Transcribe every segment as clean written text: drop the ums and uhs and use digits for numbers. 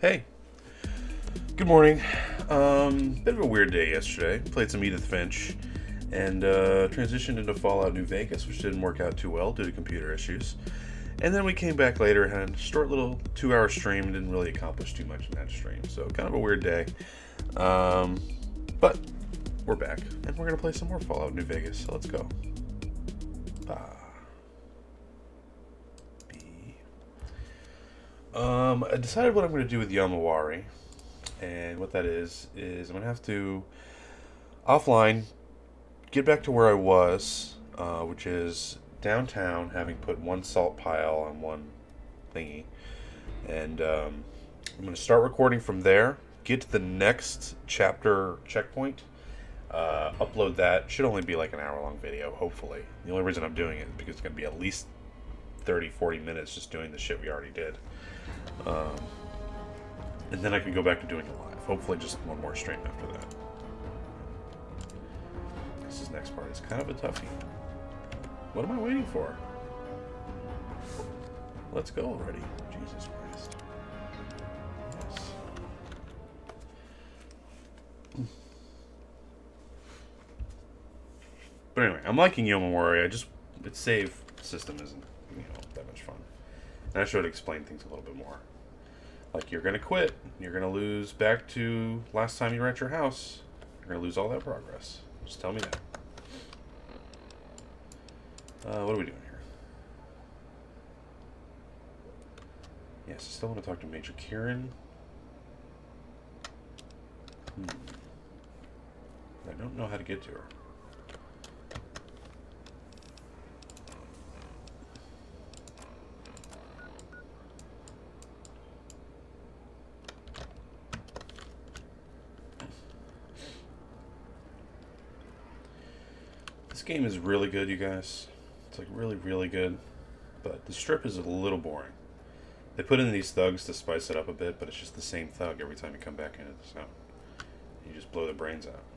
Hey, good morning. Bit of a weird day yesterday. Played some Edith Finch and transitioned into Fallout New Vegas, which didn't work out too well due to computer issues. And then we came back later, had a short little 2-hour stream, and didn't really accomplish too much in that stream. So kind of a weird day. But we're back, and we're going to play some more Fallout New Vegas. So let's go. I decided what I'm going to do with Yamawari, and what that is I'm going to have to offline get back to where I was, which is downtown, having put one salt pile on one thingy, and I'm going to start recording from there, get to the next chapter checkpoint, upload that. Should only be like an hour-long video, hopefully. The only reason I'm doing it is because it's going to be at least 30-40 minutes just doing the shit we already did. And then I can go back to doing it live. Hopefully just one more stream after that. This next part is kind of a toughie. What am I waiting for? Let's go already. Jesus Christ. Yes. But anyway, I'm liking Yomawari. Its save system isn't, that much fun. And I should explain things a little bit more. Like, you're going to quit. You're going to lose back to last time you were at your house. You're going to lose all that progress. Just tell me that. What are we doing here? Yes, I still want to talk to Major Kieran. I don't know how to get to her. This game is really good, you guys. It's like really, really good. But the strip is a little boring. They put in these thugs to spice it up a bit, but it's just the same thug every time you come back into the zone. You just blow their brains out.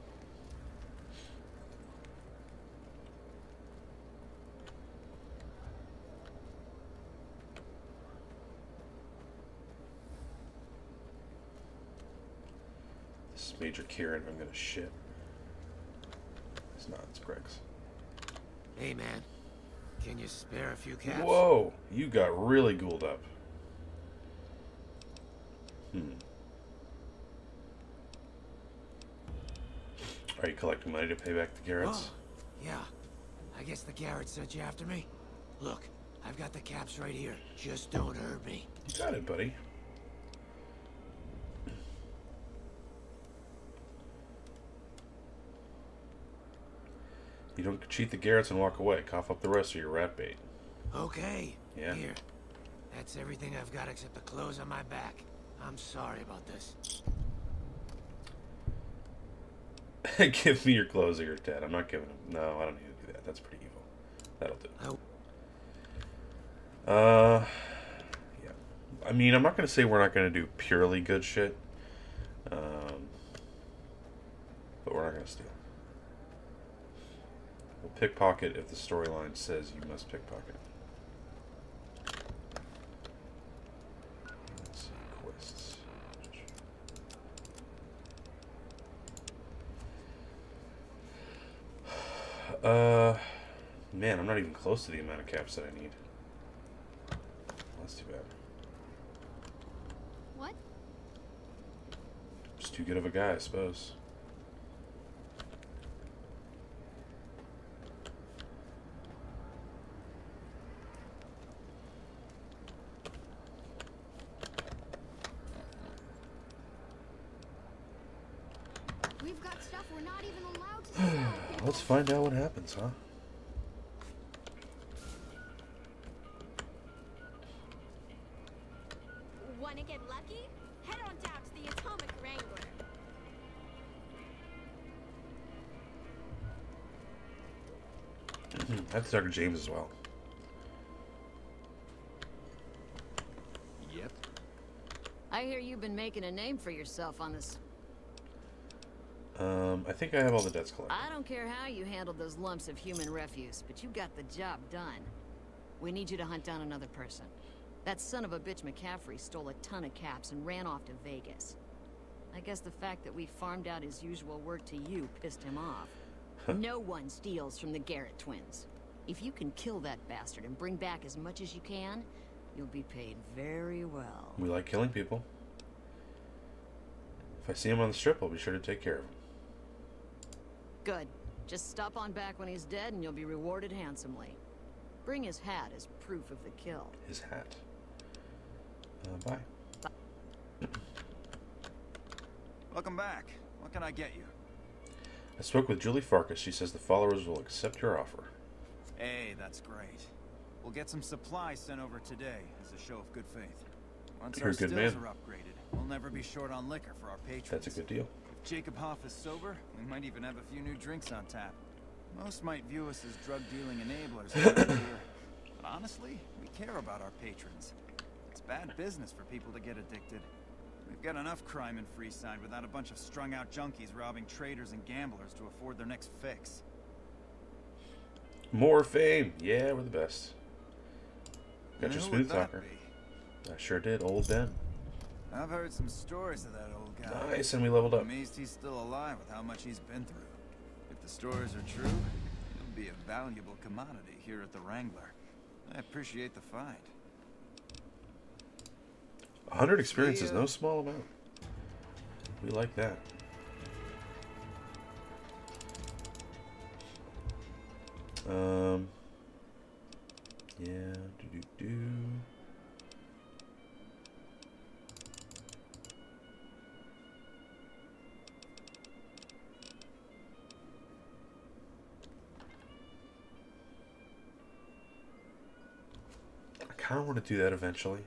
This is Major Kieran. I'm gonna shit. It's not. It's Greg's. Hey, man. Can you spare a few caps? Whoa! You got really ghouled up. Are you collecting money to pay back the Garretts? Oh, yeah. I guess the Garretts sent you after me. Look, I've got the caps right here. Just don't hurt me. You got it, buddy. You don't cheat the Garretts and walk away. Cough up the rest of your rat bait. Okay. Yeah. Here. That's everything I've got except the clothes on my back. I'm sorry about this. Give me your clothes or you're dead. I'm not giving them. No, I don't need to do that. That's pretty evil. That'll do. Yeah. I mean, I'm not going to say we're not going to do purely good shit. But we're not going to steal. We'll pickpocket if the storyline says you must pickpocket. Let's see, quests. Man, I'm not even close to the amount of caps that I need. That's too bad. What? Just too good of a guy, I suppose. We've got stuff we're not even allowed to sell. Let's find out what happens, huh? Wanna get lucky? Head on down to the Atomic Wrangler. I have to talk to James as well. Yep. I hear you've been making a name for yourself on this. I think I have all the debts collected. I don't care how you handled those lumps of human refuse, but you got the job done. We need you to hunt down another person. That son of a bitch McCaffrey stole a ton of caps and ran off to Vegas. I guess the fact that we farmed out his usual work to you pissed him off. No one steals from the Garrett twins. If you can kill that bastard and bring back as much as you can, you'll be paid very well. We like killing people. If I see him on the strip, I'll be sure to take care of him. Good. Just stop on back when he's dead and you'll be rewarded handsomely. Bring his hat as proof of the kill. His hat. Bye. Welcome back. What can I get you? I spoke with Julie Farkas. She says the followers will accept your offer. Hey, that's great. We'll get some supplies sent over today as a show of good faith. Once You're our a good stills man. are upgraded, we'll never be short on liquor for our patrons. That's a good deal. If Jacob Hoff is sober, we might even have a few new drinks on tap. Most might view us as drug-dealing enablers around here. But honestly, we care about our patrons. It's bad business for people to get addicted. We've got enough crime in Freeside without a bunch of strung-out junkies robbing traders and gamblers to afford their next fix. More fame. Yeah, we're the best. Got And your who smooth would that talker. be? I sure did. Old Ben. I've heard some stories of that old guy. Nice, and we leveled up. Amazed he's still alive with how much he's been through. If the stories are true, he'll be a valuable commodity here at the Wrangler. I appreciate the find. 100 experience is no small amount. We like that. Yeah, do. I kind of want to do that eventually.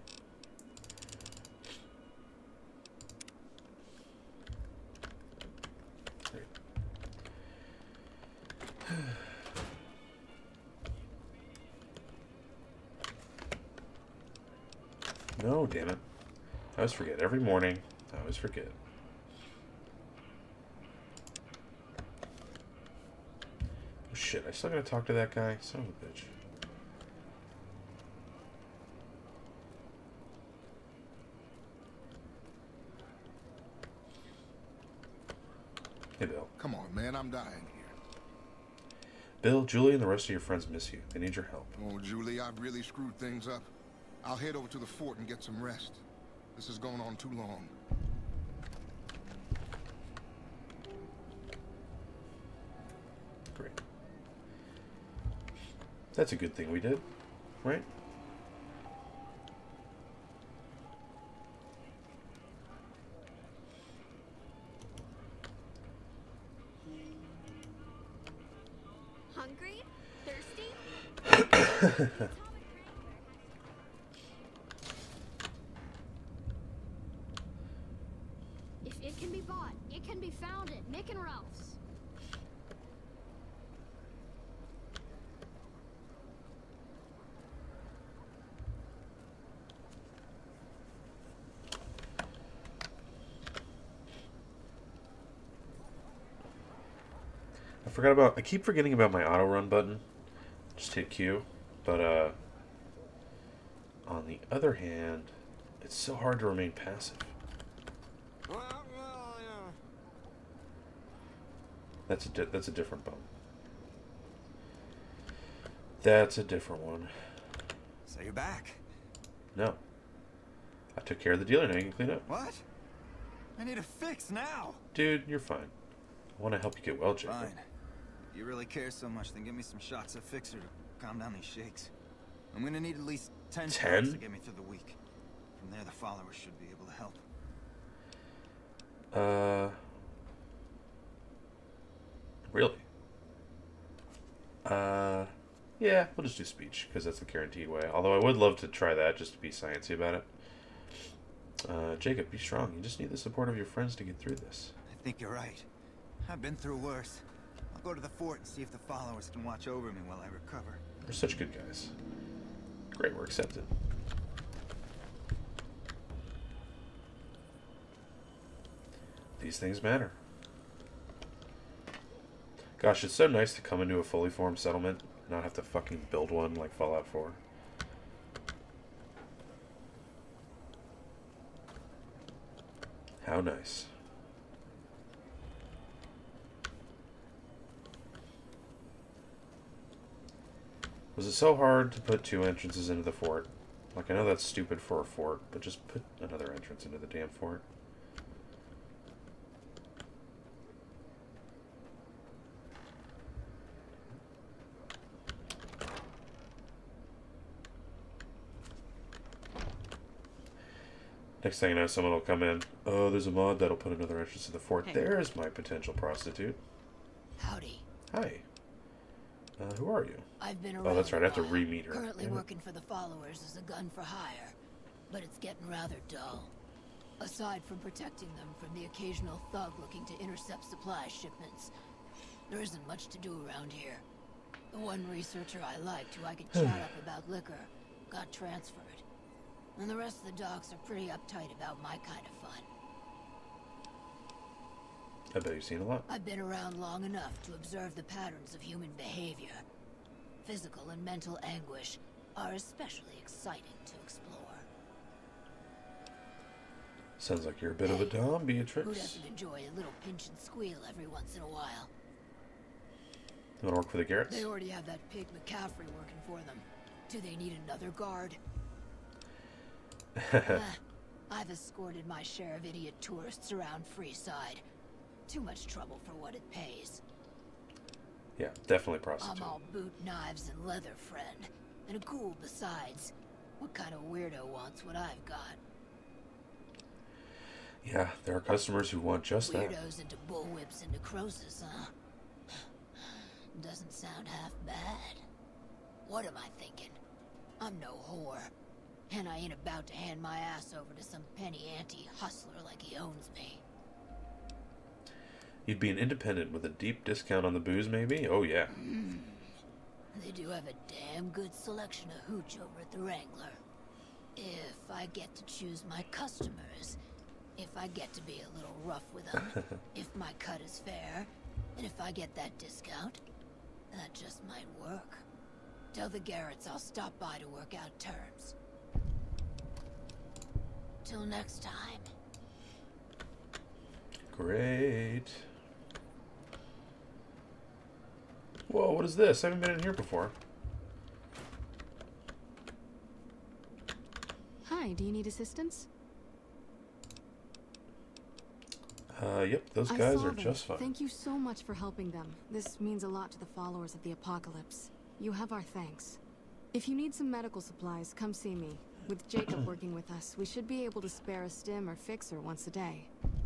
No, damn it. I always forget. Every morning, I always forget. Oh shit, I still gotta talk to that guy? Son of a bitch. Hey, Bill. Come on, man, I'm dying here. Bill, Julie, and the rest of your friends miss you. They need your help. Oh, Julie, I've really screwed things up. I'll head over to the fort and get some rest. This has gone on too long. Great. That's a good thing we did, right? Hungry? Thirsty? If it can be bought, it can be found at Nick and Ralph's. I keep forgetting about my auto run button. Just hit Q. But, on the other hand, it's so hard to remain passive. That's a different bum. That's a different one. So you're back. No. I took care of the dealer, now you can clean up. What? I need a fix now. Dude, you're fine. I want to help you get well, Jacob. Fine. If you really care so much, then give me some shots of Fixer to calm down these shakes. I'm gonna need at least 10 shots to get me through the week. From there, the followers should be able to help. Really? Yeah, we'll just do speech, because that's the guaranteed way. Although I would love to try that, just to be sciencey about it. Jacob, be strong. You just need the support of your friends to get through this. I think you're right. I've been through worse. I'll go to the fort and see if the followers can watch over me while I recover. We're such good guys. Great, we're accepted. These things matter. Gosh, it's so nice to come into a fully formed settlement, not have to fucking build one like Fallout 4. How nice. Was it so hard to put 2 entrances into the fort? Like, I know that's stupid for a fort, but just put another entrance into the damn fort. Next thing I know, someone will come in. Oh, there's a mod that'll put another entrance to the fort. Hey. There's my potential prostitute. Howdy. Hi. Who are you? I've been around. Oh, that's right. I have to a while. re-meet her. Currently Damn it. working for the followers as a gun for hire, but it's getting rather dull. Aside from protecting them from the occasional thug looking to intercept supply shipments, there isn't much to do around here. The one researcher I liked, who I could chat up about liquor, got transferred. And the rest of the docs are pretty uptight about my kind of fun. I bet you've seen a lot. I've been around long enough to observe the patterns of human behavior. Physical and mental anguish are especially exciting to explore. Sounds like you're a bit of a dom, Who Beatrix. doesn't enjoy a little pinch and squeal every once in a while? You want to work for the Garretts? They already have that pig McCaffrey working for them. Do they need another guard? I've escorted my share of idiot tourists around Freeside. Too much trouble for what it pays. Yeah, definitely I'm prostitute. all boot, knives, and leather, friend. And a ghoul besides. What kind of weirdo wants what I've got? Yeah, there are customers who want just that. Weirdos into bullwhips and necrosis, huh? Doesn't sound half bad. What am I thinking? I'm no whore. And I ain't about to hand my ass over to some penny ante hustler like he owns me. You'd be an independent with a deep discount on the booze, maybe? Oh, yeah. They do have a damn good selection of hooch over at the Wrangler. If I get to choose my customers, if I get to be a little rough with them, if my cut is fair, and if I get that discount, that just might work. Tell the Garretts I'll stop by to work out terms. Till next time. Great. Whoa, what is this? I haven't been in here before. Hi, do you need assistance? Yep, those I guys saw are them. just fine. Thank you so much for helping them. This means a lot to the followers of the Apocalypse. You have our thanks. If you need some medical supplies, come see me. With Jacob working with us, we should be able to spare a stim or fixer once a day.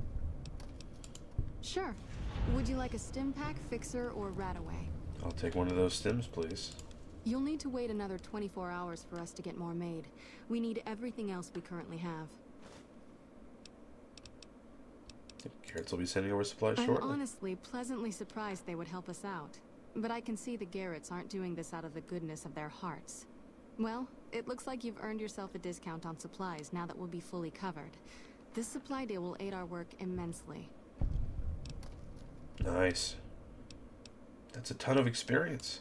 Sure. Would you like a stim pack, fixer, or Rataway? I'll take one of those stims, please. You'll need to wait another 24 hours for us to get more made. We need everything else we currently have. Garretts will be sending over supplies I'm shortly. honestly pleasantly surprised they would help us out. But I can see the Garretts aren't doing this out of the goodness of their hearts. Well, it looks like you've earned yourself a discount on supplies now that we'll be fully covered. This supply deal will aid our work immensely. Nice. That's a ton of experience.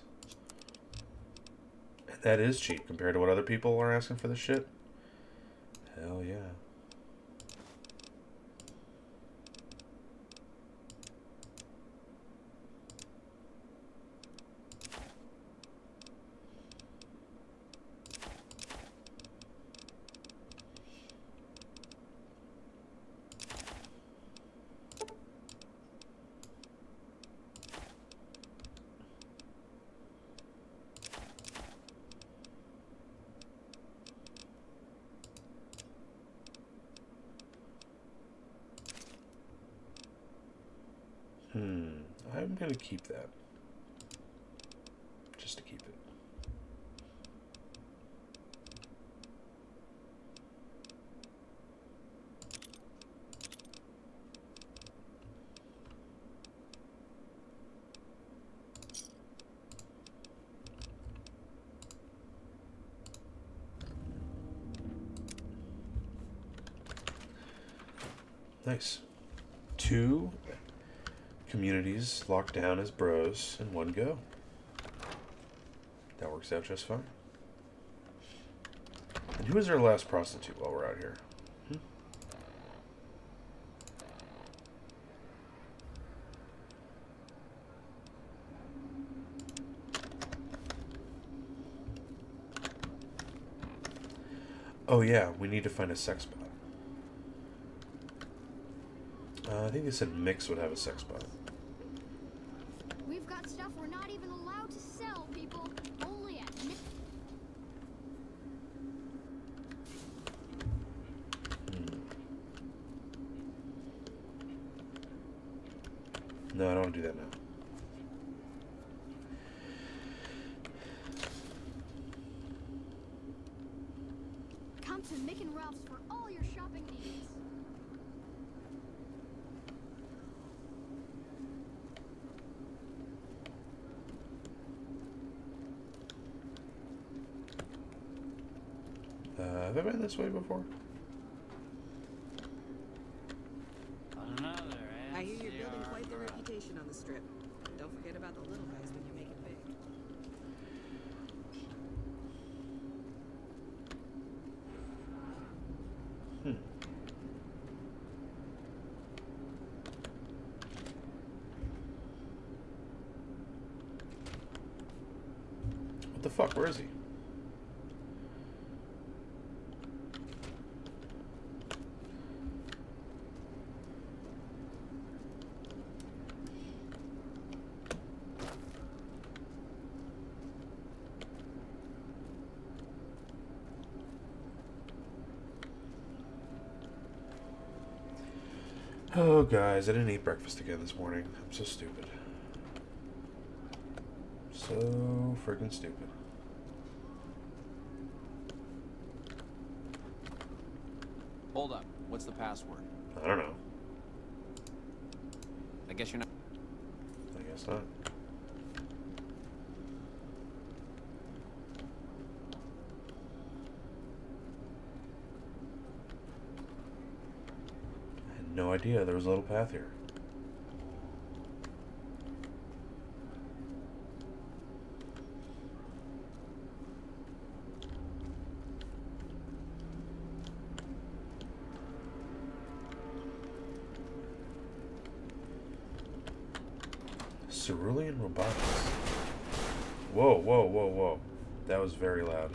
And that is cheap compared to what other people are asking for this shit. Hell yeah. I'm gonna keep that. Just to keep it. Nice. 2 communities locked down as bros in one go. That works out just fine. And who is our last prostitute while we're out here? Oh yeah, we need to find a sex bot. I think they said Mix would have a sex bot. We've got stuff we're not even allowed to sell, people. Only at No, I don't want to do that now. Come to Mick and Ralph's for all your shopping needs. Have I been this way before? I hear you're building quite the reputation on the strip. Don't forget about the little guys when you make it big. What the fuck? Where is he? Oh, guys, I didn't eat breakfast again this morning. I'm so stupid. So friggin' stupid. Hold up. What's the password? I don't know. I guess you're not. I guess not. I had no idea there was a little path here. Cerulean Robotics. Whoa, whoa, whoa, whoa. That was very loud.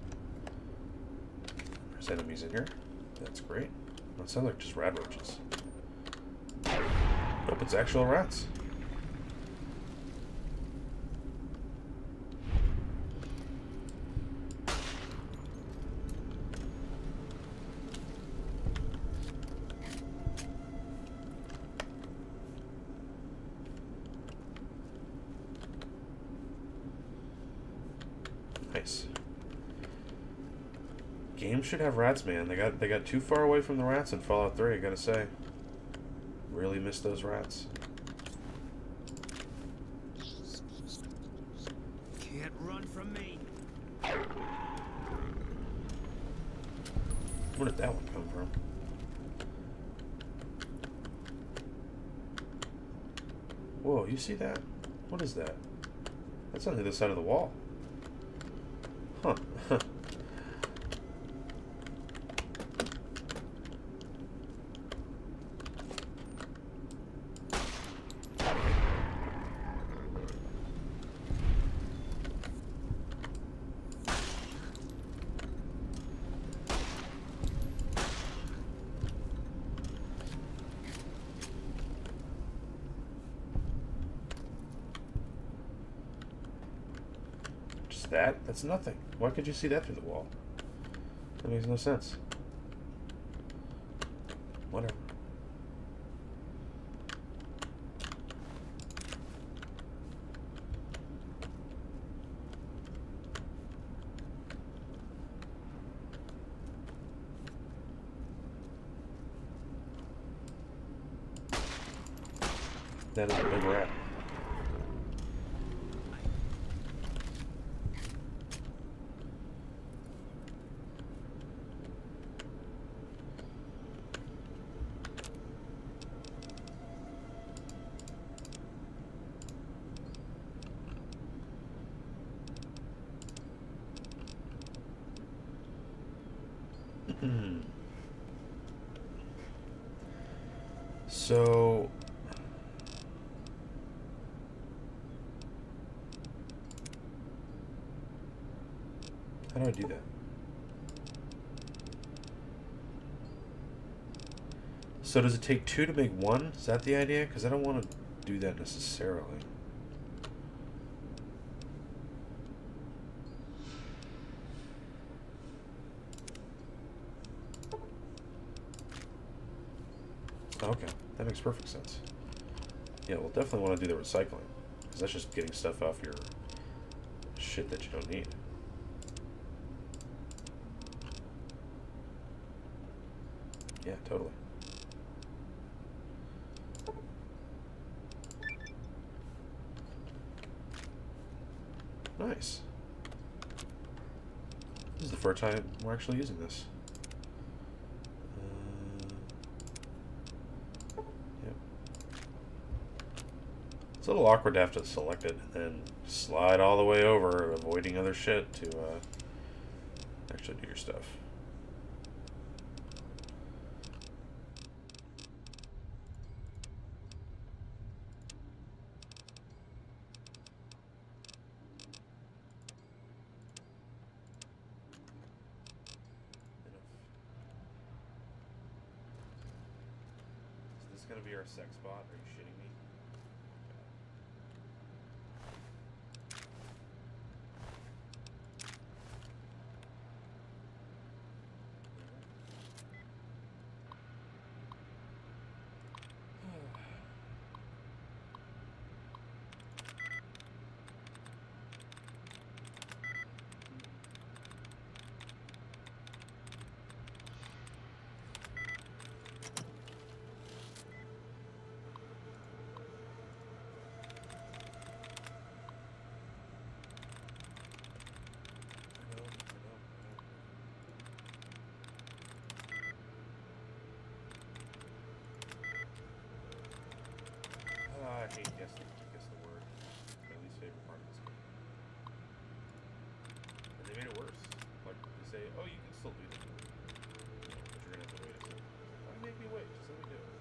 There's enemies in here. That's great. That sounds like just rad roaches. Nope, it's actual rats. Nice. Games should have rats, man. They got too far away from the rats in Fallout 3, I gotta say. Really miss those rats. Can't run from me. Where did that one come from? Whoa, you see that? What is that? That's on the other side of the wall. Huh. Just that? That's nothing. Why could you see that through the wall? That makes no sense. Whatever. That is a big rat. So how do I do that? So does it take 2 to make 1? Is that the idea? Because I don't want to do that necessarily. Okay, that makes perfect sense. Yeah, we'll definitely want to do the recycling, because that's just getting stuff off your shit that you don't need. Yeah, totally. Nice. This is the first time we're actually using this. Yep. It's a little awkward to have to select it and then slide all the way over, avoiding other shit to actually do your stuff. Is this gonna be our sex bot? Are you shitting me? I hate guess the word. It's my least favorite part of this game. And they made it worse. Like, they say, oh, you can still do that. But you're gonna have to wait a second. Why make me wait? Just let me do it.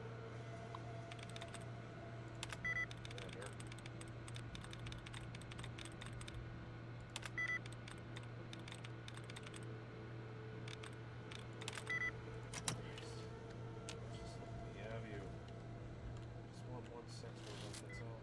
Yeah, there. Just let me have you. Just want one sex robot, that's all.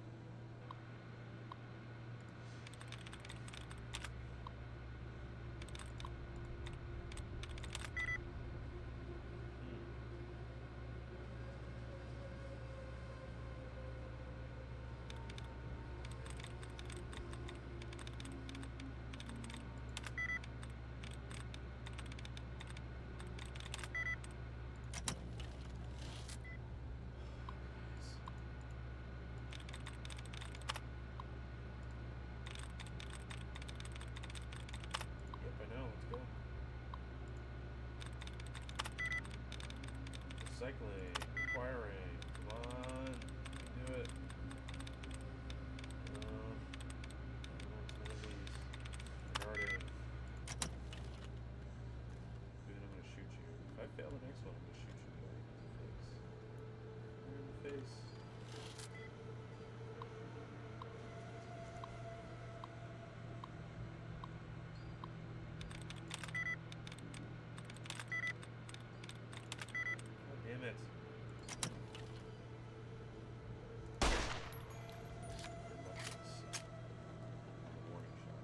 Yep, I know, let's go. Recycling, acquiring, come on, do it. It's one of these. Regarding. Dude, I'm gonna shoot you. If I fail the next one, I'm gonna shoot you right in the face. Right in the face. God damn it. Warning shot.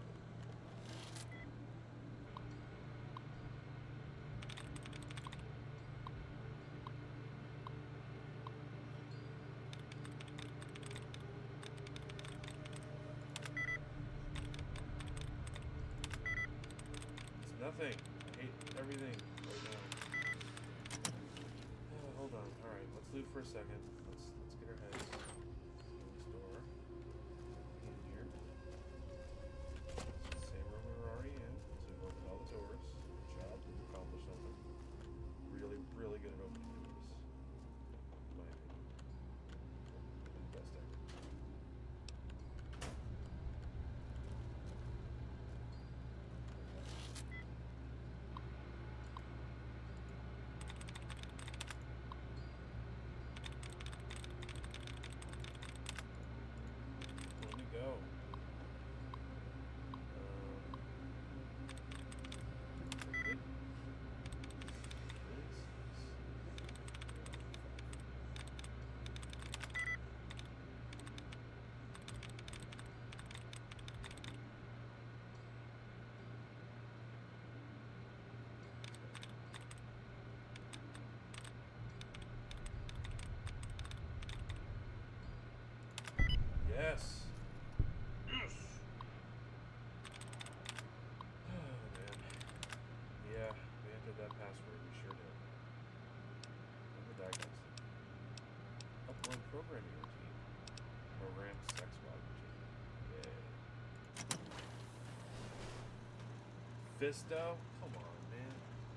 It's nothing. I hate everything right now. Hold on. All right, let's loot for a second. Let's get our heads. Store. In here. It's the same room we were already in. So we opened all the doors. Good job. We've accomplished something. Really, really good at opening doors. In my opinion. The best ever. Yes. Yes. Oh, man. Yeah, we entered that password. We sure did. When the diagnostic. Upload programming routine. Program sex bot routine. Yay. Fisto? Come on, man.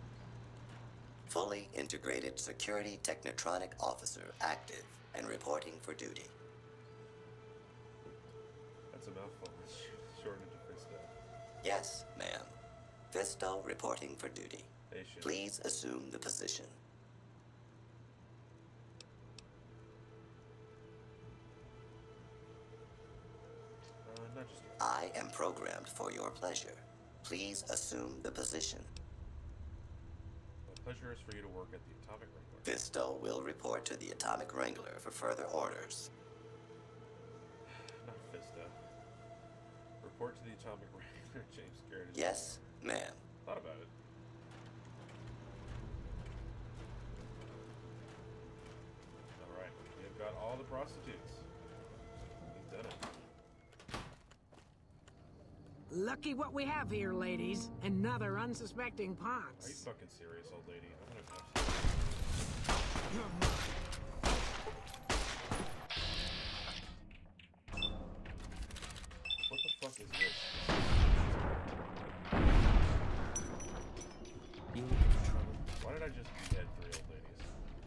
Fully integrated security technotronic officer active and reporting for duty. That's a mouthful. It's shortened to Fisto. Yes, ma'am. Fisto reporting for duty. Please assume the position. Not just yet. I am programmed for your pleasure. Please assume the position. My pleasure is for you to work at the Atomic Wrangler. Fisto will report to the Atomic Wrangler for further orders. Not Fisto. Report to the Atomic Wrangler. James Garrett is... Yes, ma'am. Thought about it. Alright, we've got all the prostitutes. We've done it. Lucky what we have here, ladies. Another unsuspecting Are you Ponce. fucking serious, old lady? I'm gonna What the fuck is this? You looking for trouble? Why did I just behead 3 old ladies?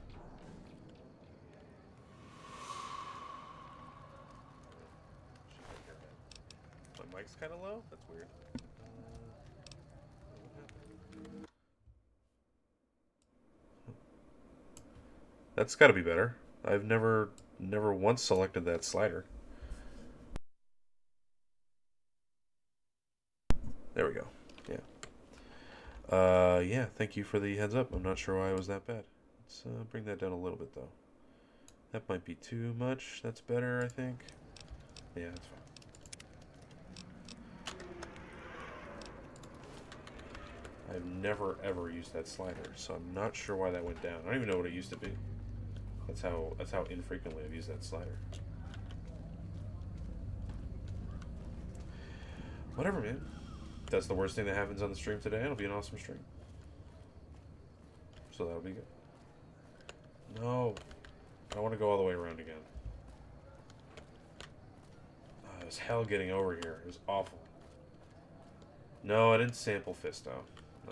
She got your head. My mic's kind of low? That's weird. What happened? That's got to be better. I've never once selected that slider. There we go. Yeah. Yeah, thank you for the heads up. I'm not sure why it was that bad. Let's bring that down a little bit, though. That might be too much. That's better, I think. Yeah, that's fine. I've never, ever used that slider, so I'm not sure why that went down. I don't even know what it used to be. That's how infrequently I've used that slider. Whatever, man. If that's the worst thing that happens on the stream today, it'll be an awesome stream. So that'll be good. No. I don't want to go all the way around again. It was hell getting over here. It was awful. No, I didn't sample Fisto. No.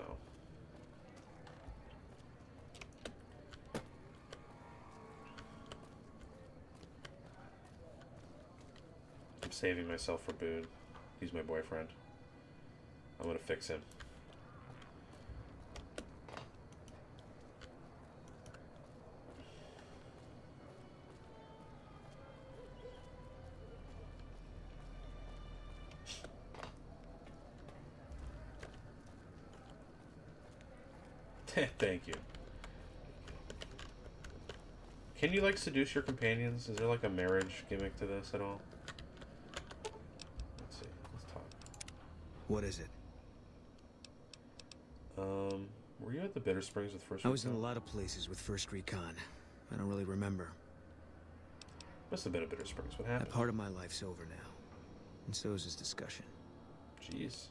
I'm saving myself for Boone. He's my boyfriend. I'm gonna fix him. Thank you. Can you, like, seduce your companions? Is there, like, a marriage gimmick to this at all? Let's see. Let's talk. What is it? Were you at the Bitter Springs with First I was in Recon? a lot of places with First Recon. I don't really remember. Must have been at Bitter Springs. What happened? That part of my life's over now. And so is this discussion. Jeez.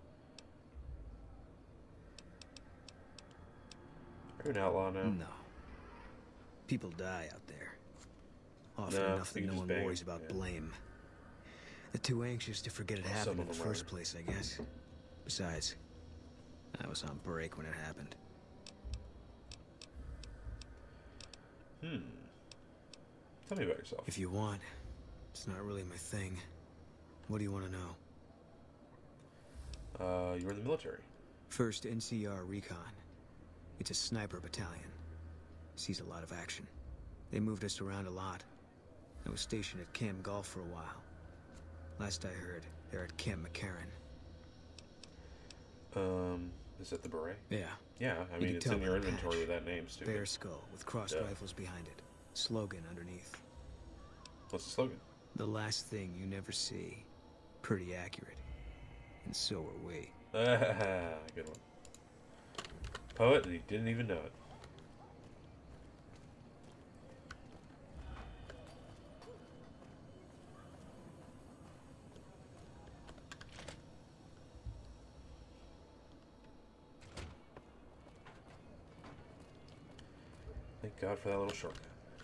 Are you an outlaw now? No. People die out there. Often No, enough that you no just one bang worries them, about yeah. blame. They're too anxious to forget it Well, happened some in of the them first are. place, I guess. Besides, I was on break when it happened. Tell me about yourself. If you want. It's not really my thing. What do you want to know? You were in the military. First NCR Recon. It's a sniper battalion. Sees a lot of action. They moved us around a lot. I was stationed at Camp Golf for a while. Last I heard, they're at Camp McCarran. Is it the beret? Yeah. Yeah, I You mean, can it's tell in by your the inventory patch. with that name, stupid. Bear skull with crossed Yeah. rifles behind it. Slogan underneath. What's the slogan? The last thing you never see. Pretty accurate. And so are we. Good one. Poet, and he didn't even know it. God for that little shortcut.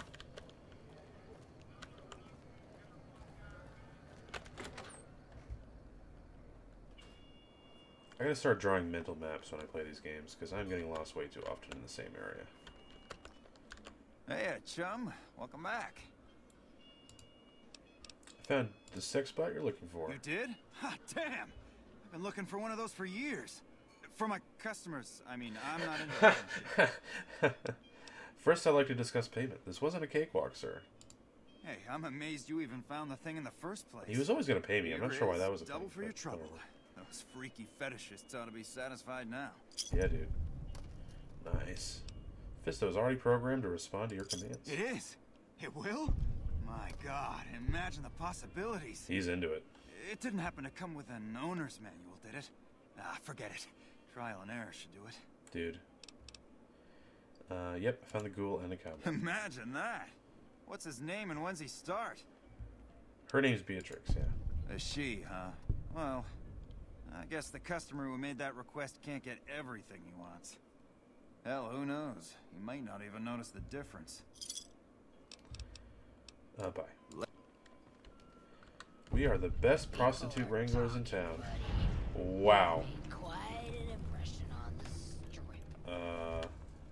I gotta start drawing mental maps when I play these games, because I'm getting lost way too often in the same area. Hey, chum. Welcome back. I found the sex spot you're looking for. You did? Ha, damn! I've been looking for one of those for years. For my customers, I mean, I'm not into First, I'd like to discuss payment. This wasn't a cakewalk, sir. Hey, I'm amazed you even found the thing in the first place. He was always going to pay me. I'm not sure why that was a double thing, for your but trouble. whatever. Those freaky fetishists ought to be satisfied now. Yeah, dude. Nice. Fisto is already programmed to respond to your commands. It is? It will? My God, imagine the possibilities. He's into it. It didn't happen to come with an owner's manual, did it? Ah, forget it. Trial and error should do it. Dude. Yep, I found the ghoul and the cowboy. Imagine that. What's his name and when's he start? Her name's Beatrix, yeah. A she, huh? Well, I guess the customer who made that request can't get everything he wants. Hell, who knows? He might not even notice the difference. Bye. We are the best prostitute wranglers in town. Wow. Quite an impression on the strip.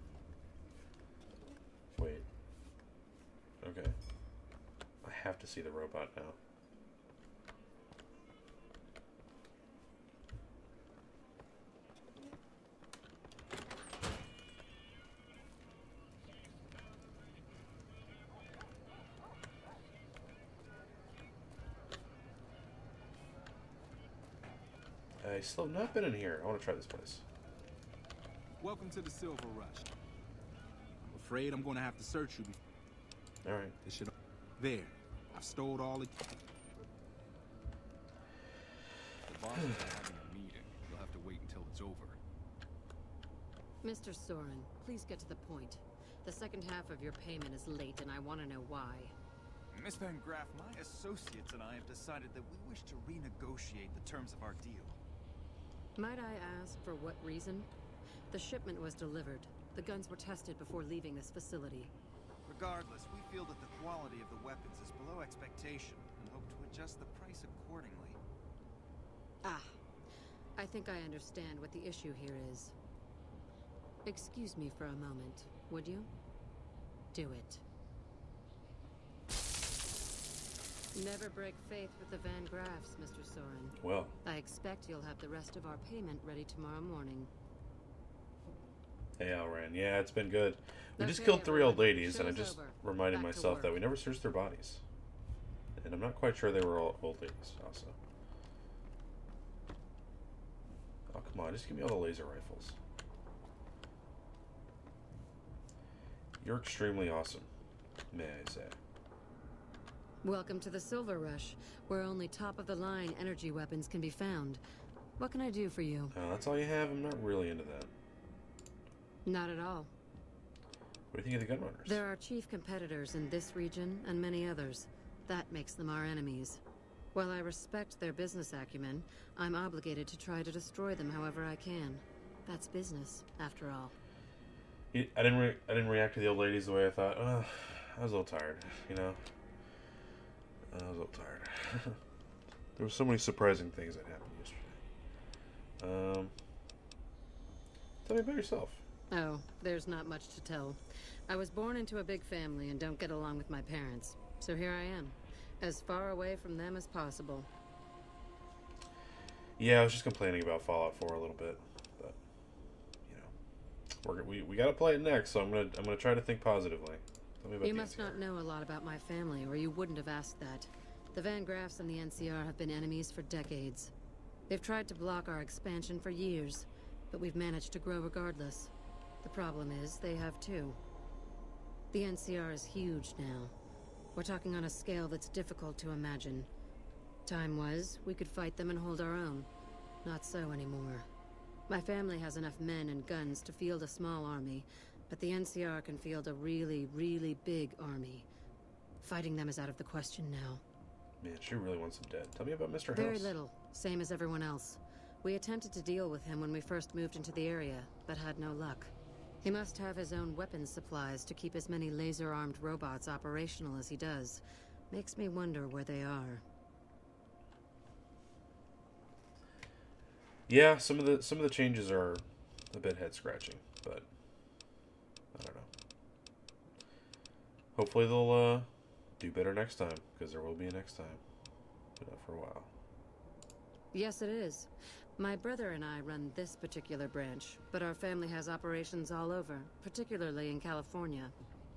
Wait. Okay. I have to see the robot now. I still have not been in here. I want to try this place. Welcome to the Silver Rush. I'm afraid I'm going to have to search you before. All right. This should... There. I've stowed all the... The boss is having a meeting. You'll have to wait until it's over. Mr. Soren, please get to the point. The second half of your payment is late, and I want to know why. Miss Van Graff, my associates and I have decided that we wish to renegotiate the terms of our deal. Might I ask for what reason? The shipment was delivered. The guns were tested before leaving this facility. Regardless, we feel that the quality of the weapons is below expectation and hope to adjust the price accordingly. Ah, I think I understand what the issue here is. Excuse me for a moment, would you? Do it. Never break faith with the Van Graffs, Mr. Soren. Well. I expect you'll have the rest of our payment ready tomorrow morning. Hey, Alran. Yeah, it's been good. We just Okay, killed 3 old everyone. ladies, and I Show's just over. reminded Back to myself work. that we never searched their bodies. And I'm not quite sure they were all old ladies, also. Oh, come on. Just give me all the laser rifles. You're extremely awesome, may I say. Welcome to the Silver Rush, where only top-of-the-line energy weapons can be found. What can I do for you? That's all you have? I'm not really into that. Not at all. What do you think of the Gunrunners? There are chief competitors in this region and many others. That makes them our enemies. While I respect their business acumen, I'm obligated to try to destroy them however I can. That's business, after all. I didn't react to the old ladies the way I thought. I was a little tired, you know? I was a little tired. There were so many surprising things that happened yesterday. Tell me about yourself. Oh, there's not much to tell. I was born into a big family and don't get along with my parents. So here I am, as far away from them as possible. Yeah, I was just complaining about Fallout 4 a little bit, but you know, we got to play it next, so I'm gonna try to think positively. Tell me about You the must NCR. not know a lot about my family, or you wouldn't have asked that. The Van Graffs and the NCR have been enemies for decades. They've tried to block our expansion for years, but we've managed to grow regardless. The problem is, they have too. The NCR is huge now. We're talking on a scale that's difficult to imagine. Time was, we could fight them and hold our own. Not so anymore. My family has enough men and guns to field a small army, but the NCR can field a really, really big army. Fighting them is out of the question now. Man, she really wants him dead. Tell me about Mr. Very House. little, same as everyone else. We attempted to deal with him when we first moved into the area, but had no luck. He must have his own weapons supplies to keep as many laser-armed robots operational as he does. Makes me wonder where they are. Yeah, some of the changes are a bit head-scratching, but I don't know. Hopefully they'll do better next time, because there will be a next time. But not for a while. Yes, it is. My brother and I run this particular branch, but our family has operations all over, particularly in California.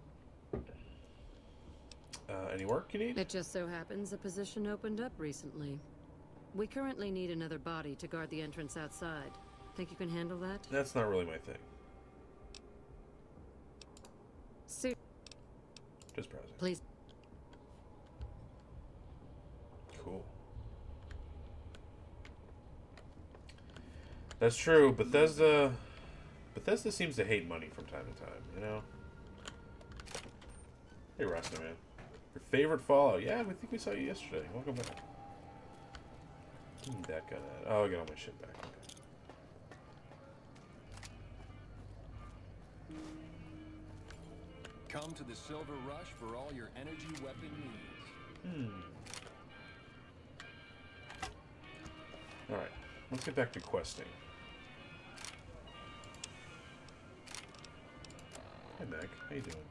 Any work you need? It just so happens a position opened up recently. We currently need another body to guard the entrance outside. Think you can handle that? That's not really my thing. Just browsing. Please. Cool. That's true. Bethesda seems to hate money from time to time, you know? Hey, Rasta, man. Your favorite Fallout? Yeah, I think we saw you yesterday. Welcome back. Give me that gun. Oh, I got all my shit back. Okay. Come to the Silver Rush for all your energy weapon needs. Alright, let's get back to questing. Hey, Meg. How you doing?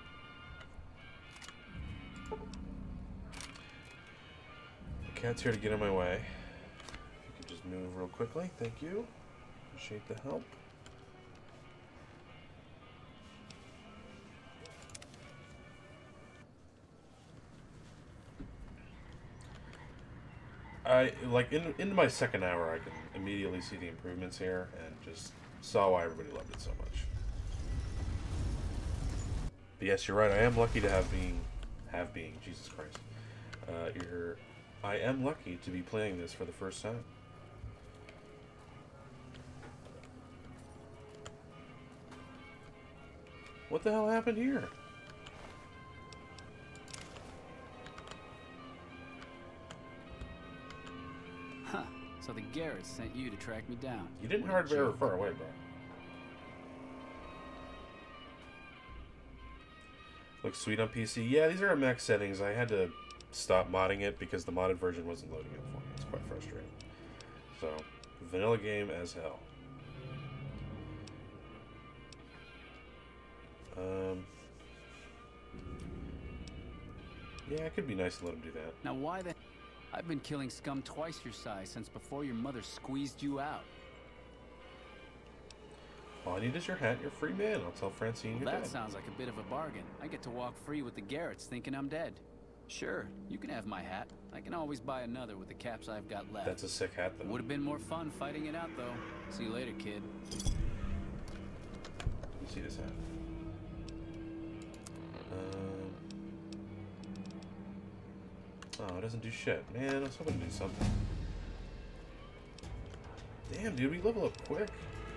The cat's here to get in my way. If you could just move real quickly. Thank you. Appreciate the help. Like, into my second hour, I can immediately see the improvements here, and just saw why everybody loved it so much. But yes, you're right, I am lucky to have been, Jesus Christ. I am lucky to be playing this for the first time. What the hell happened here? So the Garretts sent you to track me down. You didn't hide very far away, bro. Looks sweet on PC. Yeah, these are max settings. I had to stop modding it because the modded version wasn't loading it for me. It's quite frustrating. So, vanilla game as hell. Yeah, it could be nice to let him do that. Now why the... I've been killing scum twice your size since before your mother squeezed you out. All I need is your hat, you're a free man. I'll tell Francine you're dead. That sounds like a bit of a bargain. I get to walk free with the Garretts thinking I'm dead. Sure, you can have my hat. I can always buy another with the caps I've got left. That's a sick hat, though. Would have been more fun fighting it out, though. See you later, kid. Let me see this hat. Oh, it doesn't do shit. Man, I was hoping to do something. Damn, dude, we level up quick.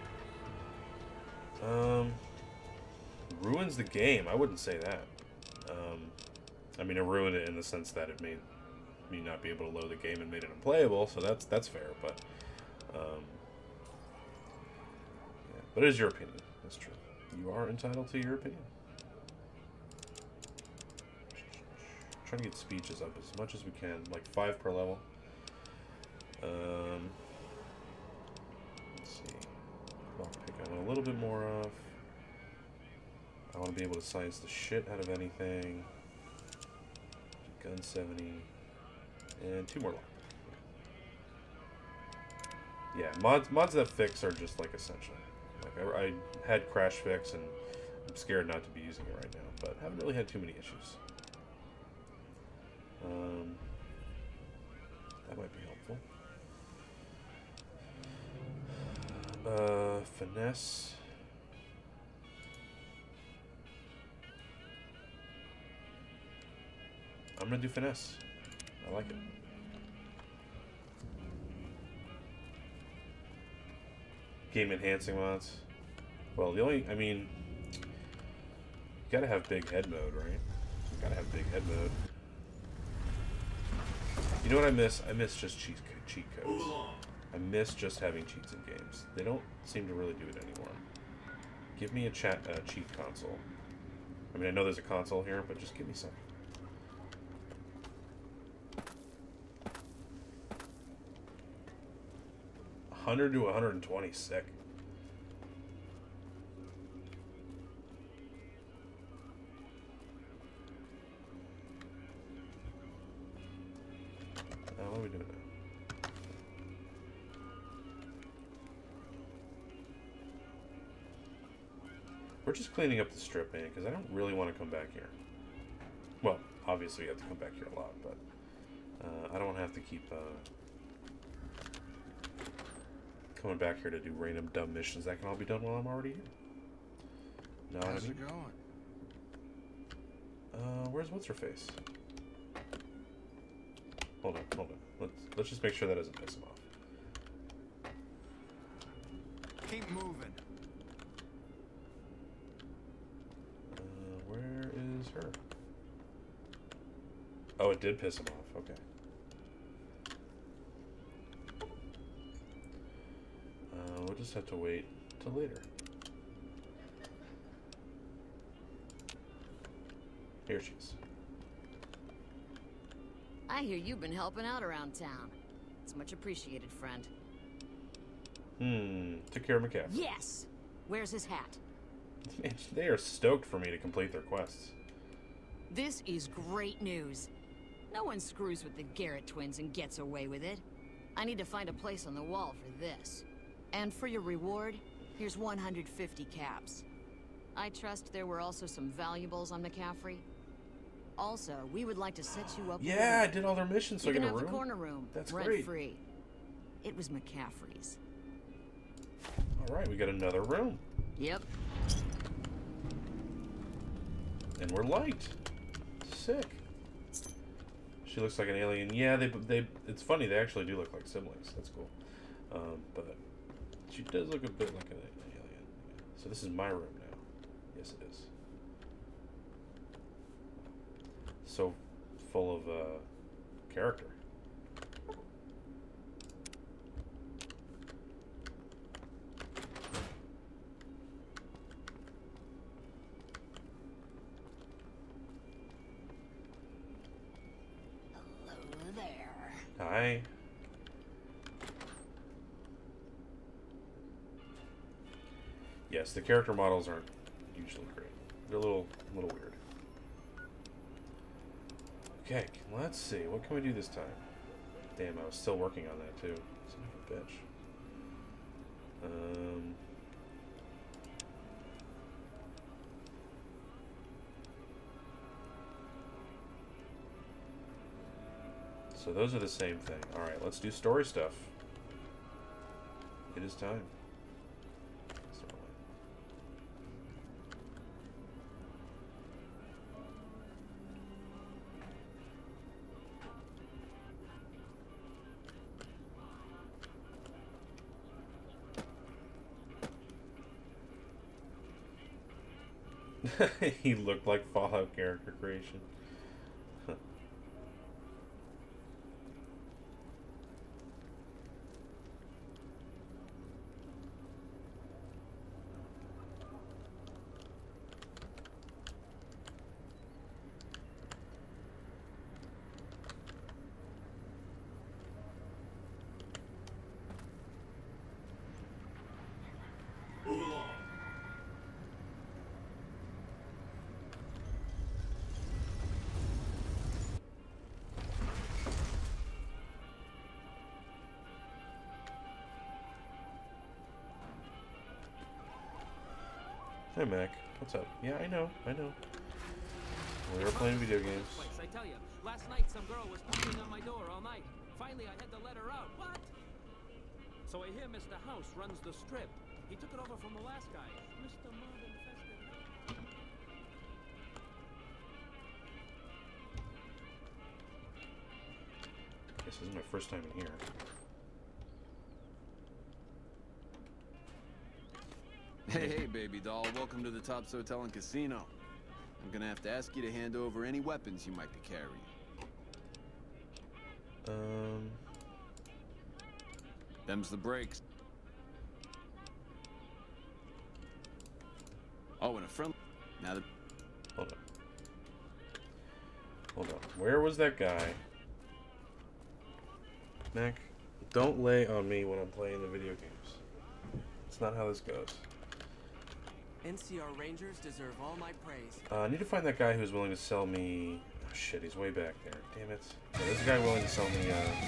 Ruins the game. I wouldn't say that. I mean, it ruined it in the sense that it made me not be able to load the game and made it unplayable, so that's fair, but yeah. But it is your opinion. That's true. You are entitled to your opinion. Trying to get speeches up as much as we can, like 5 per level. Let's see. Lockpick I want a little bit more of. I want to be able to science the shit out of anything. Gun 70. And 2 more lockpick. Yeah, mods that fix are just like essential. Like I had crash fix and I'm scared not to be using it right now, but haven't really had too many issues. That might be helpful. Finesse. I'm gonna do finesse. I like it. Game enhancing mods. Well, I mean, you gotta have big head mode, right? You gotta have big head mode. You know what I miss? I miss just cheat codes. I miss just having cheats in games. They don't seem to really do it anymore. Give me a cheat console. I mean, I know there's a console here, but just give me some. $100 to $120, sick. What are we doing now? We're just cleaning up the strip, man, because I don't really want to come back here. Well, obviously you have to come back here a lot, but I don't have to keep coming back here to do random dumb missions that can all be done while I'm already here. No, how's it going? Where's what's her face? Hold on. Let's just make sure that doesn't piss him off. Keep moving. Where is her? Oh, it did piss him off. Okay. We'll just have to wait till later. Here she is. I hear you've been helping out around town. It's much appreciated, friend. Took care of McCaffrey. Yes! Where's his hat? Man, they are stoked for me to complete their quests. This is great news. No one screws with the Garrett twins and gets away with it. I need to find a place on the wall for this. And for your reward, here's 150 caps. I trust there were also some valuables on McCaffrey. Also, we would like to set you up. Yeah, I did all their missions, so I get a room. The corner room. That's rent great. Free. It was McCaffrey's. All right, we got another room. Yep. And we're light. Sick. She looks like an alien. Yeah, they. It's funny. They actually do look like siblings. That's cool. But she does look a bit like an alien. So this is my room now. Yes, it is. So full of character. Hello there. Hi. Yes, the character models aren't usually great. They're a little weird. Okay, let's see. What can we do this time? Damn, I was still working on that too. Son of a bitch. So those are the same thing. Alright, let's do story stuff. It is time. He looked like Fallout character creation. Hey Mac, what's up? Yeah, I know. We were playing video games. I tell you, last night some girl was pounding on my door all night. Finally, I had to let her out. What? So I hear Mr. House runs the strip. He took it over from the last guy, Mr. Mob Infested. This is my first time in here. Hey, baby doll. Welcome to the Tops Hotel and Casino. I'm gonna have to ask you to hand over any weapons you might be carrying. Them's the breaks. Oh, and a friend. Now the. Hold on. Hold on. Where was that guy? Mac, don't lay on me when I'm playing the video games. It's not how this goes. NCR Rangers deserve all my praise. I need to find that guy who's willing to sell me... Oh, shit, he's way back there. Damn it. Yeah, there's a guy willing to sell me,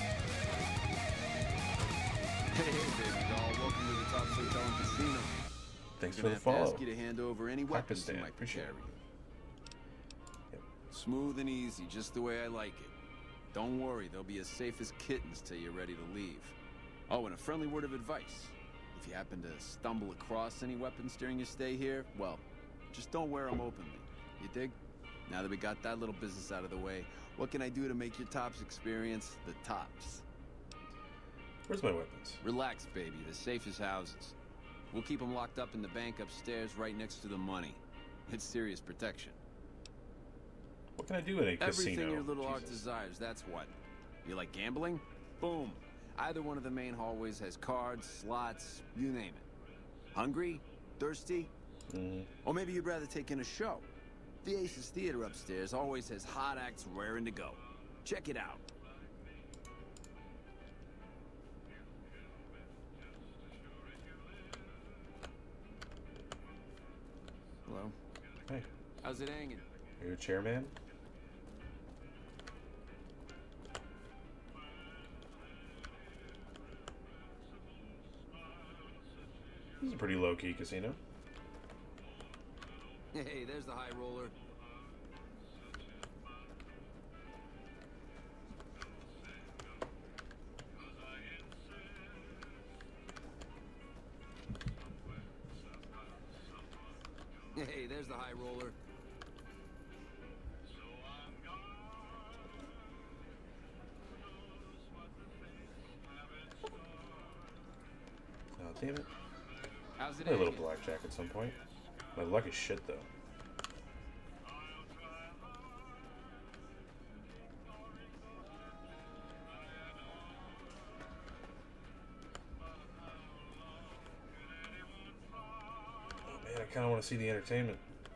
Hey, baby doll. Welcome to the Topps Hotel and Casino. Thanks I'm for the gonna have to follow. ask you to hand over any weapons you might Appreciate carry. Yep. Smooth and easy, just the way I like it. Don't worry, they'll be as safe as kittens till you're ready to leave. Oh, and a friendly word of advice. If you happen to stumble across any weapons during your stay here, well, just don't wear them openly. You dig? Now that we got that little business out of the way, what can I do to make your Topps experience the tops? Where's my weapons? Relax, baby. The safe is houses. We'll keep them locked up in the bank upstairs right next to the money. It's serious protection. What can I do in a casino? Everything your little heart desires, that's what. You like gambling? Boom. Either one of the main hallways has cards, slots, you name it. Hungry? Thirsty? Or maybe you'd rather take in a show. The Aces Theater upstairs always has hot acts raring to go. Check it out. Hello? Hey. How's it hanging? Are you a chairman? This is a pretty low-key casino. Hey, there's the high roller. Hey, there's the high roller. Oh, damn it. How's it Play a little hanging? blackjack at some point. My luck is shit, though. Oh, man, I kind of want to see the entertainment.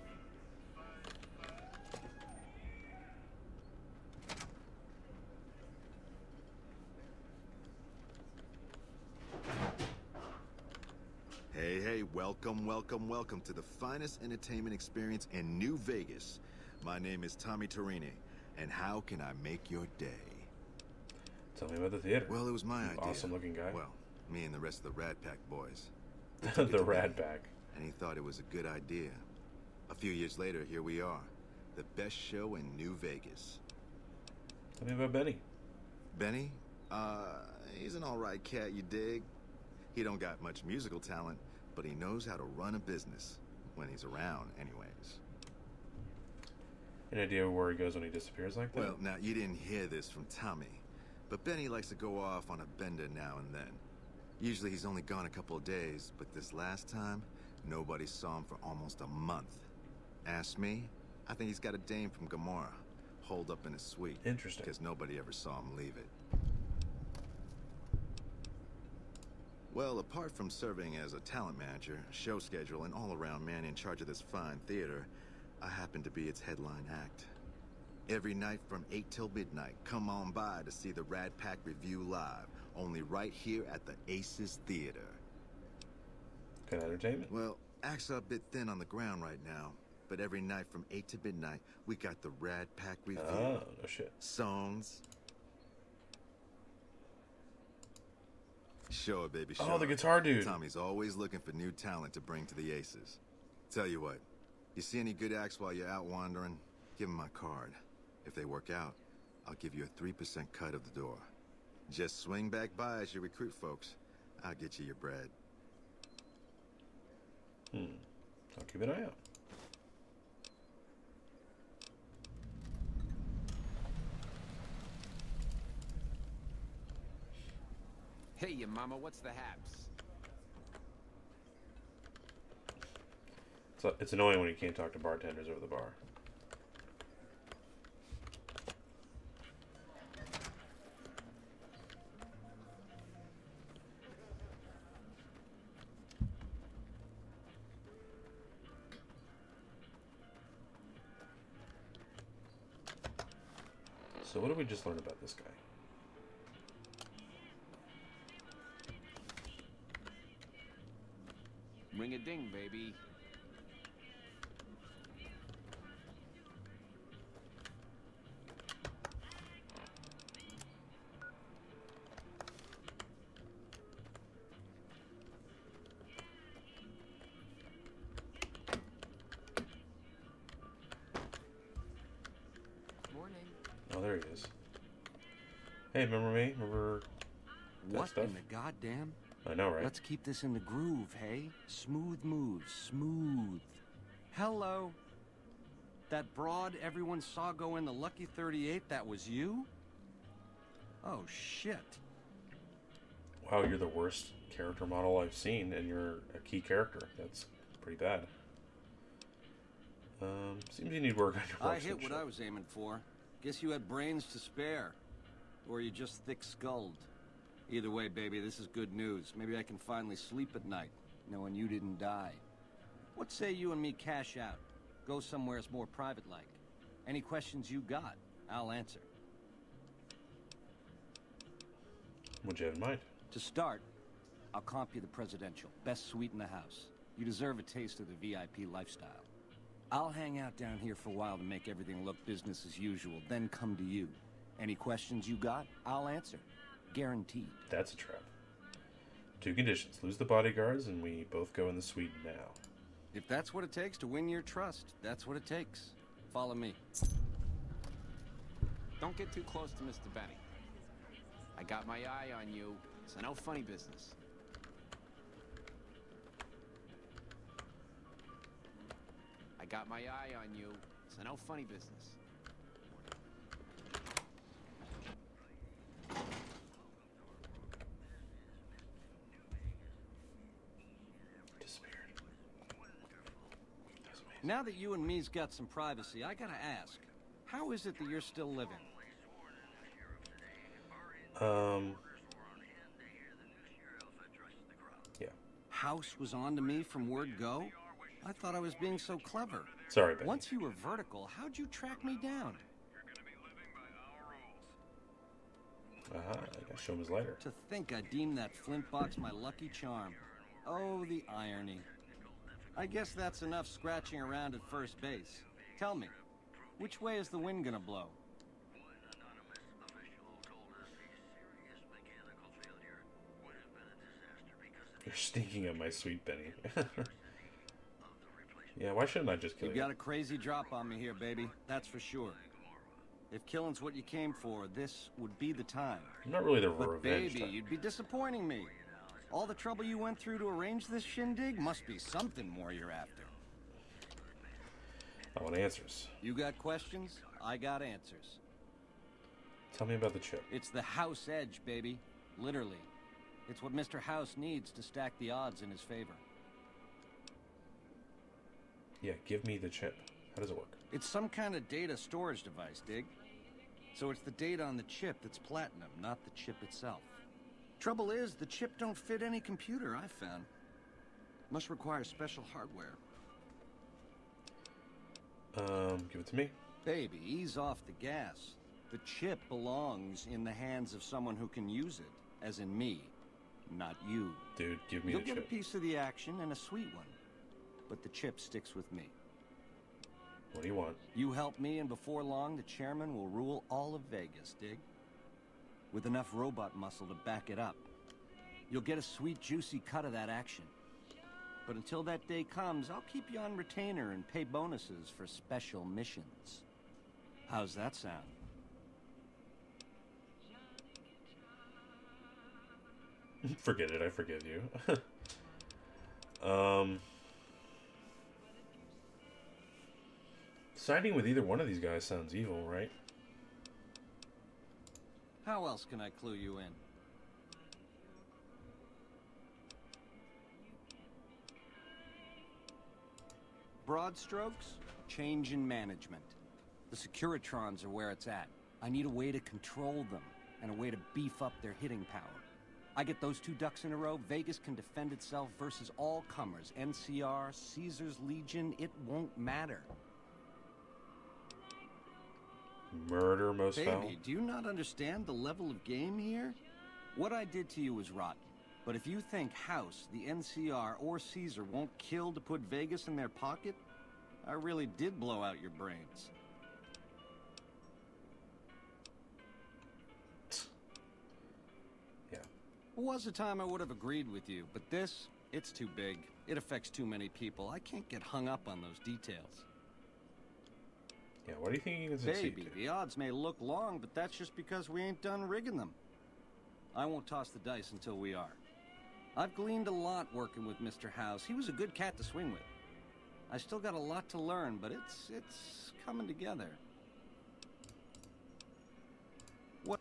Hey, welcome to the finest entertainment experience in New Vegas. My name is Tommy Torini, and how can I make your day? Tell me about the theater. Well, it was my idea. Awesome-looking guy. Well, me and the rest of the Rad Pack boys. The Rad Pack. And he thought it was a good idea. A few years later, here we are. The best show in New Vegas. Tell me about Benny. Benny? He's an alright cat, you dig? He don't got much musical talent, but he knows how to run a business. When he's around, anyways. Any idea where he goes when he disappears like that? Well, now, you didn't hear this from Tommy, but Benny likes to go off on a bender now and then. Usually he's only gone a couple of days, but this last time, nobody saw him for almost a month. Ask me, I think he's got a dame from Gamora, holed up in his suite. Interesting. Because nobody ever saw him leave it. Well, apart from serving as a talent manager, show schedule, and all-around man in charge of this fine theater, I happen to be its headline act. Every night from 8 till midnight, come on by to see the Rad Pack Review live, only right here at the Aces Theater. Good entertainment. Well, acts are a bit thin on the ground right now, but every night from 8 to midnight, we got the Rad Pack Review. Oh, no shit. Songs. Sure, baby, sure. Oh, the guitar dude. Tommy's always looking for new talent to bring to the Aces. Tell you what, you see any good acts while you're out wandering, give them my card. If they work out, I'll give you a 3% cut of the door. Just swing back by as you recruit folks. I'll get you your bread. I'll keep an eye out. Hey, your mama, what's the haps? So it's annoying when you can't talk to bartenders over the bar. So what did we just learn about this guy? Ring a ding, baby. Morning. Oh, there he is. Hey, remember me? Remember that What stuff? in the goddamn? I know, right? Let's keep this in the groove, hey? Smooth moves, smooth. Hello. That broad everyone saw go in the Lucky 38, that was you? Oh, shit. Wow, you're the worst character model I've seen, and you're a key character. That's pretty bad. Seems you need work on your I works hit and what shit. I was aiming for. Guess you had brains to spare. Or you just thick-skulled. Either way, baby, this is good news. Maybe I can finally sleep at night, knowing you didn't die. What say you and me cash out? Go somewheres more private-like. Any questions you got, I'll answer. What'd you have in mind? To start, I'll comp you the presidential. Best suite in the house. You deserve a taste of the VIP lifestyle. I'll hang out down here for a while to make everything look business as usual, then come to you. Any questions you got, I'll answer. Guaranteed. That's a trap. 2 conditions. Lose the bodyguards, and we both go in the suite now. If that's what it takes to win your trust, that's what it takes. Follow me. Don't get too close to Mr. Benny. I got my eye on you, so no funny business. I got my eye on you, so no funny business. Now that you and me's got some privacy, I gotta ask, how is it that you're still living? Yeah. House was on to me from word go? I thought I was being so clever. Sorry, Benny. Once you were vertical, how'd you track me down? I gotta show him his lighter. To think I deemed that flint box my lucky charm. Oh, the irony. I guess that's enough scratching around at first base. Tell me, which way is the wind gonna blow? You're stinking at my sweet Benny. Yeah, why shouldn't I just kill You you? got a crazy drop on me here, baby. That's for sure. If killing's what you came for, this would be the time. Not really the But revenge baby, type. you'd be disappointing me. All the trouble you went through to arrange this shindig must be something more you're after. I want answers. You got questions? I got answers. Tell me about the chip. It's the House Edge, baby. Literally. It's what Mr. House needs to stack the odds in his favor. Yeah, give me the chip. How does it work? It's some kind of data storage device, dig? So it's the data on the chip that's platinum, not the chip itself. Trouble is, the chip don't fit any computer I've found. Must require special hardware. Give it to me. Baby, ease off the gas. The chip belongs in the hands of someone who can use it, as in me, not you. Dude, give me You'll the get chip. a piece of the action and a sweet one. But the chip sticks with me. What do you want? You help me, and before long, the chairman will rule all of Vegas, dig? With enough robot muscle to back it up. You'll get a sweet, juicy cut of that action. But until that day comes, I'll keep you on retainer and pay bonuses for special missions. How's that sound? Forget it, I forgive you. Siding with either one of these guys sounds evil, right? How else can I clue you in? Broad strokes, change in management. The Securitrons are where it's at. I need a way to control them, and a way to beef up their hitting power. I get those 2 ducks in a row, Vegas can defend itself versus all comers. NCR, Caesar's Legion, it won't matter. Murder most foul. Baby, do you not understand the level of game here? What I did to you was rotten. But if you think House, the NCR, or Caesar won't kill to put Vegas in their pocket, I really did blow out your brains. Yeah. Was a time I would have agreed with you, but this, it's too big. It affects too many people. I can't get hung up on those details. Yeah, what do you think you can succeed? Baby, the odds may look long, but that's just because we ain't done rigging them. I won't toss the dice until we are. I've gleaned a lot working with Mr. House. He was a good cat to swing with. I still got a lot to learn, but it's coming together. What?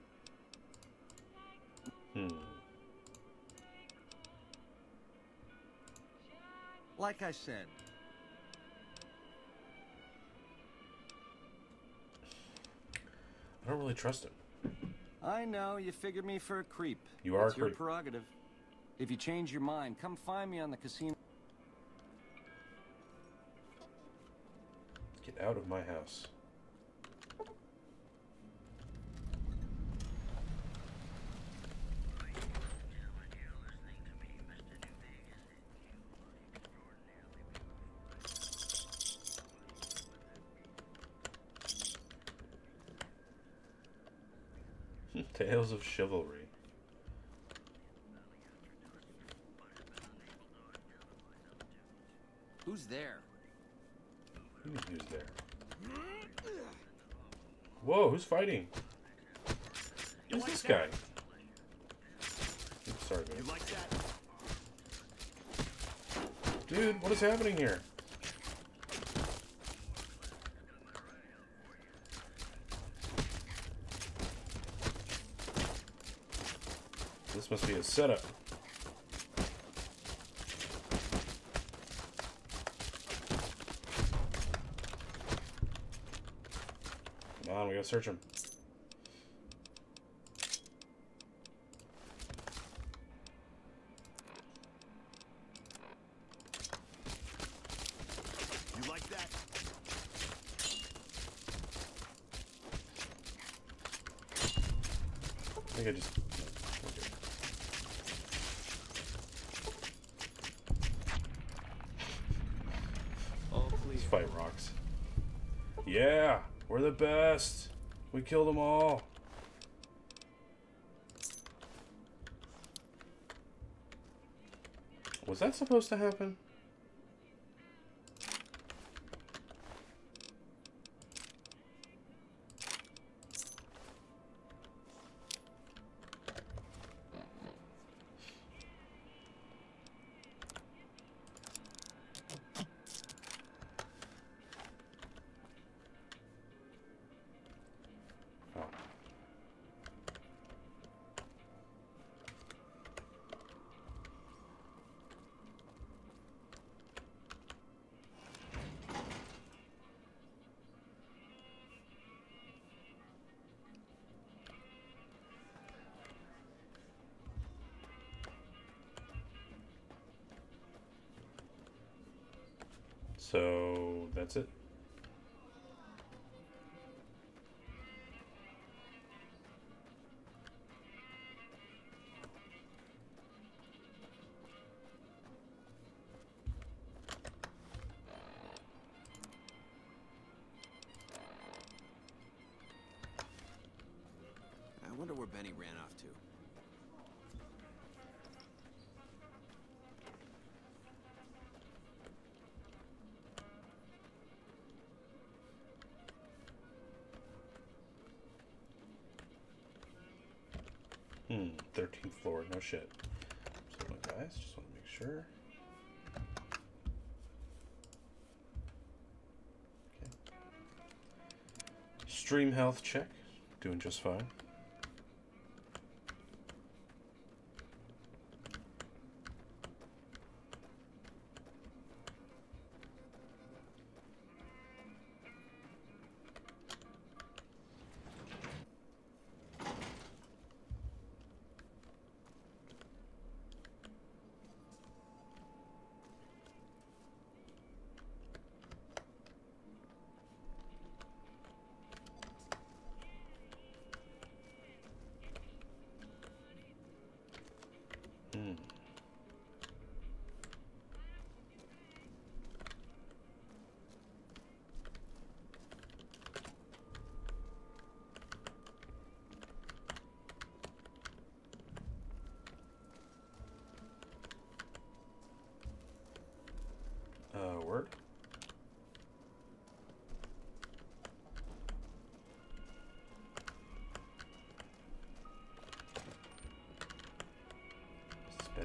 Like I said, I don't really trust him. I know, you figured me for a creep. You are a It's your creep. prerogative. If you change your mind, come find me on the casino. Get out of my house. Tales of Chivalry. Who's there? Who's there? Whoa, who's fighting? Who's this guy? Oops, sorry, man. You like that? Dude, what is happening here? This must be a setup. Come on, we gotta search him. You like that? I think I just... This fight rocks. Yeah, we're the best. We killed them all. Was that supposed to happen? So that's it. I wonder where Benny ran off to. Hmm, 13th floor, no shit. So, guys, just want to make sure. Okay. Stream health check, doing just fine.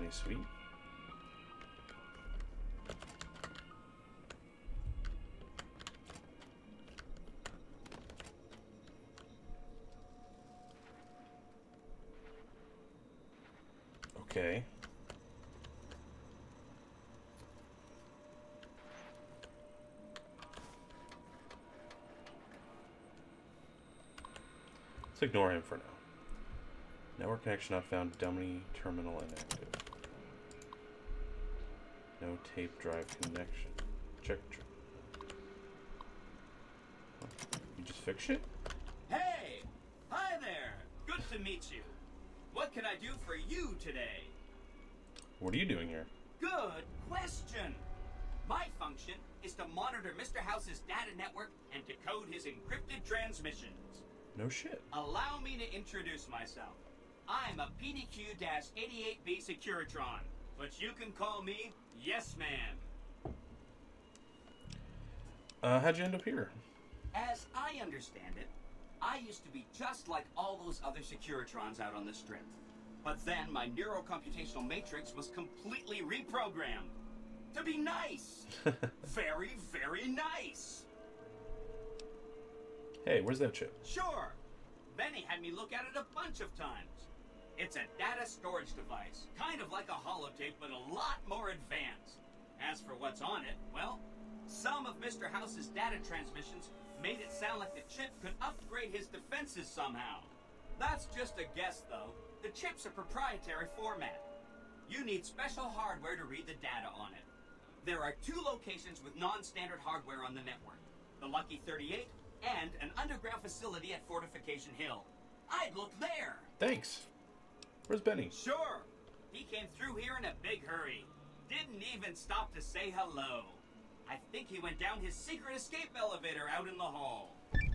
money, sweet. Okay. Let's ignore him for now. Network connection not found. Dummy terminal inactive. No tape drive connection. Check. You just fix it? Hey! Hi there! Good to meet you. What can I do for you today? What are you doing here? Good question. My function is to monitor Mr. House's data network and decode his encrypted transmissions. No shit. Allow me to introduce myself. I'm a PDQ-88B Securitron, but you can call me Yes Man. How'd you end up here? As I understand it, I used to be just like all those other Securitrons out on the strip. But then my neurocomputational matrix was completely reprogrammed. To be nice! Very, very nice! Hey, where's that chip? Sure! Benny had me look at it a bunch of times. It's a data storage device, kind of like a holotape, but a lot more advanced. As for what's on it, well, some of Mr. House's data transmissions made it sound like the chip could upgrade his defenses somehow. That's just a guess, though. The chip's a proprietary format. You need special hardware to read the data on it. There are 2 locations with non-standard hardware on the network. The Lucky 38 and an underground facility at Fortification Hill. I'd look there. Thanks. Where's Benny? Sure. He came through here in a big hurry. Didn't even stop to say hello. I think he went down his secret escape elevator out in the hall.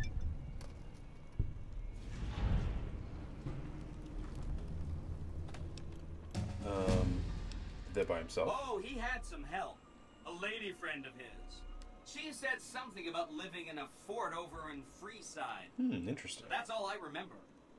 That by himself? Oh, he had some help. A lady friend of his. She said something about living in a fort over in Freeside. Interesting. That's all I remember.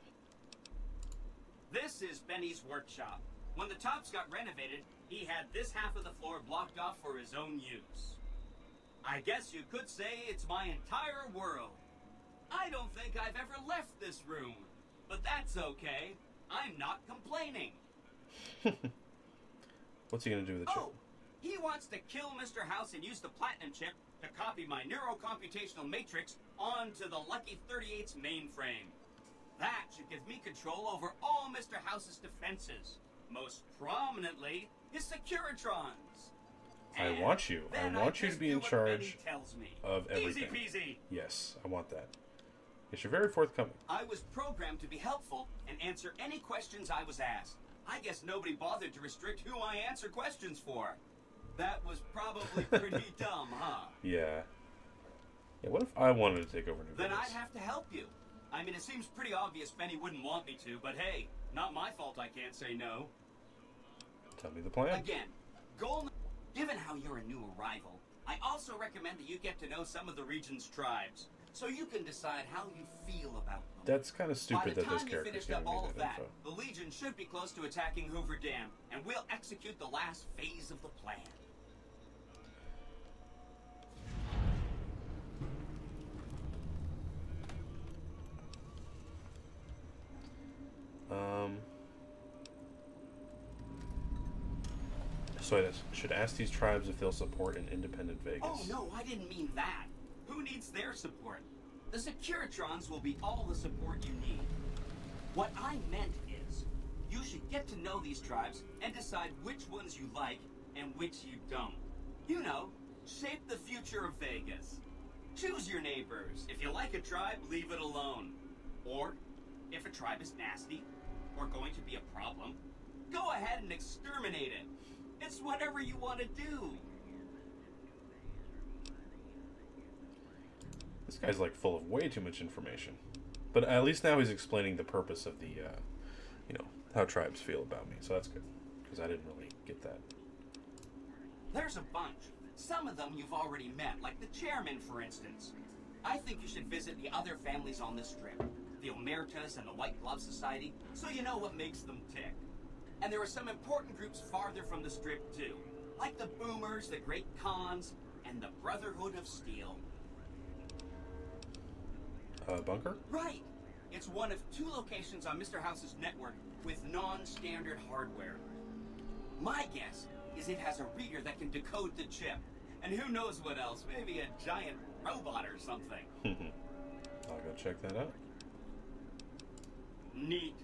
This is Benny's workshop. When the tops got renovated, he had this half of the floor blocked off for his own use. I guess you could say it's my entire world. I don't think I've ever left this room. But that's okay. I'm not complaining. What's he gonna do with the chip? Oh, he wants to kill Mr. House and use the platinum chip to copy my neurocomputational matrix onto the Lucky 38's mainframe. That should give me control over all Mr. House's defenses. Most prominently, his Securitrons. I want you to be in charge of everything. Easy peasy. Yes, I want that. Yes, you're very forthcoming. I was programmed to be helpful and answer any questions I was asked. I guess nobody bothered to restrict who I answer questions for. That was probably pretty dumb, huh? Yeah. Yeah, what if I wanted to take over New Then Vegas? I'd have to help you. I mean, it seems pretty obvious Benny wouldn't want me to, but hey, not my fault I can't say no. Tell me the plan. Again, given how you're a new arrival, I also recommend that you get to know some of the region's tribes, so you can decide how you feel about them. That's kind of stupid that this By the time you character's finished giving up me all of that that, info. the Legion should be close to attacking Hoover Dam, and we'll execute the last phase of the plan. So I should ask these tribes if they'll support an independent Vegas. Oh, no, I didn't mean that. Who needs their support? The Securitrons will be all the support you need. What I meant is, you should get to know these tribes and decide which ones you like and which you don't. You know, shape the future of Vegas. Choose your neighbors. If you like a tribe, leave it alone. Or, if a tribe is nasty, or going to be a problem, go ahead and exterminate it. It's whatever you want to do. This guy's like full of way too much information. But at least now he's explaining the purpose of the, you know, how tribes feel about me. So that's good. Because I didn't really get that. There's a bunch. Some of them you've already met, like the chairman, for instance. I think you should visit the other families on the strip. The Omertas and the White Glove Society, so you know what makes them tick. And there are some important groups farther from the Strip, too. Like the Boomers, the Great Khans, and the Brotherhood of Steel. Bunker? Right. It's one of 2 locations on Mr. House's network with non-standard hardware. My guess is it has a reader that can decode the chip. And who knows what else? Maybe a giant robot or something. I'll go check that out. Neat.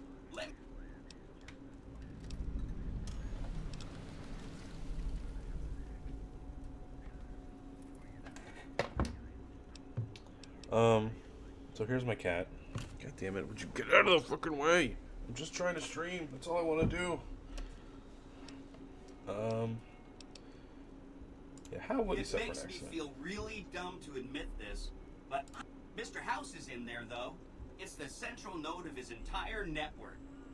So here's my cat. God damn it, would you get out of the fucking way? I'm just trying to stream. That's all I want to do. Yeah, how would he suffer an accident? It makes me feel really dumb to admit this, but Mr. House is in there, though. It's the central node of his entire network.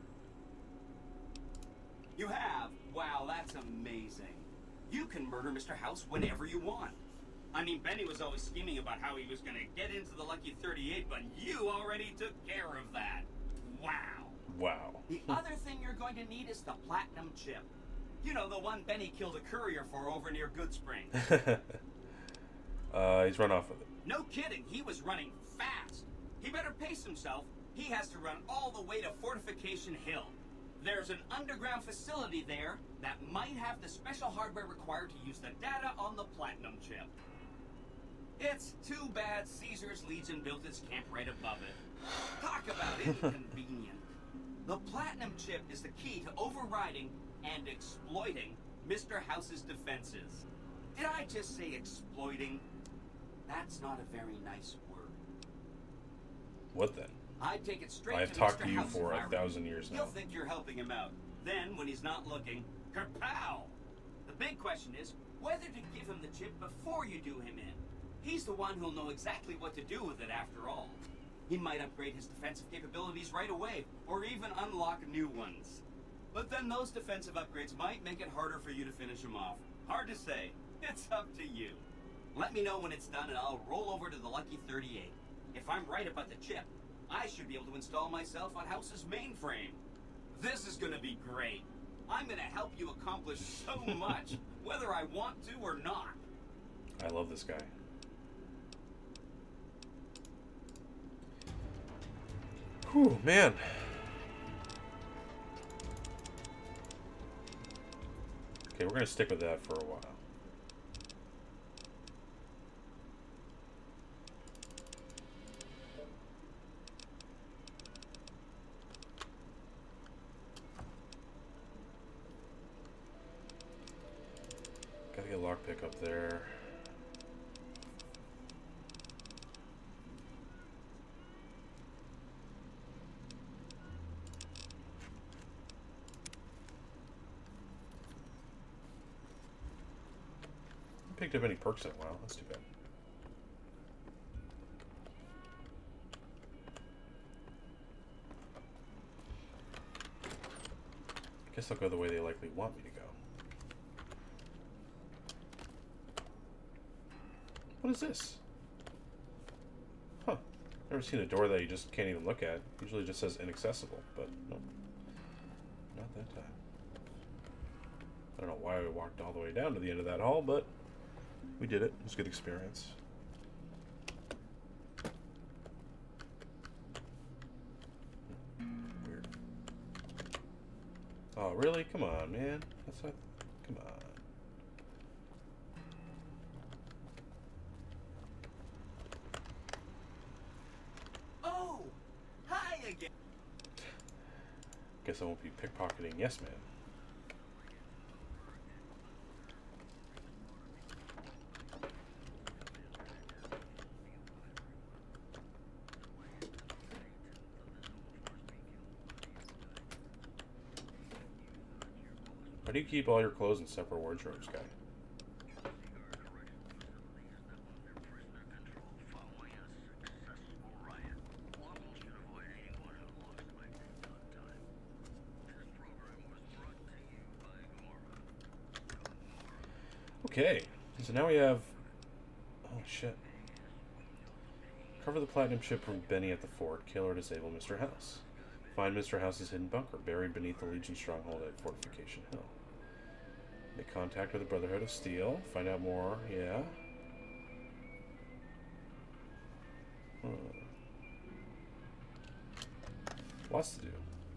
You have? Wow, that's amazing. You can murder Mr. House whenever you want. I mean, Benny was always scheming about how he was going to get into the Lucky 38, but you already took care of that. Wow. Wow. The other thing you're going to need is the platinum chip. You know, the one Benny killed a courier for over near Goodsprings. He's run off with it. No kidding, he was running fast. He better pace himself. He has to run all the way to Fortification Hill. There's an underground facility there that might have the special hardware required to use the data on the platinum chip. It's too bad Caesar's Legion built its camp right above it. Talk about inconvenient. The platinum chip is the key to overriding and exploiting Mr. House's defenses. Did I just say exploiting? That's not a very nice word. What then? I'd take it straight I've to talked Mr. to you House for if I were 1,000 years now. He'll think you're helping him out. Then, when he's not looking, kerpow! The big question is whether to give him the chip before you do him in. He's the one who'll know exactly what to do with it after all. He might upgrade his defensive capabilities right away, or even unlock new ones. But then those defensive upgrades might make it harder for you to finish him off. Hard to say. It's up to you. Let me know when it's done and I'll roll over to the Lucky 38. If I'm right about the chip, I should be able to install myself on House's mainframe. This is gonna be great. I'm gonna help you accomplish so much, whether I want to or not. I love this guy. Whew, man. Okay, we're gonna stick with that for a while. Gotta get a lockpick up there. Picked up any perks in a while. That's too bad. I guess I'll go the way they likely want me to go. What is this? Huh. Never seen a door that you just can't even look at. Usually it just says inaccessible, but nope. Not that time. I don't know why we walked all the way down to the end of that hall, but we did it. It was a good experience. Weird. Oh, really? Come on, man. That's not... Come on. Oh! Hi again! Guess I won't be pickpocketing Yes Man. Why do you keep all your clothes in separate wardrobes, guy? Okay, so now we have... Oh, shit. Cover the platinum chip from Benny at the fort. Kill or disable Mr. House. Find Mr. House's hidden bunker, buried beneath the Legion stronghold at Fortification Hill. Make contact with the Brotherhood of Steel. Find out more. Yeah. Lots to do.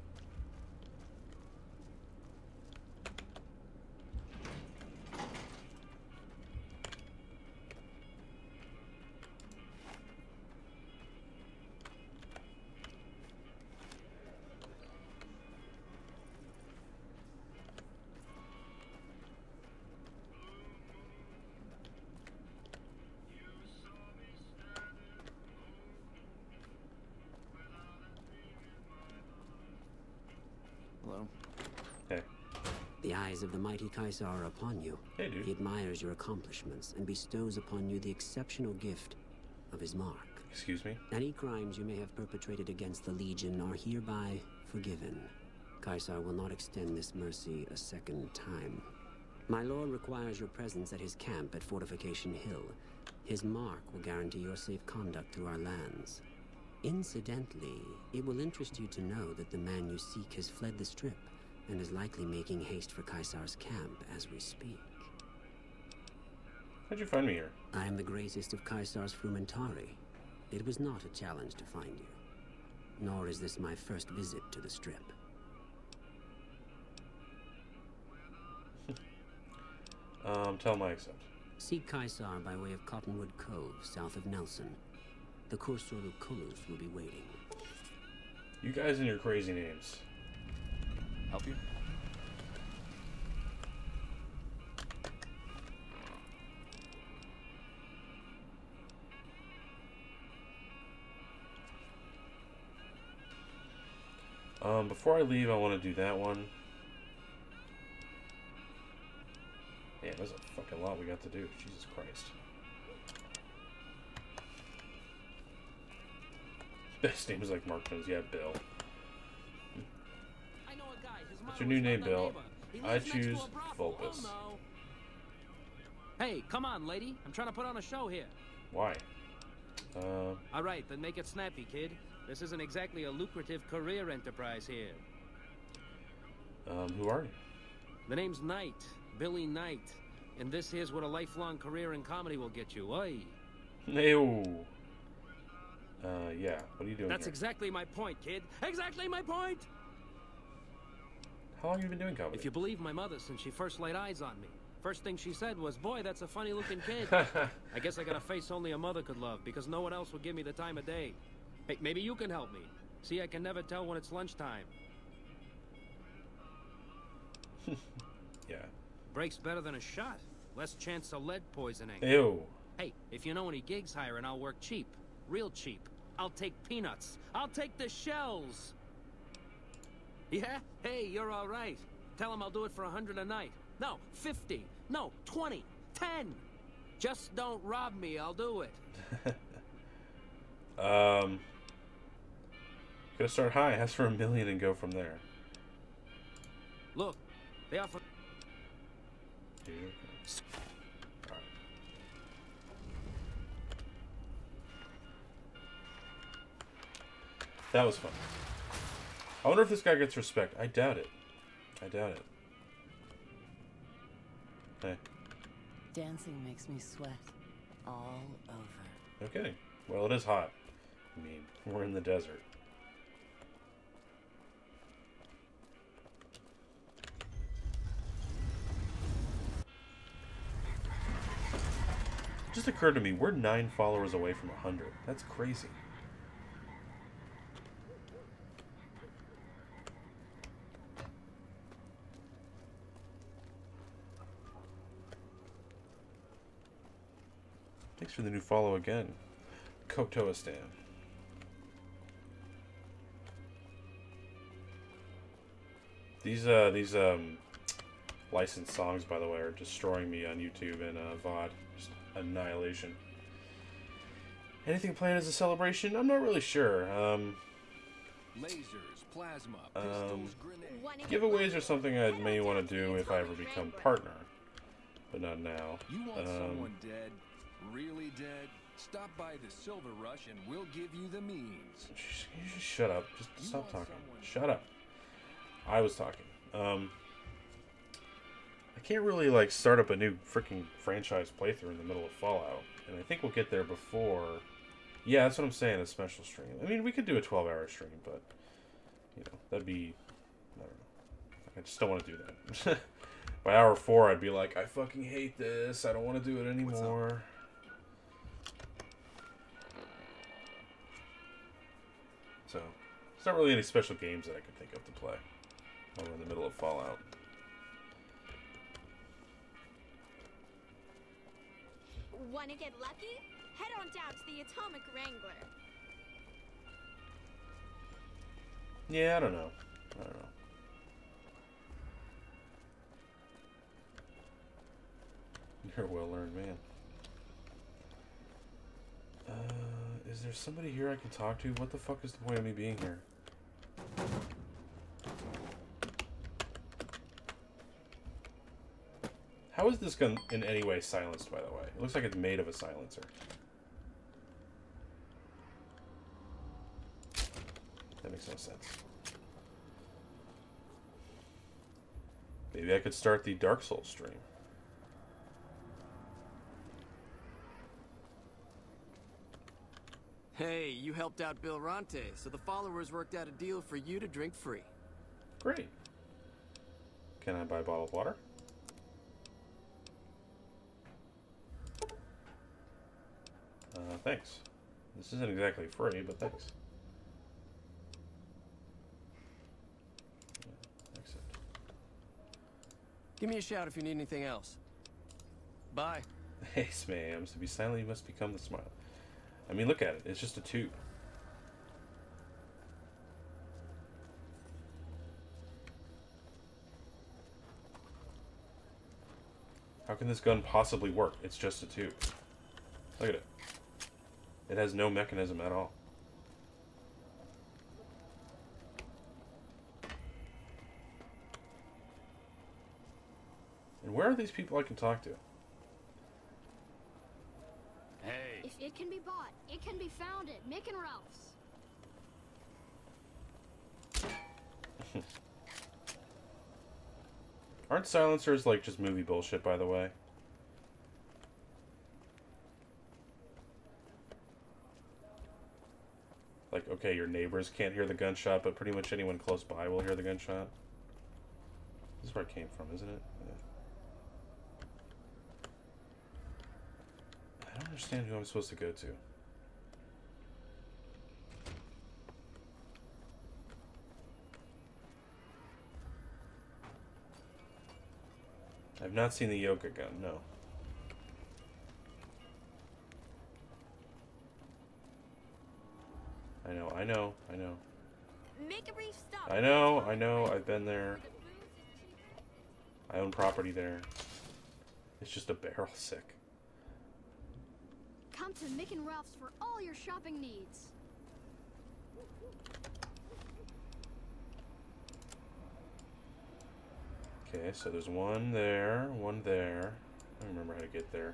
Hello. Hey. The eyes of the mighty Caesar are upon you. Hey, dude. He admires your accomplishments and bestows upon you the exceptional gift of his mark. Excuse me? Any crimes you may have perpetrated against the Legion are hereby forgiven. Caesar will not extend this mercy a second time. My lord requires your presence at his camp at Fortification Hill. His mark will guarantee your safe conduct through our lands. Incidentally, it will interest you to know that the man you seek has fled the Strip and is likely making haste for Caesar's camp as we speak. How'd you find me here? I am the greatest of Caesar's Frumentari. It was not a challenge to find you. Nor is this my first visit to the Strip. Tell him I accept. Seek Caesar by way of Cottonwood Cove, south of Nelson. The Kursor Lucullus will be waiting. You guys and your crazy names. Help you? Before I leave, I want to do that one. Yeah, there's a fucking lot we got to do. Jesus Christ. Best name is like Mark knows. Yeah, Bill. I know a guy. His What's your new name, Bill? I choose Oh, Vulpus. no. Hey, come on, lady. I'm trying to put on a show here. Why? All right, then make it snappy, kid. This isn't exactly a lucrative career enterprise here. Who are you? The name's Knight, Billy Knight. And this here's what a lifelong career in comedy will get you. Oi. Ew. Yeah. What are you doing That's here? exactly my point, kid. Exactly my point! How long have you been doing comedy? If you believe my mother, since she first laid eyes on me. First thing she said was, boy, that's a funny-looking kid. I guess I got a face only a mother could love, because no one else would give me the time of day. Hey, maybe you can help me. See, I can never tell when it's lunchtime. Yeah. Breaks better than a shot. Less chance of lead poisoning. Ew. Hey, if you know any gigs hiring, I'll work cheap. Real cheap. I'll take peanuts. I'll take the shells. Yeah? Hey, you're all right. Tell him I'll do it for 100 a night. No, 50. No, 20. 10. Just don't rob me. I'll do it. Gotta start high. Ask for $1 million and go from there. Look, they offer... Alright. That was fun. I wonder if this guy gets respect. I doubt it. I doubt it. Hey. Dancing makes me sweat all over. Okay. Well, it is hot. I mean, we're in the desert. It just occurred to me, we're 9 followers away from 100. That's crazy. Thanks for the new follow again. Kotoistan. These licensed songs, by the way, are destroying me on YouTube and VOD. Just annihilation. Anything planned as a celebration? I'm not really sure. Lasers, plasma, pistols, grenades. Giveaways are something I may want to do if I ever become partner, but not now. You want someone dead? Really dead? Stop by the Silver Rush and we'll give you the means. You just shut up. Just stop talking. Shut up. I was talking. I can't really, like, start up a new freaking franchise playthrough in the middle of Fallout. And I think we'll get there before... Yeah, that's what I'm saying, a special stream. I mean, we could do a 12-hour stream, but... You know, that'd be... I don't know. I just don't want to do that. By hour 4, I'd be like, I fucking hate this. I don't want to do it anymore. So, there's not really any special games that I could think of to play while we're in the middle of Fallout. Wanna get lucky? Head on down to the Atomic Wrangler. Yeah, I don't know. You're a well-learned man. Is there somebody here I can talk to? What the fuck is the point of me being here? How is this gun in any way silenced, by the way? It looks like it's made of a silencer. That makes no sense. Maybe I could start the Dark Souls stream. Hey, you helped out Bill Ronte, so the followers worked out a deal for you to drink free. Great. Can I buy a bottle of water? Thanks. This isn't exactly free, but thanks. Exit. Give me a shout if you need anything else. Bye. Hey, Smams. To be silent, you must become the smile. I mean, look at it. It's just a tube. How can this gun possibly work? It's just a tube. Look at it. It has no mechanism at all. And where are these people I can talk to? Hey. If it can be bought, it can be found at Mick and Ralph's. Aren't silencers like just movie bullshit, by the way? Like, okay, your neighbors can't hear the gunshot, but pretty much anyone close by will hear the gunshot. This is where it came from, isn't it? Yeah. I don't understand who I'm supposed to go to. I've not seen the yoga gun, no. I know. Make a brief stop. I know, I've been there. I own property there. It's just a barrel sick. Come to Mick and Ralph's for all your shopping needs. Okay, so there's one there, one there. I don't remember how to get there.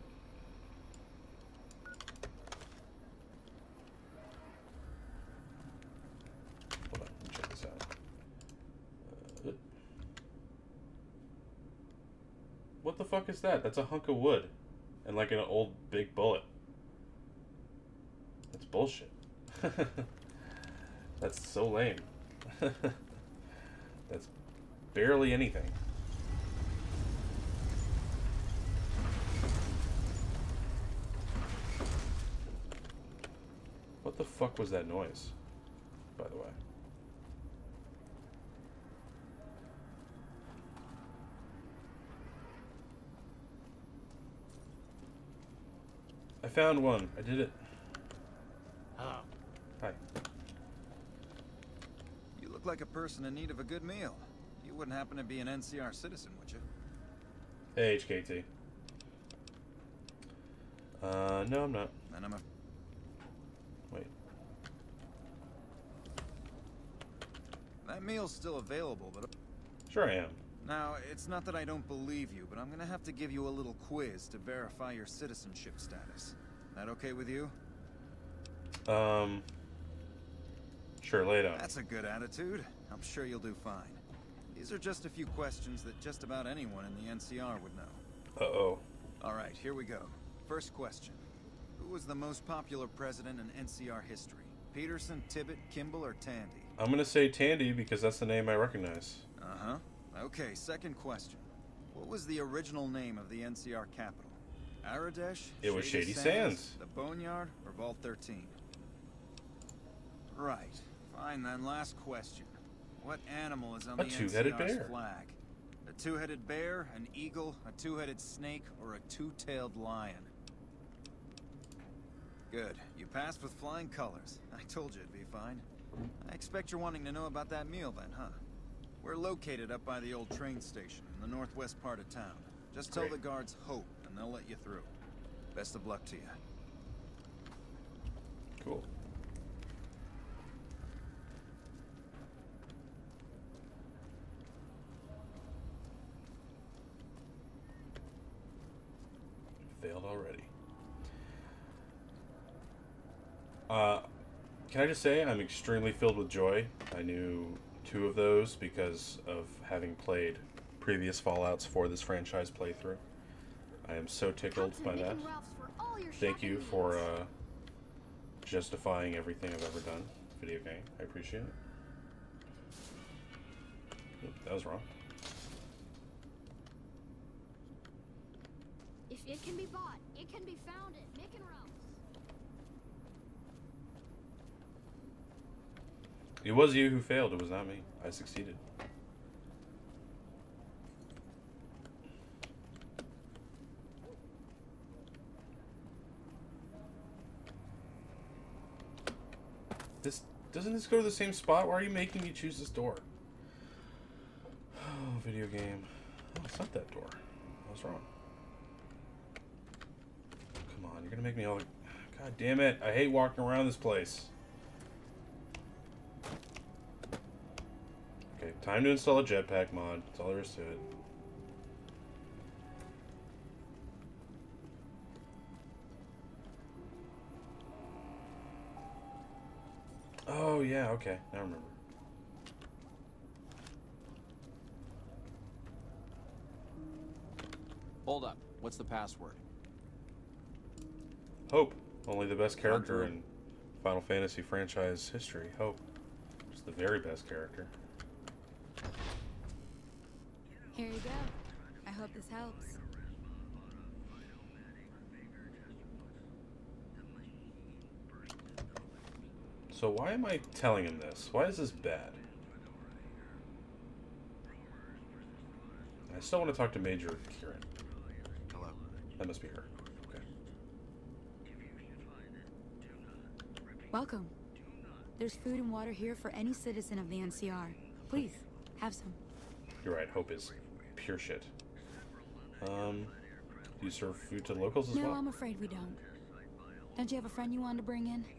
Hold on, let me check this out. What the fuck is that? That's a hunk of wood. And like an old big bullet. That's bullshit. That's so lame. That's barely anything. What the fuck was that noise, by the way? I found one. I did it. Hello. Hi. You look like a person in need of a good meal. You wouldn't happen to be an NCR citizen, would you? Hey, HKT. No, I'm not. And I'm a... Wait. That meal's still available, but... Sure I am. Now, it's not that I don't believe you, but I'm gonna have to give you a little quiz to verify your citizenship status. That okay with you? Sure, lay it on. That's a good attitude. I'm sure you'll do fine. These are just a few questions that just about anyone in the NCR would know. Uh-oh. All right, here we go. First question. Who was the most popular president in NCR history? Peterson, Tibbet, Kimball, or Tandy? I'm gonna say Tandy because that's the name I recognize. Uh-huh. Okay, second question. What was the original name of the NCR capital? Aradesh? It was Shady Sands. The Boneyard, or Vault 13? Right. Fine then, last question. What animal is on the two-headed NCR's bear. flag? A two-headed bear, an eagle, a two-headed snake, or a two-tailed lion? Good. You passed with flying colors. I told you it'd be fine. I expect you're wanting to know about that meal then, huh? We're located up by the old train station in the northwest part of town. Just tell the guards Hope, and they'll let you through. Best of luck to you. Cool. Failed already. Can I just say I'm extremely filled with joy. I knew 2 of those because of having played previous Fallouts for this franchise playthrough. I am so tickled by that. Thank you for justifying everything I've ever done. Video game. I appreciate it. Oop, that was wrong. If it can be bought, it can be found at Mick and Ralph's. It was you who failed. It was not me. I succeeded. Doesn't this go to the same spot? Why are you making me choose this door? Oh, video game. Oh, it's not that door. I was wrong. Come on, you're gonna make me all... God damn it. I hate walking around this place. Okay, time to install a jetpack mod. That's all there is to it. Oh, yeah, okay. I remember. Hold up. What's the password? Hope. Only the best character in Final Fantasy franchise history. Hope. Just the very best character. Here you go. I hope this helps. So why am I telling him this? Why is this bad? I still want to talk to Major Kieran. Hello. That must be her. Okay. Welcome. There's food and water here for any citizen of the NCR. Please, have some. You're right. Hope is pure shit. Do you serve food to locals as well? No, I'm afraid we don't. Don't you have a friend you wanted to bring in?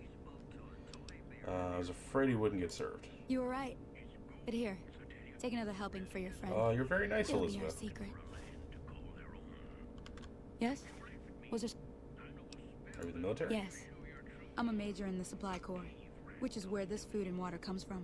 I was afraid he wouldn't get served. You were right. But here, take another helping for your friend. You're very nice, It'll Elizabeth. Be our secret. Yes? Was there... Are you the military? Yes. I'm a major in the Supply Corps, which is where this food and water comes from.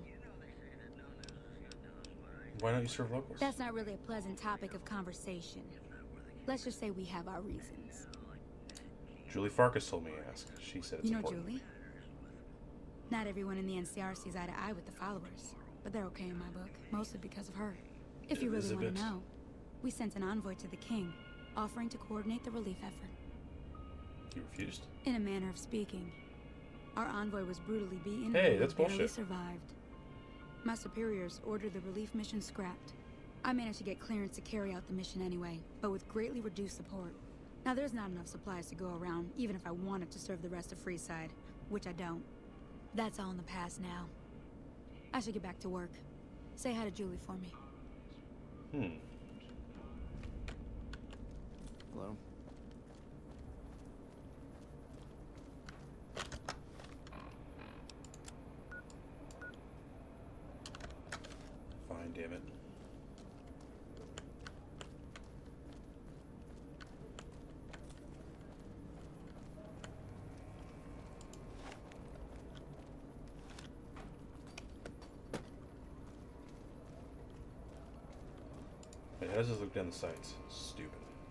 Why don't you serve locals? That's not really a pleasant topic of conversation. Let's just say we have our reasons. Julie Farkas told me to ask. She said it's You know important. Julie? Not everyone in the NCR sees eye to eye with the followers, but they're okay in my book, mostly because of her. If you really want to know, we sent an envoy to the king, offering to coordinate the relief effort. You refused? In a manner of speaking. Our envoy was brutally beaten, Hey, and that's barely bullshit. survived. My superiors ordered the relief mission scrapped. I managed to get clearance to carry out the mission anyway, but with greatly reduced support. Now there's not enough supplies to go around, even if I wanted to serve the rest of Freeside, which I don't. That's all in the past now. I should get back to work. Say hi to Julie for me. Hello? Fine, damn it. How does this look down the sights? Stupid.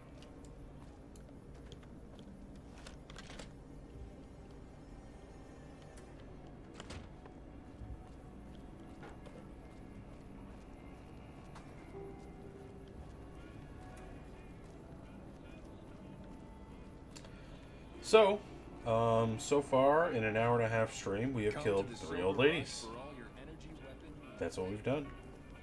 So, so far in an hour and a half stream, we have killed 3 old ladies. That's what we've done.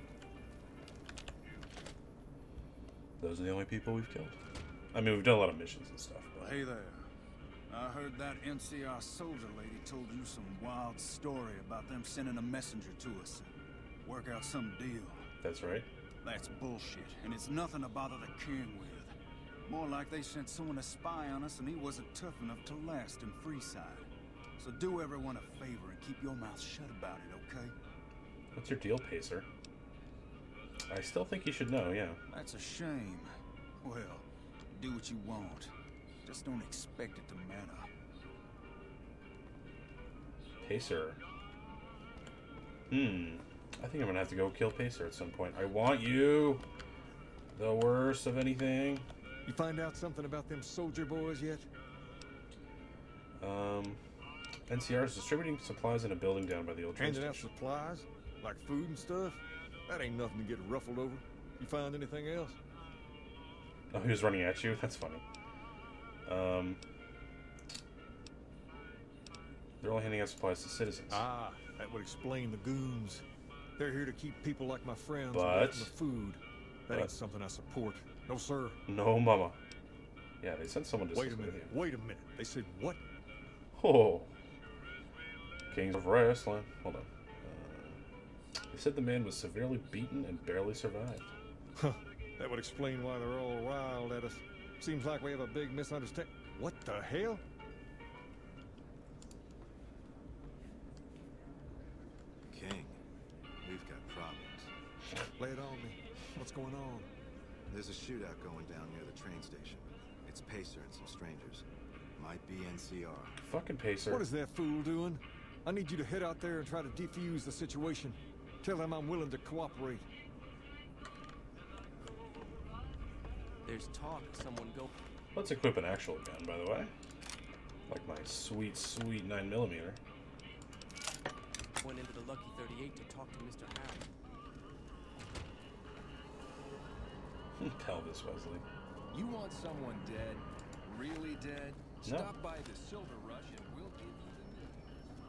Those are the only people we've killed. I mean, we've done a lot of missions and stuff. But... Hey there. I heard that NCR soldier lady told you some wild story about them sending a messenger to us. Work out some deal. That's right. That's bullshit, and it's nothing to bother the king with. More like they sent someone to spy on us and he wasn't tough enough to last in Freeside. So do everyone a favor and keep your mouth shut about it, okay? What's your deal, Pacer? I still think you should know, yeah. That's a shame. Well, do what you want. Just don't expect it to matter. Pacer. I think I'm gonna have to go kill Pacer at some point. I want you. The worst of anything. You find out something about them soldier boys yet? NCR is distributing supplies in a building down by the old train Handing out station. supplies? Like food and stuff? That ain't nothing to get ruffled over. You find anything else? Oh, he was running at you? That's funny. They're only handing out supplies to citizens. Ah, that would explain the goons. They're here to keep people like my friends But- away from the food. That ain't something I support. No, sir. No, mama. Yeah, they sent someone to Wait a assist with minute. you. Wait a minute. They said what? Oh. Kings of Wrestling. Hold on. They said the man was severely beaten and barely survived. Huh. That would explain why they're all riled at us. Seems like we have a big misunderstanding. What the hell? King, we've got problems. Lay it on me. What's going on? There's a shootout going down near the train station. It's Pacer and some strangers. Might be NCR. Fucking Pacer. What is that fool doing? I need you to head out there and try to defuse the situation. Tell them I'm willing to cooperate. There's talk someone go... Let's equip an actual gun, by the way. Like my sweet, sweet 9mm. Went into the Lucky 38 to talk to Mr. Howe. Pelvis Wesley. You want someone dead? Really dead? No. Stop by the Silver Rush and we'll give you the news.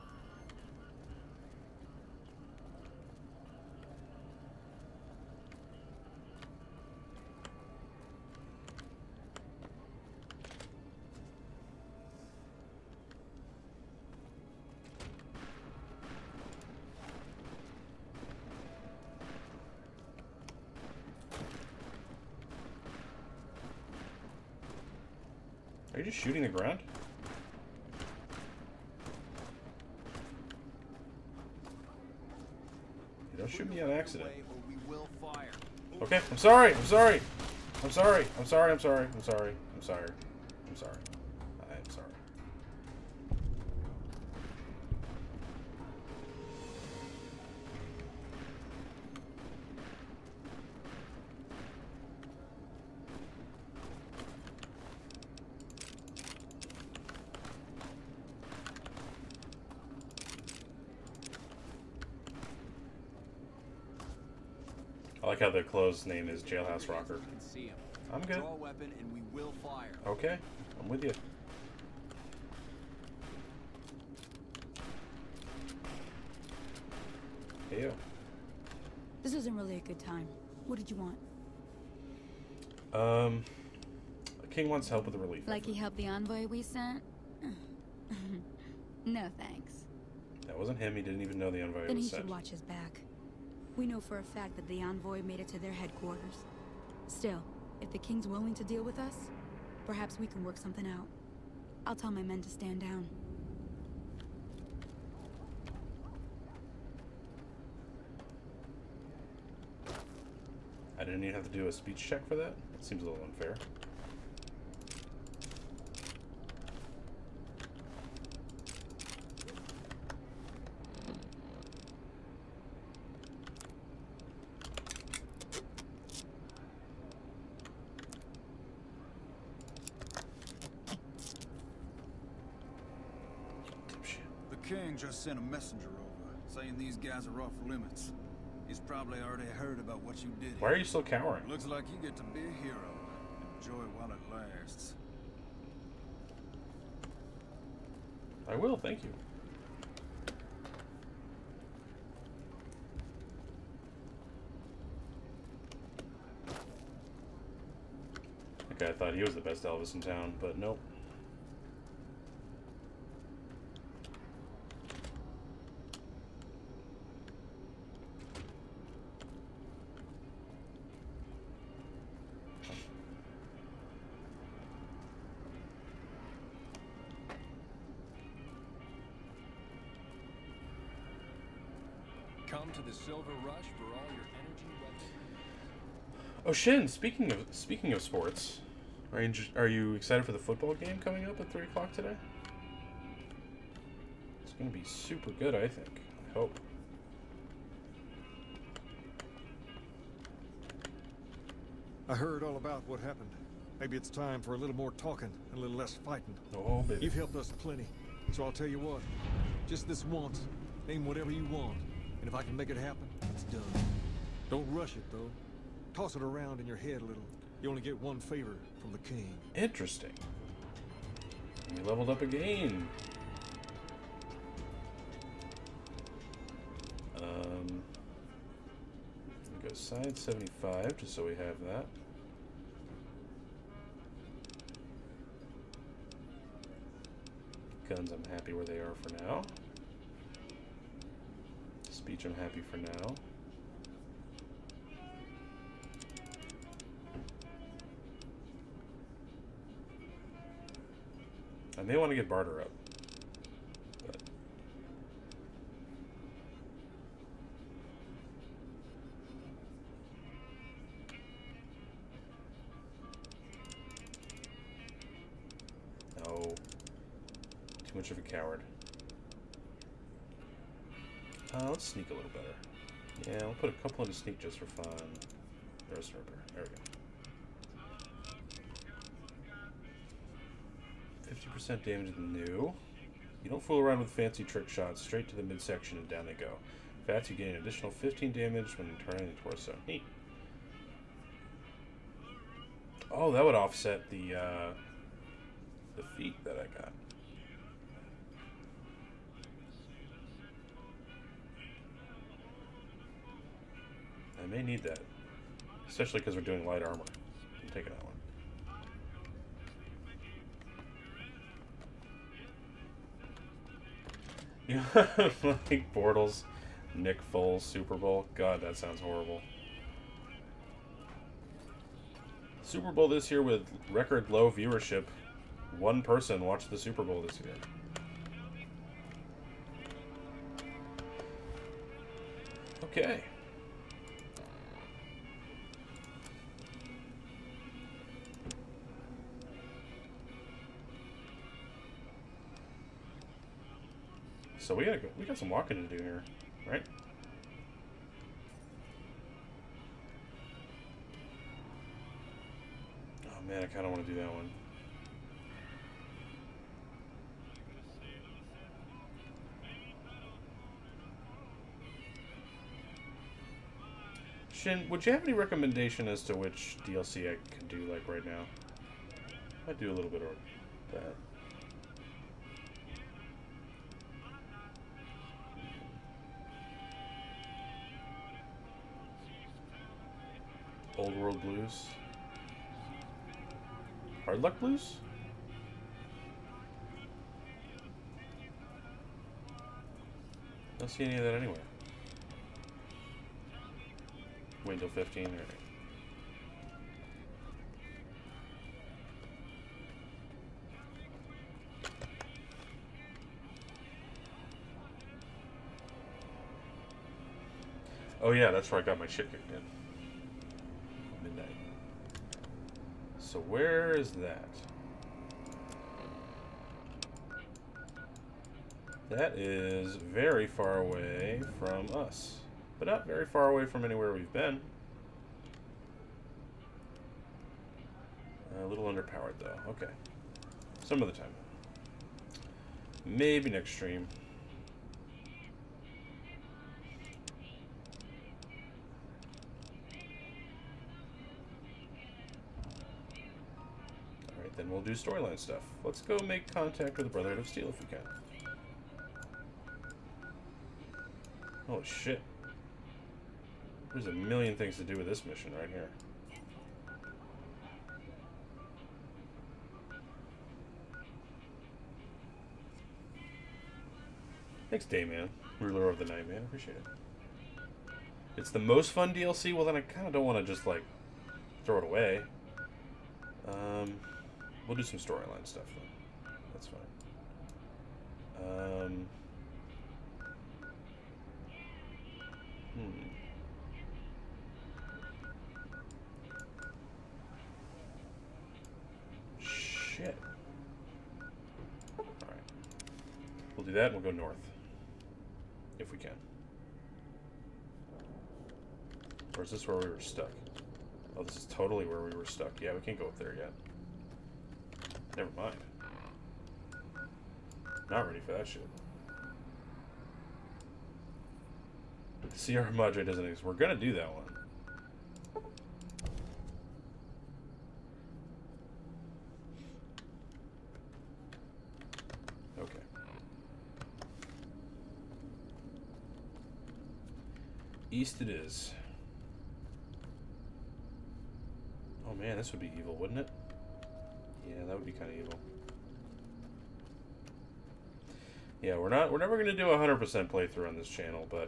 Are you just shooting the ground? You don't shoot me on accident. Okay, I'm sorry, I'm sorry. I'm sorry, I'm sorry, I'm sorry, I'm sorry, I'm sorry, I'm sorry. I'm sorry. I like how the clothes name is Jailhouse Rocker. I'm good. Draw a weapon and we will fire. Okay, I'm with you. Hey, yo. This isn't really a good time. What did you want? King wants help with the relief. Like he helped the envoy we sent? No thanks. That wasn't him. He didn't even know the envoy Then he was should sent. watch his back. We know for a fact that the envoy made it to their headquarters. Still, if the king's willing to deal with us, perhaps we can work something out. I'll tell my men to stand down. I didn't even have to do a speech check for that. That seems a little unfair. king just sent a messenger over, saying these guys are off limits. He's probably already heard about what you did. Why are you still cowering? Looks like you get to be a hero. Enjoy while it lasts. I will, thank you. Okay, I thought he was the best Elvis in town, but nope. Come to the Silver Rush for all your energy weapons. Oh, Shin, speaking of sports, are you excited for the football game coming up at 3 o'clock today? It's going to be super good, I think. I hope. I heard all about what happened. Maybe it's time for a little more talking and a little less fighting. Oh, baby. You've helped us plenty, so I'll tell you what. Just this once, name whatever you want, and if I can make it happen, it's done. Don't rush it, though. Toss it around in your head a little. You only get one favor from the king. Interesting. You leveled up again. We go side 75, just so we have that. Guns, I'm happy where they are for now. Speech, I'm happy for now. I may want to get barter up. But no. Too much of a coward. Let's sneak a little better. Yeah, I'll put a couple into sneak just for fun. There's a Ripper. There we go. 50% damage to the new. You don't fool around with fancy trick shots. Straight to the midsection and down they go. Fats, you gain an additional 15 damage when turning the torso. Neat. Oh, that would offset the feat that I got. I may need that. Especially because we're doing light armor. I'm taking that one. Like Bortles, Nick Foles, Super Bowl. God, that sounds horrible. Super Bowl this year with record low viewership. One person watched the Super Bowl this year. Okay. So we got some walking to do here, right? Oh man, I kind of want to do that one. Shin, would you have any recommendation as to which DLC I could do like right now? I'd do a little bit of that. Old World Blues. Hard Luck Blues? Don't see any of that anywhere. Wait until 15. All right. Oh yeah, that's where I got my shit kicked in. Midnight. So where is that? That is very far away from us. But not very far away from anywhere we've been. A little underpowered though. Okay. Some of the time. Maybe next stream. Alright, then we'll do storyline stuff. Let's go make contact with the Brotherhood of Steel if we can. Holy shit. There's a million things to do with this mission right here. Thanks, Dayman. Ruler of the Night, man. Appreciate it. It's the most fun DLC? Well, then I kind of don't want to just, like, throw it away. We'll do some storyline stuff, though. That's fine. Shit. Alright. We'll do that and we'll go north. If we can. Or is this where we were stuck? Oh, this is totally where we were stuck. Yeah, we can't go up there yet. Never mind. Not ready for that shit. Sierra Madre doesn't exist. We're gonna do that one. Okay. East it is. Oh man, this would be evil, wouldn't it? Yeah, that would be kind of evil. Yeah, we're never gonna do a 100% playthrough on this channel, but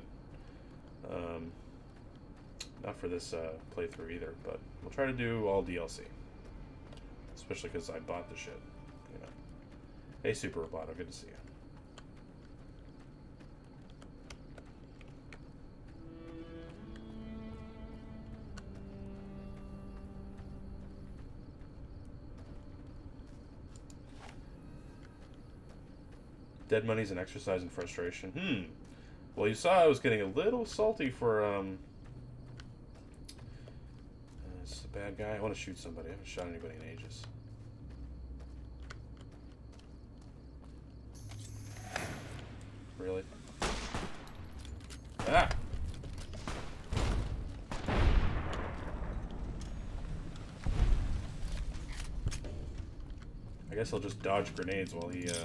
not for this playthrough either. But we'll try to do all DLC, especially because I bought the shit. You know. Hey, Super Roboto, good to see you. Dead money's an exercise in frustration. Well, you saw I was getting a little salty for, this is a bad guy. I want to shoot somebody. I haven't shot anybody in ages. Really? Ah! I guess I'll just dodge grenades while he,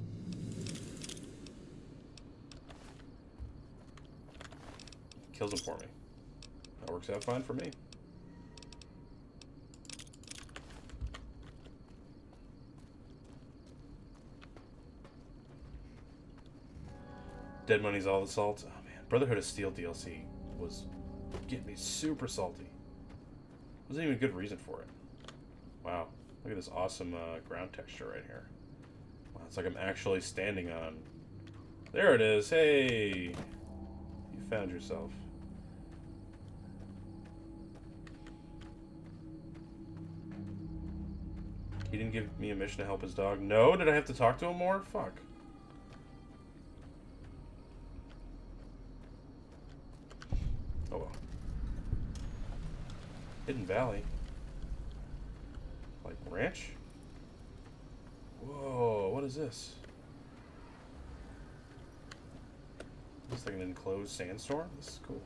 kills him for me. That works out fine for me. Dead money's all the salt. Oh man, Brotherhood of Steel DLC was getting me super salty. Wasn't even a good reason for it. Wow, look at this awesome ground texture right here. Wow, it's like I'm actually standing on. There it is. Hey, you found yourself. He didn't give me a mission to help his dog. No, did I have to talk to him more? Fuck. Oh well. Hidden Valley. Like ranch? Whoa, what is this? Looks like an enclosed sandstorm? This is cool.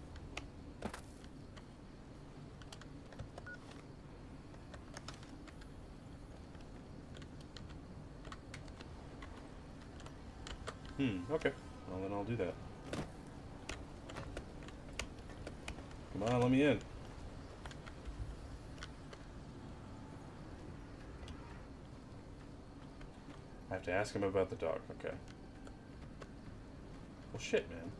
Okay. Well, then I'll do that. Come on, let me in. I have to ask him about the dog. Okay. Well, shit, man.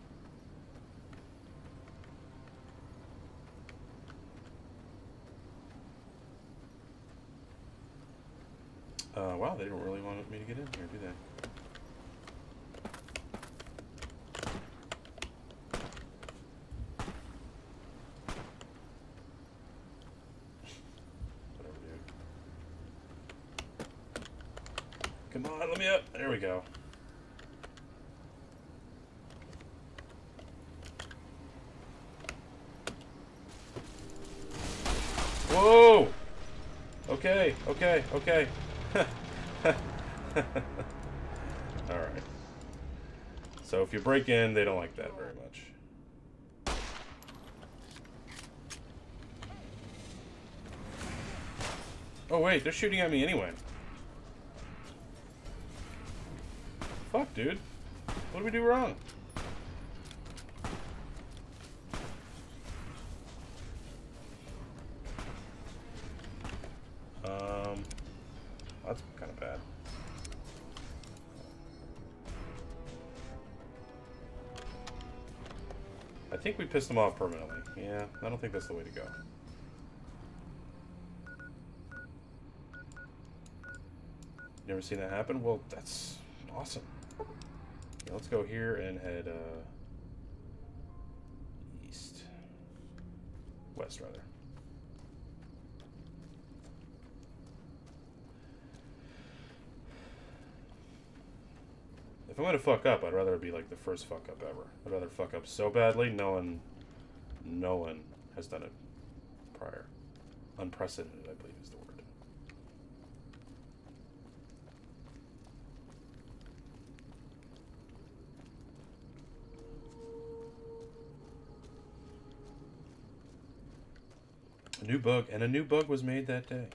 Wow, they don't really want me to get in here, do they? Come on, let me up. There we go. Whoa! Okay, okay, okay. Alright. So if you break in, they don't like that very much. Oh wait, they're shooting at me anyway. Fuck, dude. What did we do wrong? That's kind of bad. I think we pissed them off permanently. Yeah, I don't think that's the way to go. Never seen that happen? Well, that's awesome. Okay, let's go here and head east. West, rather. If I'm gonna fuck up, I'd rather it be like the first fuck up ever. I'd rather fuck up so badly, no one has done it prior. Unprecedented, I believe is the word. A new bug, and a new bug was made that day.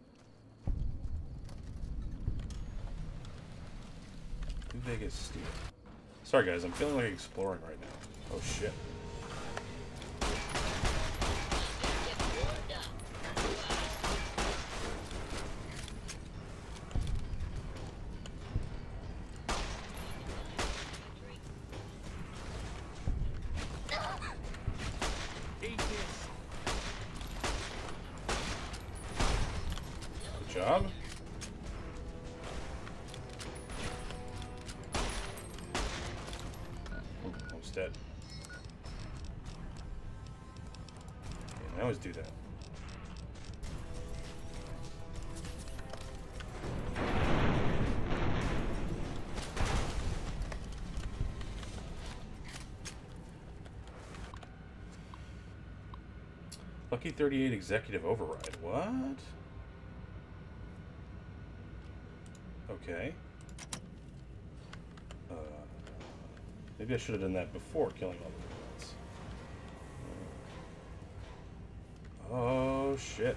New Vegas Steel. Sorry guys, I'm feeling like exploring right now. Oh shit. Good job. Almost dead. Okay, I always do that. Lucky 38 executive override. What? Okay. Maybe I should have done that before killing all the villains. Oh shit.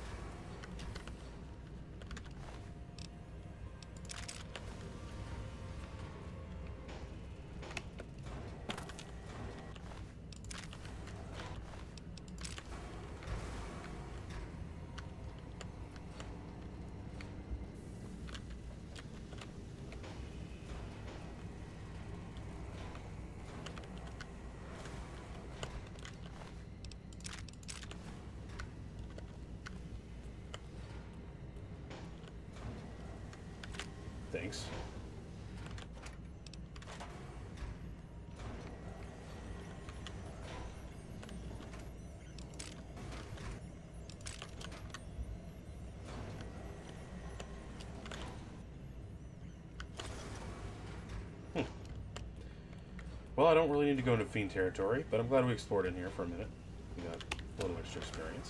Thanks. Well, I don't really need to go into Fiend territory, but I'm glad we explored in here for a minute. We got a little extra experience.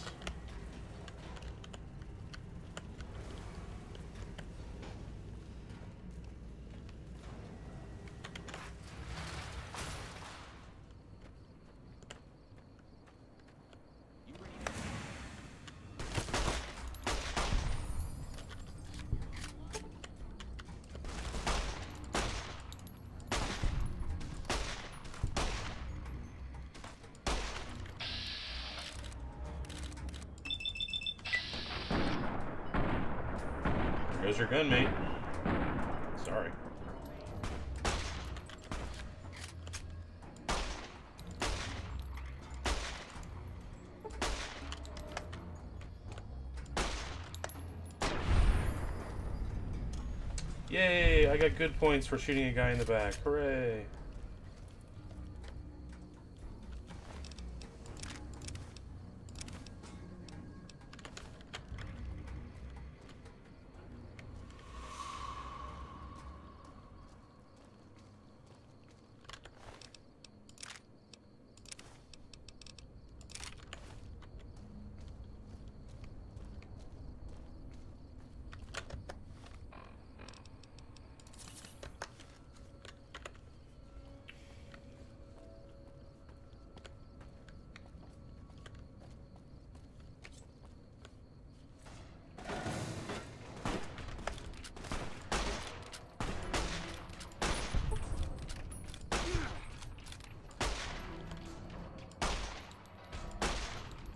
There's your gun, mate. Sorry. Yay! I got good points for shooting a guy in the back. Hooray!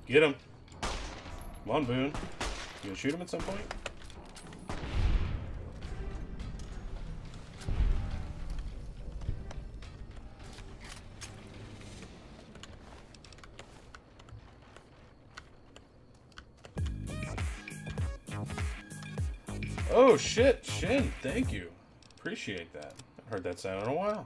Get him. Come on, Boone. You gonna shoot him at some point? Oh shit, Shin, thank you. Appreciate that. I heard that sound in a while.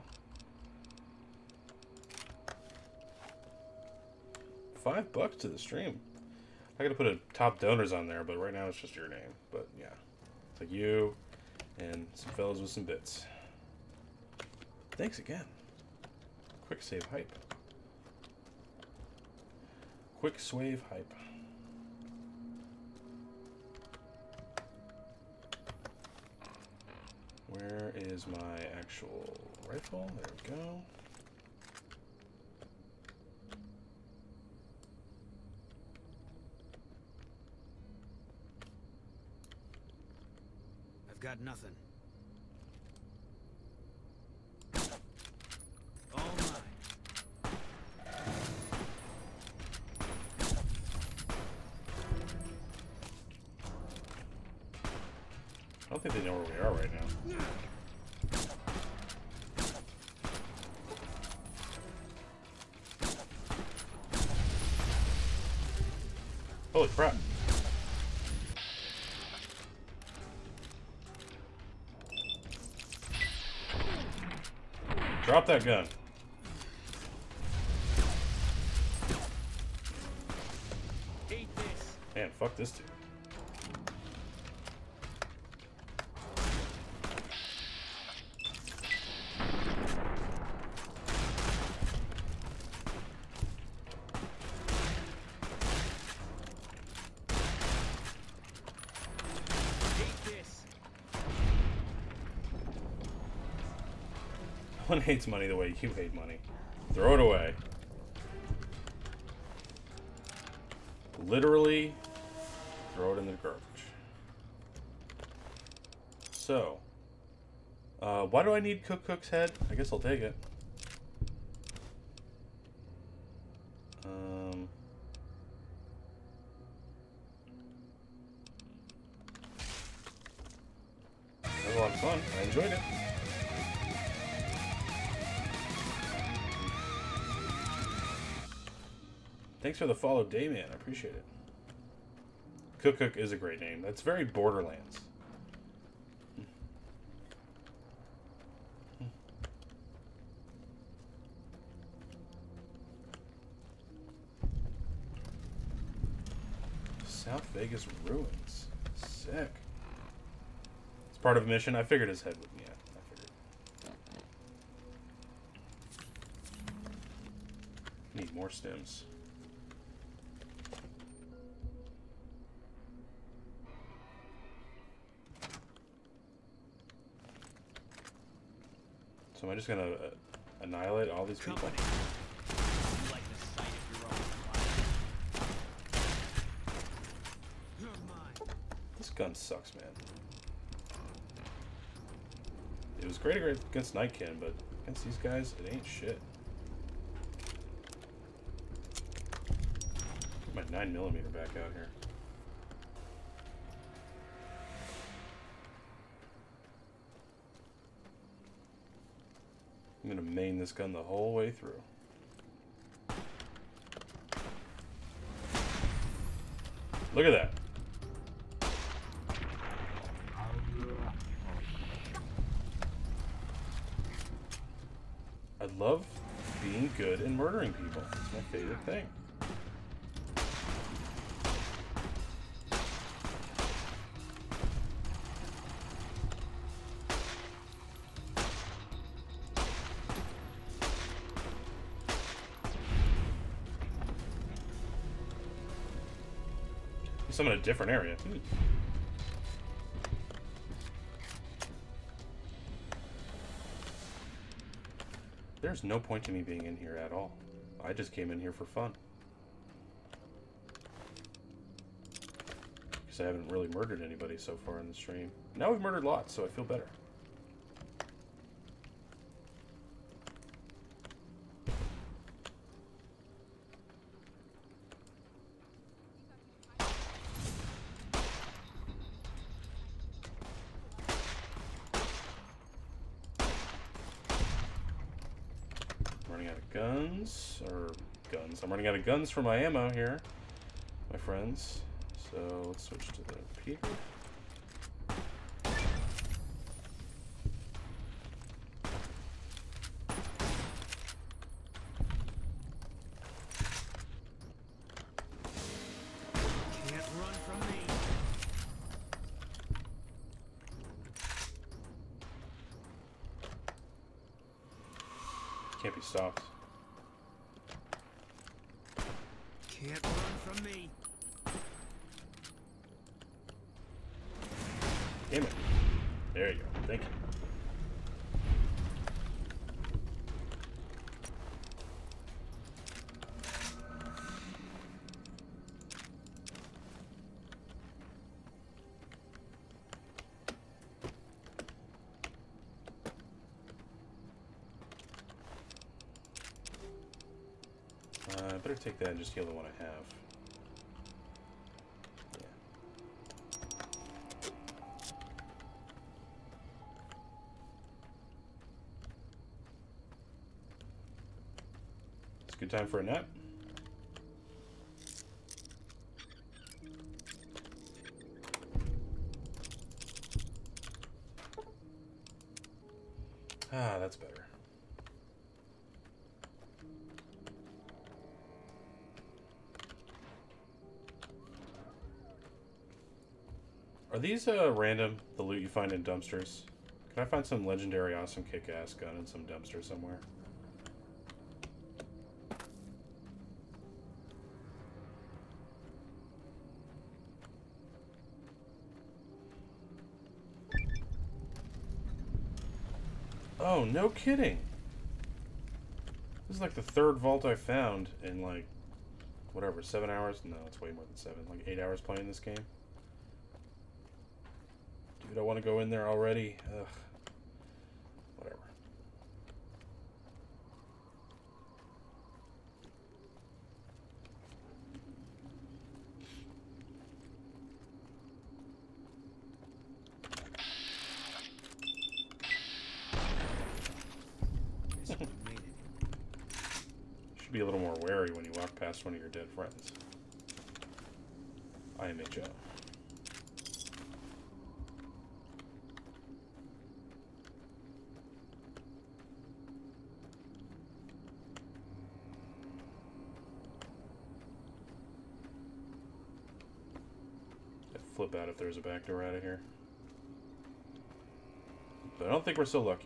$5 to the stream. I gotta put a top donors on there, but right now it's just your name. But yeah, it's like you and some fellas with some bits. Thanks again. Quick save hype. Quick swave hype. Where is my actual rifle? There we go. I've got nothing. All mine. I don't think they know where we are right now. Holy crap. Drop that gun. Man, fuck this dude. No one hates money the way you hate money. Throw it away. Literally, throw it in the garbage. So, why do I need Cook's head? I guess I'll take it. That was a lot of fun. I enjoyed it. Thanks for the follow, Dayman. I appreciate it. Cook is a great name. That's very Borderlands. South Vegas ruins. Sick. It's part of a mission. I figured his head would. Yeah, I figured. Need more stems. So am I just gonna annihilate all these people? This gun sucks, man. It was great against Nightkin, but against these guys, it ain't shit. Get my 9mm back out here. I'm gonna main this gun the whole way through. Look at that. I love being good and murdering people. It's my favorite thing. I'm in a different area. There's no point to me being in here at all. I just came in here for fun. Because I haven't really murdered anybody so far in the stream. Now we've murdered lots, so I feel better. out of guns, I'm running out of guns for my ammo here, my friends. So let's switch to the Peter. Can't run from me. Can't be stopped. Can't run from me. Damn it. There you go. Thank you. I better take that and just heal the one I have. It's a good time for a nap. Ah, that's better. Are these random, the loot you find in dumpsters? Can I find some legendary awesome kick-ass gun in some dumpster somewhere? Oh, no kidding! This is like the third vault I found in like, whatever, 7 hours? No, it's way more than 7. Like 8 hours playing this game. Dude, I want to go in there already. Ugh. Whatever. Should be a little more wary when you walk past one of your dead friends. IMHO. Flip out if there's a back door out of here. But I don't think we're so lucky.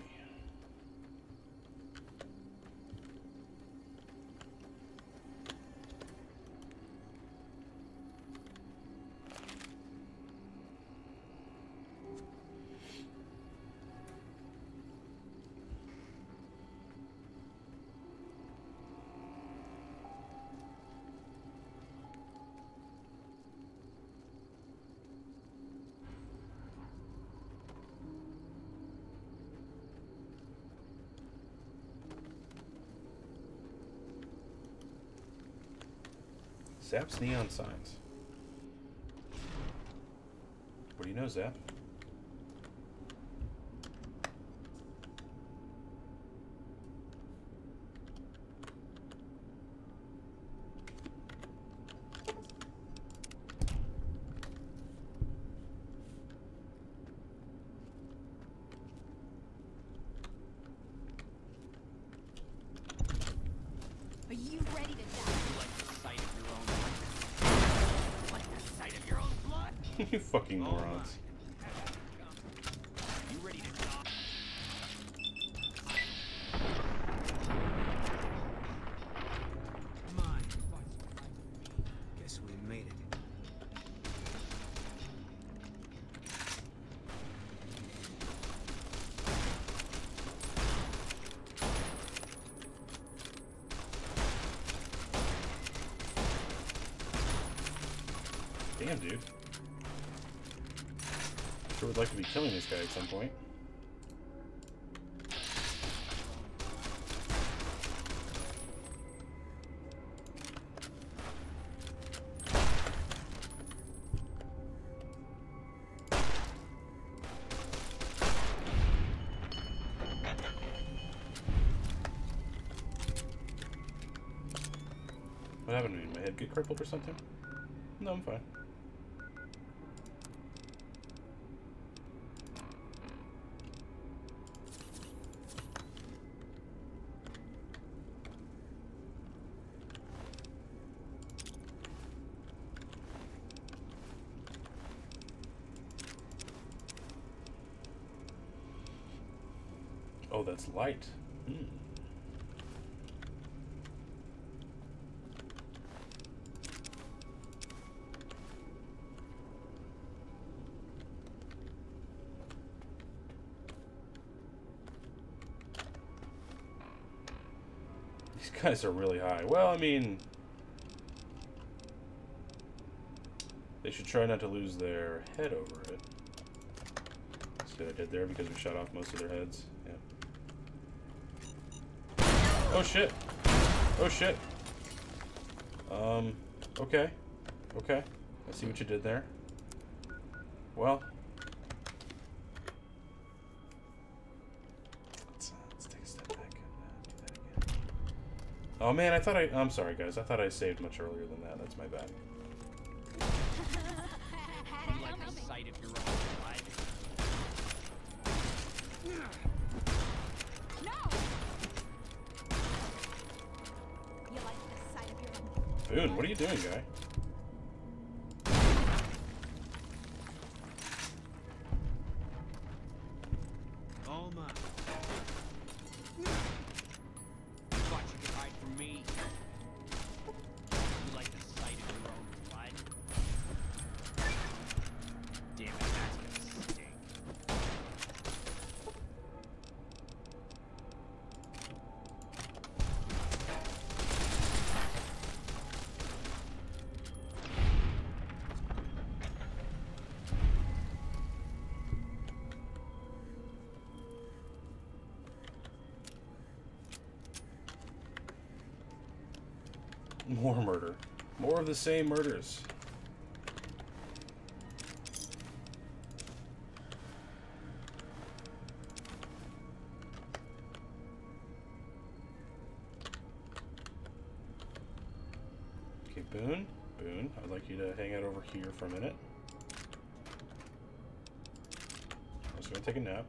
Zap's neon signs. What do you know, Zap? Are you ready to die? You fucking morons. You ready to die? Come on. Guess we made it. Damn, dude. Sure would like to be killing this guy at some point. happened to me? Did my head get crippled or something? No, I'm fine. Oh, that's light. Hmm. These guys are really high. Well, I mean, they should try not to lose their head over it. See what I did there because we shot off most of their heads. Yeah. Oh shit! Oh shit! Okay. Okay. I see what you did there. Well. Let's take a step back and do that again. Oh man, I'm sorry guys. I thought I saved much earlier than that. That's my bad. You like the sight of your own blood? You like the sight of your own. Boone, what are you doing, guy? All mine. Thought you could hide from me? You like the sight of your own blood? Damn it, that's gonna stink. More murder. More of the same murders. Okay, Boone. Boone, I'd like you to hang out over here for a minute. I'm just gonna take a nap.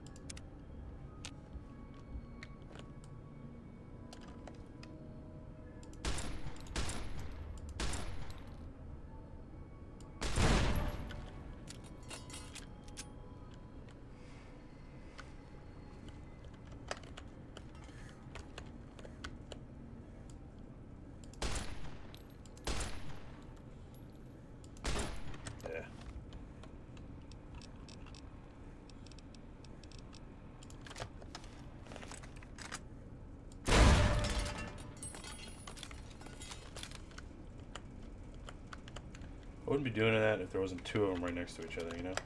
I wouldn't be doing that if there wasn't two of them right next to each other, you know?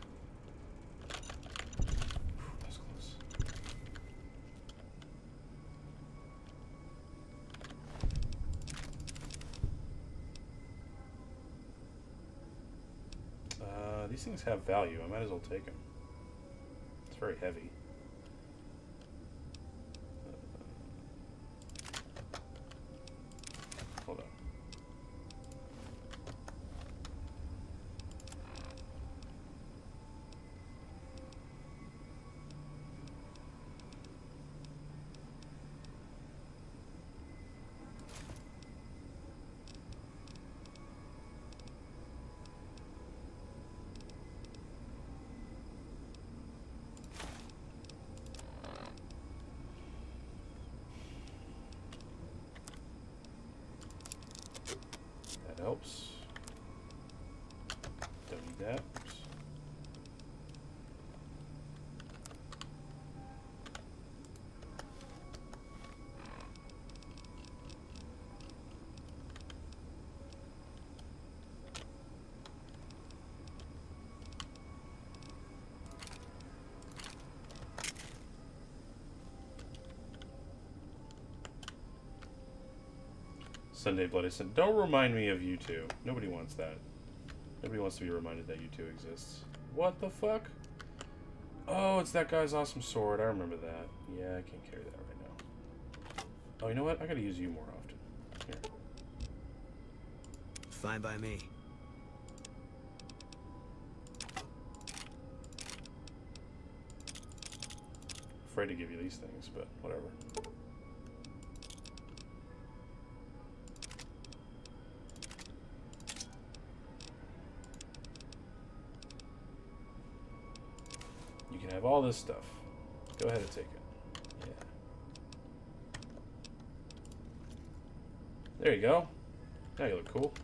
That was close. These things have value. I might as well take them. It's very heavy. Hold on. That helps. Don't need that. Oops. Sunday Bloody Sunday. Don't remind me of U2. Nobody wants that. Nobody wants to be reminded that U2 exists. What the fuck? Oh, it's that guy's awesome sword. I remember that. Yeah, I can't carry that right now. Oh, you know what? I gotta use you more often. Here. Fine by me. Afraid to give you these things, but whatever. You can have all this stuff. Go ahead and take it. Yeah. There you go. Now you look cool.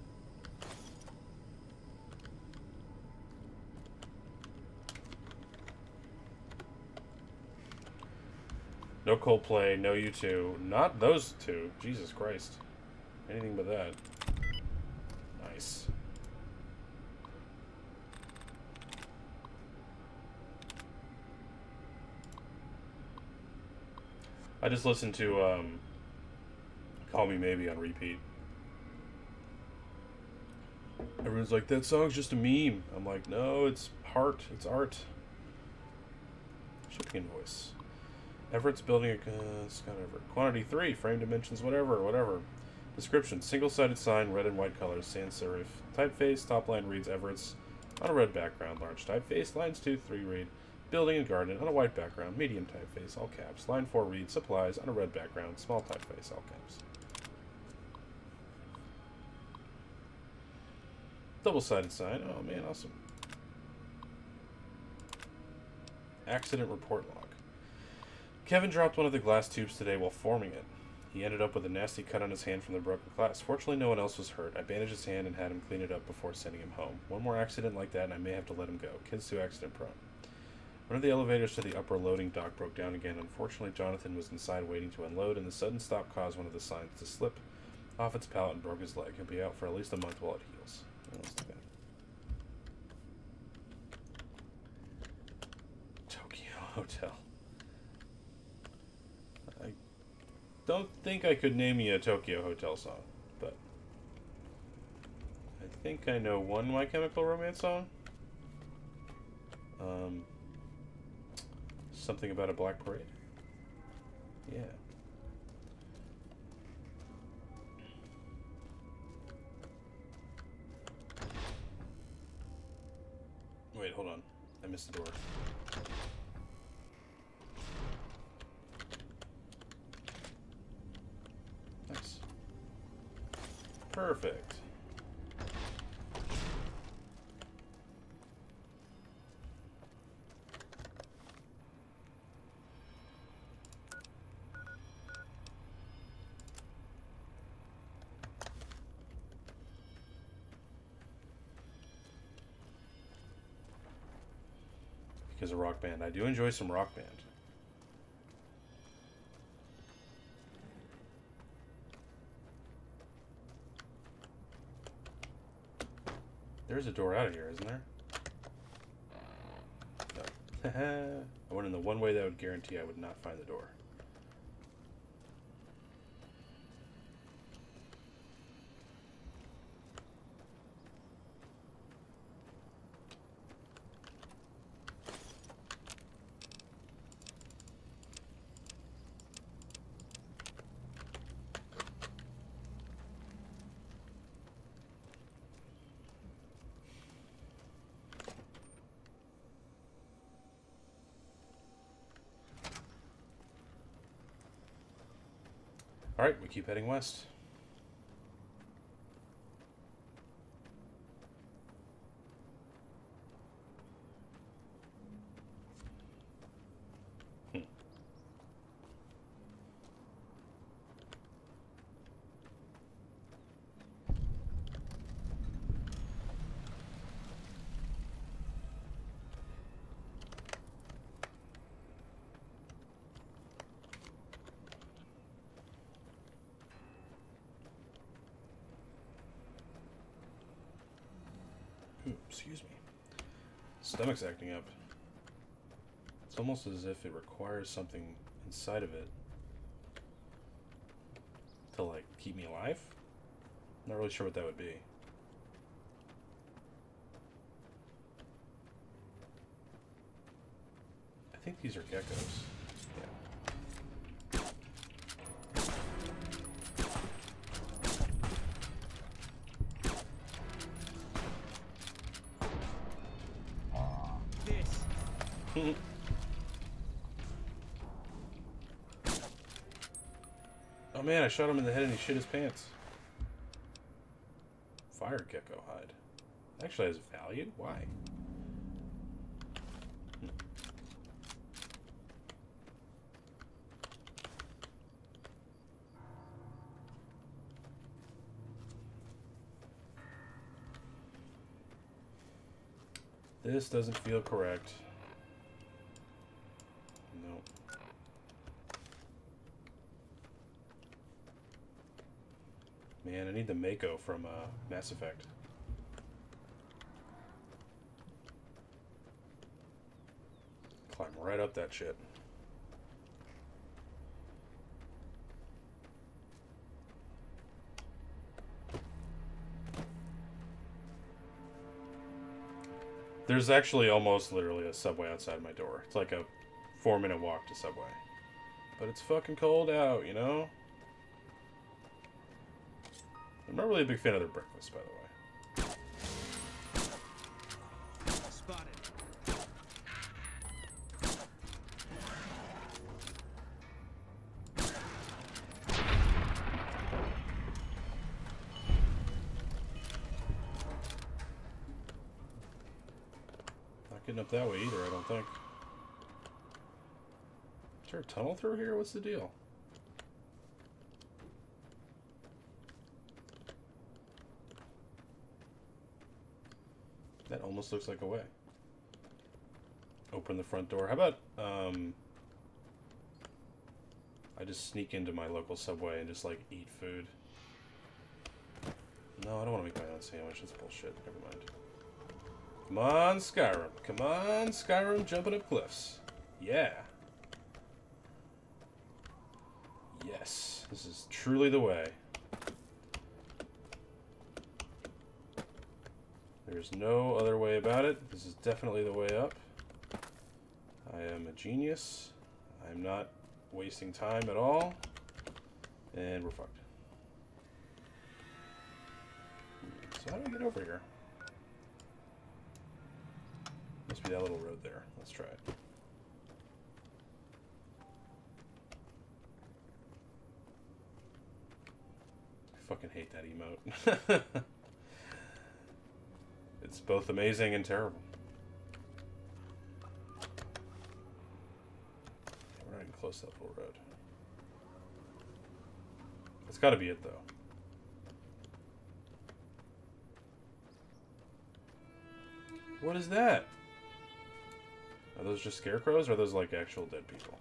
No Coldplay, no U2. Not those two. Jesus Christ. Anything but that. Nice. I just listened to Call Me Maybe on repeat. Everyone's like, that song's just a meme. I'm like, no, it's heart. It's art. Shipping invoice. Everett's building a Scott Everett. Quantity 3, frame dimensions, whatever. Description, single-sided sign, red and white colors, sans serif. Typeface, top line reads Everett's on a red background, large typeface. Lines 2, 3 read building and garden on a white background, medium typeface, all caps. Line 4 reads supplies on a red background, small typeface, all caps. Double-sided sign, oh man, awesome. Accident report log. Kevin dropped one of the glass tubes today while forming it. He ended up with a nasty cut on his hand from the broken glass. Fortunately, no one else was hurt. I bandaged his hand and had him clean it up before sending him home. One more accident like that and I may have to let him go. Kid's too accident prone. One of the elevators to the upper loading dock broke down again. Unfortunately, Jonathan was inside waiting to unload, and the sudden stop caused one of the signs to slip off its pallet and broke his leg. He'll be out for at least a month while it heals. Oh, that's too bad. Tokyo Hotel. I don't think I could name you a Tokyo Hotel song, but I think I know one My Chemical Romance song. Something about a black parade. Yeah. Wait, hold on. I missed the door. Nice. Perfect. Because of Rock Band. I do enjoy some Rock Band. There's a door out of here, isn't there? No. I went in the one way that would guarantee I would not find the door. Alright, we keep heading west. Excuse me. Stomach's acting up. It's almost as if it requires something inside of it to, like, keep me alive. Not really sure what that would be. I think these are geckos. Yeah. Oh man, I shot him in the head and he shit his pants. Fire gecko hide. Actually has value? Why? This doesn't feel correct. No. Man, I need the Mako from Mass Effect. Climb right up that shit. There's actually almost literally a Subway outside my door. It's like a 4-minute walk to Subway. But it's fucking cold out, you know? I'm not really a big fan of their breakfast, by the way. Spotted. Not getting up that way either, I don't think. Is there a tunnel through here? What's the deal? That almost looks like a way. Open the front door. How about, I just sneak into my local Subway and just, like, eat food. No, I don't want to make my own sandwich. That's bullshit. Never mind. Come on, Skyrim. Come on, Skyrim, jumping up cliffs. Yeah. Yes. This is truly the way. There's no other way about it. This is definitely the way up. I am a genius. I'm not wasting time at all. And we're fucked. So how do I get over here? Must be that little road there. Let's try it. I fucking hate that emote. It's both amazing and terrible. We're not even close to that little road. That's got to be it, though. What is that? Are those just scarecrows, or are those like actual dead people?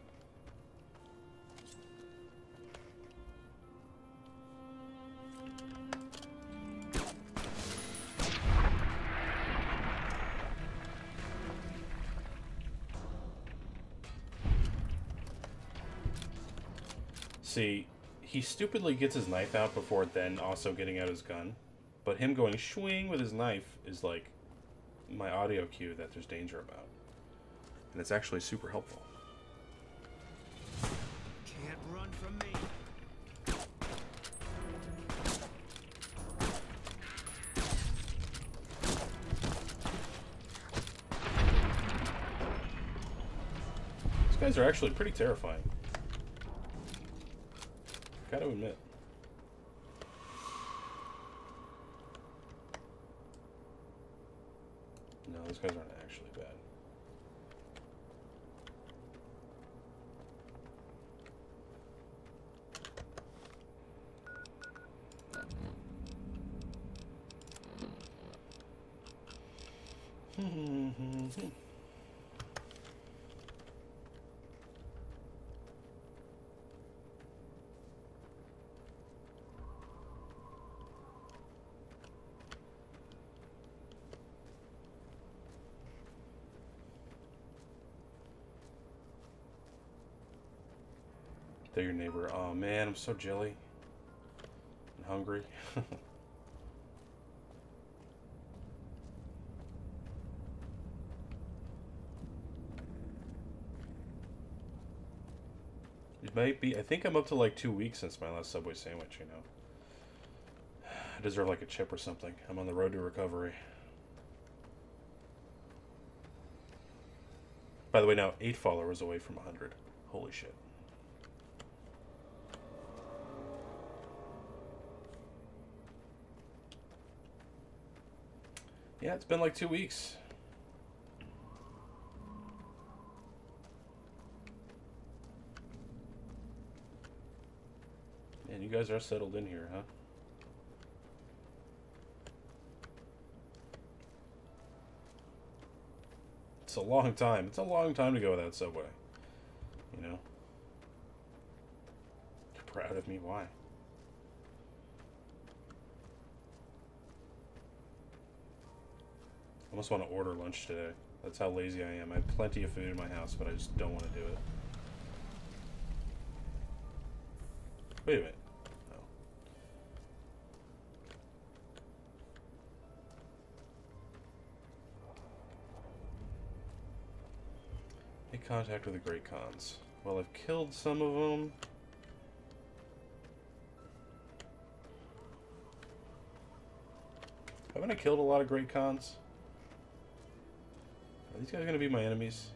See, he stupidly gets his knife out before then also getting out his gun. But him going swing with his knife is like my audio cue that there's danger about. And it's actually super helpful. Can't run from me. These guys are actually pretty terrifying. Gotta admit. No, those guys aren't actually bad. They're your neighbor. Oh man, I'm so jelly and hungry. It might be. I think I'm up to like 2 weeks since my last Subway sandwich, you know. I deserve like a chip or something. I'm on the road to recovery. By the way, now 8 followers away from 100. Holy shit. Yeah, it's been like 2 weeks. Man, you guys are settled in here, huh? It's a long time. It's a long time to go without Subway. You know? You're proud of me? Why? I almost want to order lunch today. That's how lazy I am. I have plenty of food in my house, but I just don't want to do it. Wait a minute. No. Make contact with the Great Khans. Well, I've killed some of them. Haven't I killed a lot of Great Khans? Are these guys going to be my enemies?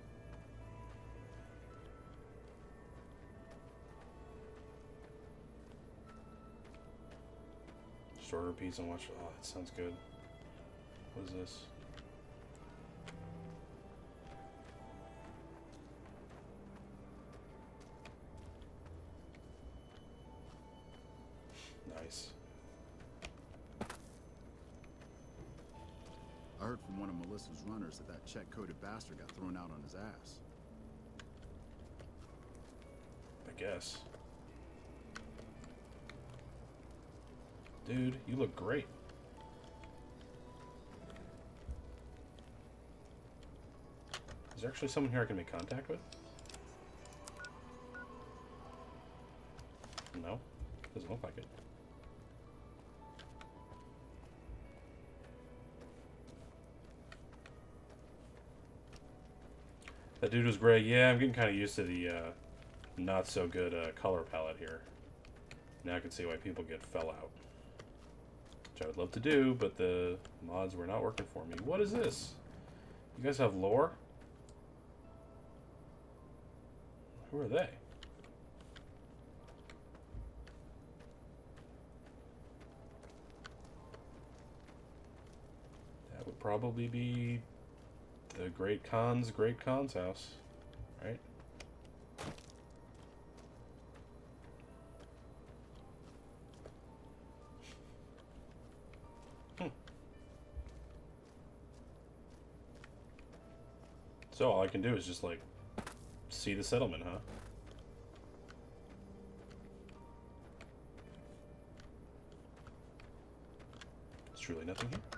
Just order a pizza and watch. Oh, that sounds good. What is this? Nice. I heard from one of Melissa's runners that check-coded bastard got thrown out on his ass. I guess. Dude, you look great. Is there actually someone here I can make contact with? No, doesn't look like it. That dude was gray. Yeah, I'm getting kind of used to the not so good color palette here. Now I can see why people get fell out. Which I would love to do, but the mods were not working for me. What is this? You guys have lore? Who are they? That would probably be the Great Khan's house, right? So all I can do is just like see the settlement, huh? There's truly nothing here.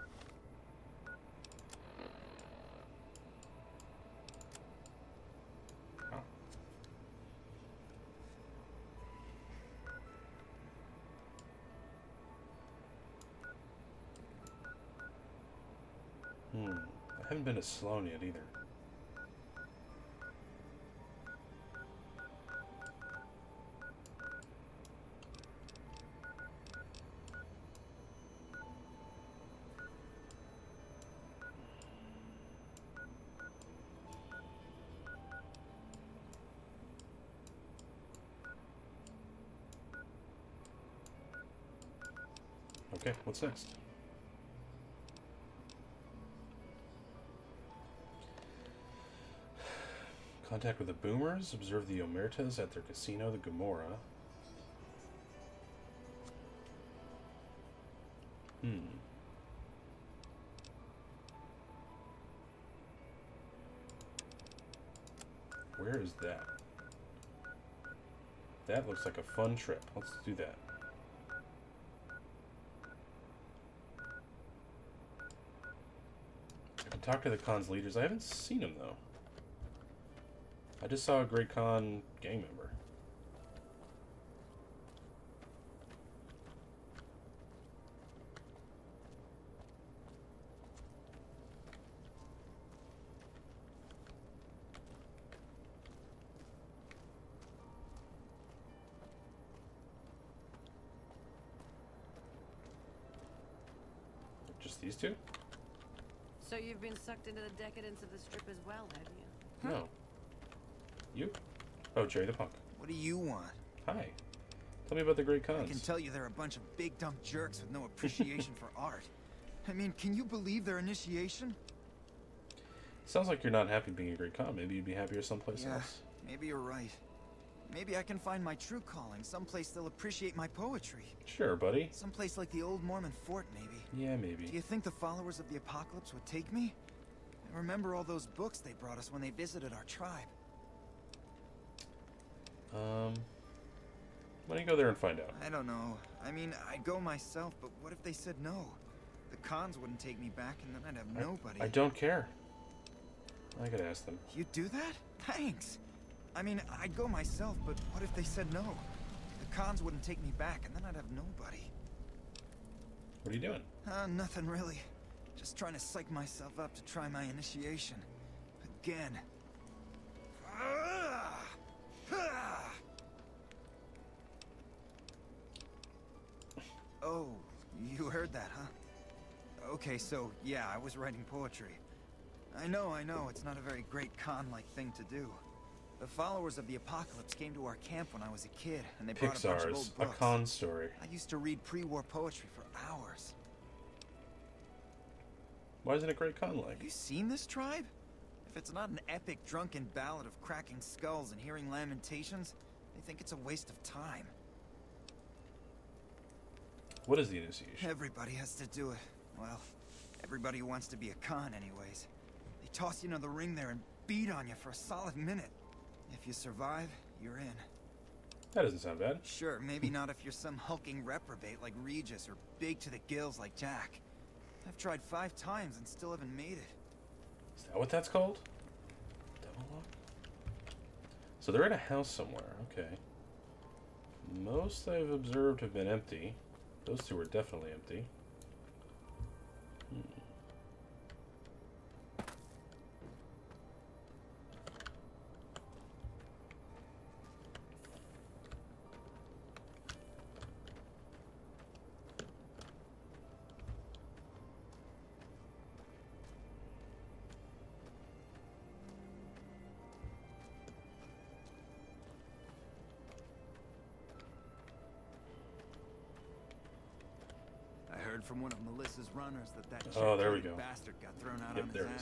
I haven't been to Sloan yet either. Okay, what's next? Contact with the Boomers. Observe the Omertas at their casino, the Gomorrah. Where is that? That looks like a fun trip. Let's do that. I can talk to the Khan's leaders. I haven't seen them though. I just saw a Great Khan gang member. Just these two? So you've been sucked into the decadence of the strip as well, have you? No. You? Oh, Jerry the Punk. What do you want? Hi. Tell me about the Great I Khans. can tell you they're a bunch of big dumb jerks with no appreciation for art. I mean, can you believe their initiation? Sounds like you're not happy being a Great Khan. Maybe you'd be happier someplace Yeah, else. maybe you're right. Maybe I can find my true calling, someplace they'll appreciate my poetry. Sure, buddy. Someplace like the old Mormon fort, maybe. Yeah, maybe. Do you think the followers of the apocalypse would take me? I remember all those books they brought us when they visited our tribe. Why don't you go there and find out? I don't know. I mean, I'd go myself, but what if they said no? The Khans wouldn't take me back, and then I'd have nobody. I don't care. I could ask them. You'd do that? Thanks. I mean, I'd go myself, but what if they said no? The Khans wouldn't take me back, and then I'd have nobody. What are you doing? Nothing really. Just trying to psych myself up to try my initiation. Again. Oh, you heard that, huh? Okay, so, yeah, I was writing poetry. I know, it's not a very great Khan-like thing to do. The followers of the apocalypse came to our camp when I was a kid, and they brought a bunch of Pixar's old A books. Khan Story. I used to read pre-war poetry for hours. Why isn't it Great Khan like? Have you seen this tribe? If it's not an epic drunken ballad of cracking skulls and hearing lamentations, they think it's a waste of time. What is the initiation? Everybody has to do it. Well, everybody who wants to be a Khan anyways. They toss you into the ring there and beat on you for a solid minute. If you survive, you're in. That doesn't sound bad. Sure, maybe not if you're some hulking reprobate like Regis or big to the gills like Jack. I've tried 5 times and still haven't made it. Is that what that's called? Devil Lock? So they're in a house somewhere. Okay. Most I've observed have been empty. Those two are definitely empty. I heard from one of Melissa's runners that Oh, there we go. bastard got thrown out Yep, on there his it is.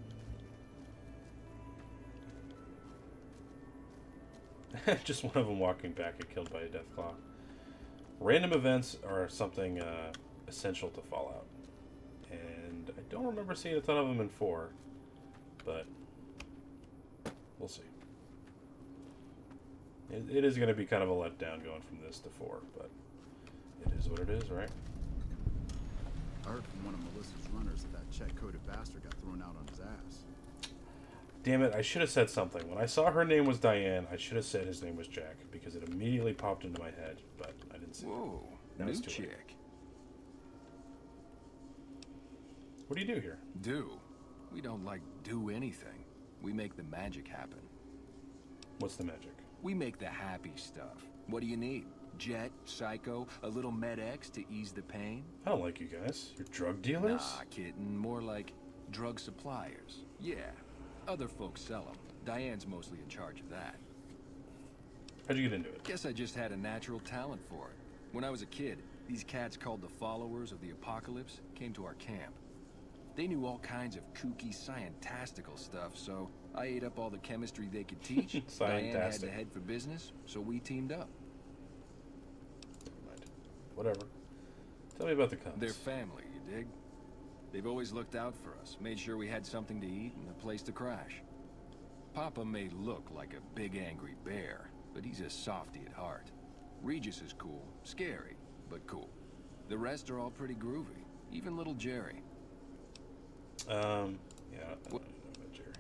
ass. Just one of them walking back and killed by a Deathclaw. Random events are something essential to Fallout. And I don't remember seeing a ton of them in 4. But we'll see. It is going to be kind of a letdown going from this to 4. But it is what it is, right? I heard from one of Melissa's runners that check-coded bastard got thrown out on his ass. Damn it, I should have said something. When I saw her name was Diane, I should have said his name was Jack, because it immediately popped into my head, but I didn't see Whoa, it. Now new it's too late. chick. What do you do here? Do? We don't, do anything. We make the magic happen. What's the magic? We make the happy stuff. What do you need? Jet, Psycho, a little Med-X to ease the pain? I don't like you guys. You're drug dealers? Nah, kitten. More like drug suppliers. Yeah. Other folks sell them. Diane's mostly in charge of that. How'd you get into it? Guess I just had a natural talent for it. When I was a kid, these cats called the Followers of the Apocalypse came to our camp. They knew all kinds of kooky, scientistical stuff, so I ate up all the chemistry they could teach. Diane had to head for business, so we teamed up. Whatever. Tell me about the Cubs. They're family, you dig? They've always looked out for us, made sure we had something to eat and a place to crash. Papa may look like a big angry bear, but he's a softy at heart. Regis is cool, scary, but cool. The rest are all pretty groovy, even little Jerry. Yeah, I don't know about Jerry.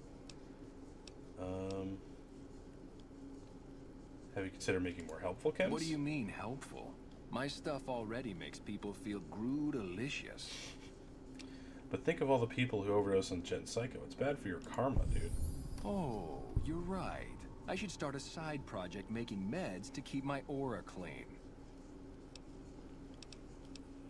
Have you considered making more helpful chems? What do you mean, helpful? My stuff already makes people feel groo-delicious. But think of all the people who overdose on Jet and Psycho. It's bad for your karma, dude. Oh, you're right. I should start a side project making meds to keep my aura clean.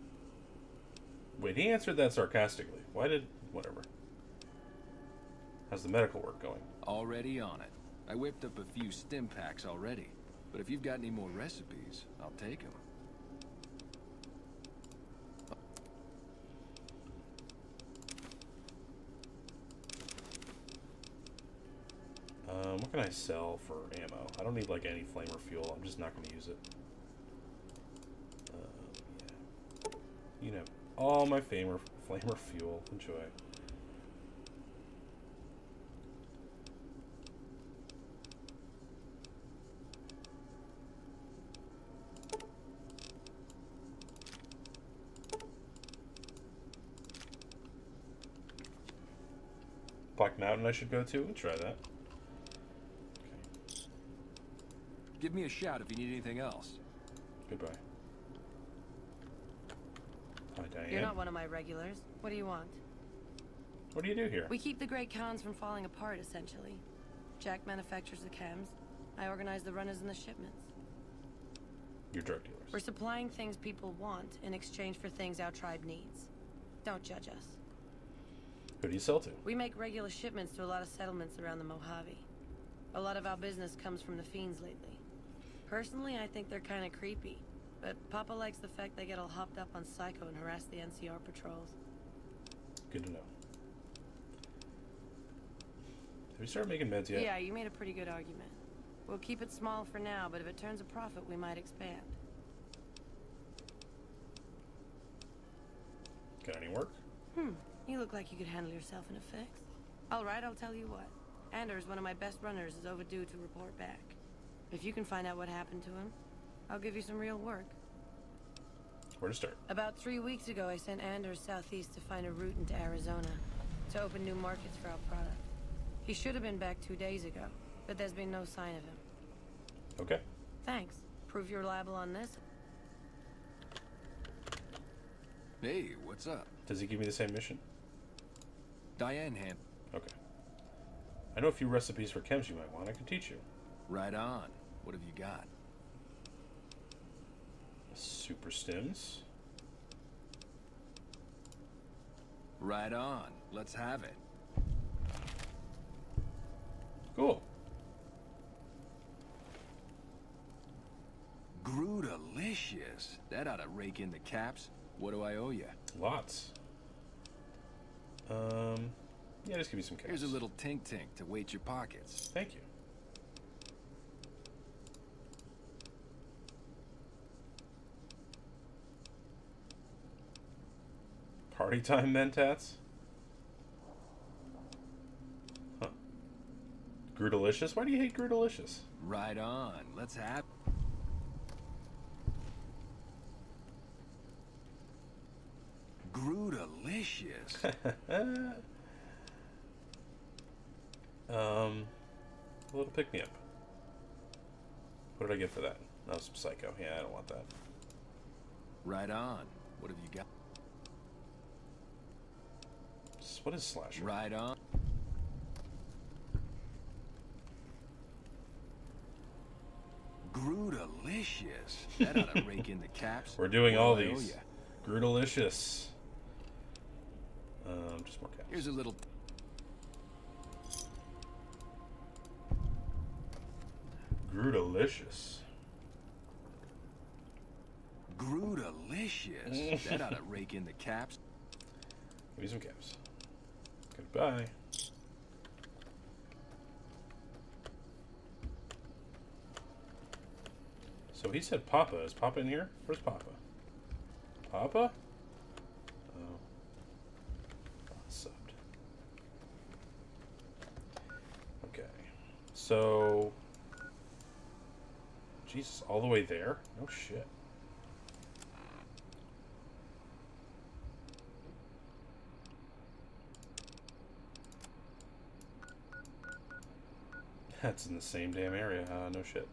Wait, he answered that sarcastically. Why did... whatever. How's the medical work going? Already on it. I whipped up a few stim packs already. But if you've got any more recipes, I'll take them. What can I sell for ammo? I don't need like any flamer fuel. I'm just not going to use it. Yeah. You know, all my flamer fuel. Enjoy. Black Mountain I should go to? We'll try that. Give me a shout if you need anything else. Goodbye. Hi, Diane. You're not one of my regulars. What do you want? What do you do here? We keep the Great Khans from falling apart, essentially. Jack manufactures the chems. I organize the runners and the shipments. You're drug dealers. We're supplying things people want in exchange for things our tribe needs. Don't judge us. Who do you sell to? We make regular shipments to a lot of settlements around the Mojave. A lot of our business comes from the Fiends lately. Personally, I think they're kind of creepy, but Papa likes the fact they get all hopped up on Psycho and harass the NCR patrols. Good to know. Have you started making meds yet? Yeah, you made a pretty good argument. We'll keep it small for now, but if it turns a profit, we might expand. Got any work? You look like you could handle yourself in a fix. All right, I'll tell you what. Anders, one of my best runners, is overdue to report back. If you can find out what happened to him, I'll give you some real work. Where to start? About 3 weeks ago, I sent Anders southeast to find a route into Arizona, to open new markets for our product. He should have been back 2 days ago, but there's been no sign of him. Okay. Thanks. Prove you're reliable on this. Hey, what's up? Does he give me the same mission? Diane hand. Okay. I know a few recipes for chems you might want. I can teach you. Right on. What have you got? Super stims. Right on. Let's have it. Cool. Grootalicious. That ought to rake in the caps. What do I owe you? Lots. Yeah, just give me some caps. Here's a little tink-tink to weight your pockets. Thank you. Party time, Mentats? Huh. Grootalicious? Why do you hate Grootalicious? Right on. Let's have... Grootalicious. A little pick-me-up. What did I get for that? Oh, some Psycho. Yeah, I don't want that. Right on. What have you got? What is Slasher? Right on. Grootalicious. That ought to rake in the caps. We're doing all What do I owe these. ya? Grootalicious. Just more caps. Here's a little... Grootalicious. Grootalicious. That ought to rake in the caps. Give me some caps. Goodbye. So he said Papa. Is Papa in here? Where's Papa? Papa? Oh. Subbed. Okay. So... Jesus, all the way there? No shit. That's in the same damn area. No shit.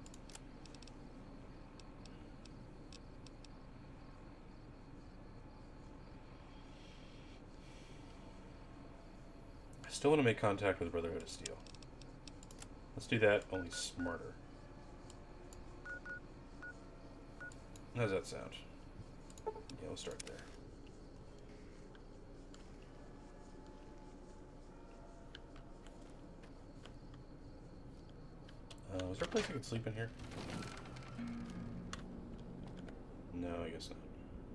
I still want to make contact with Brotherhood of Steel. Let's do that, only smarter. How's that sound? Yeah, we'll start there. is there a place I could sleep in here? No, I guess not.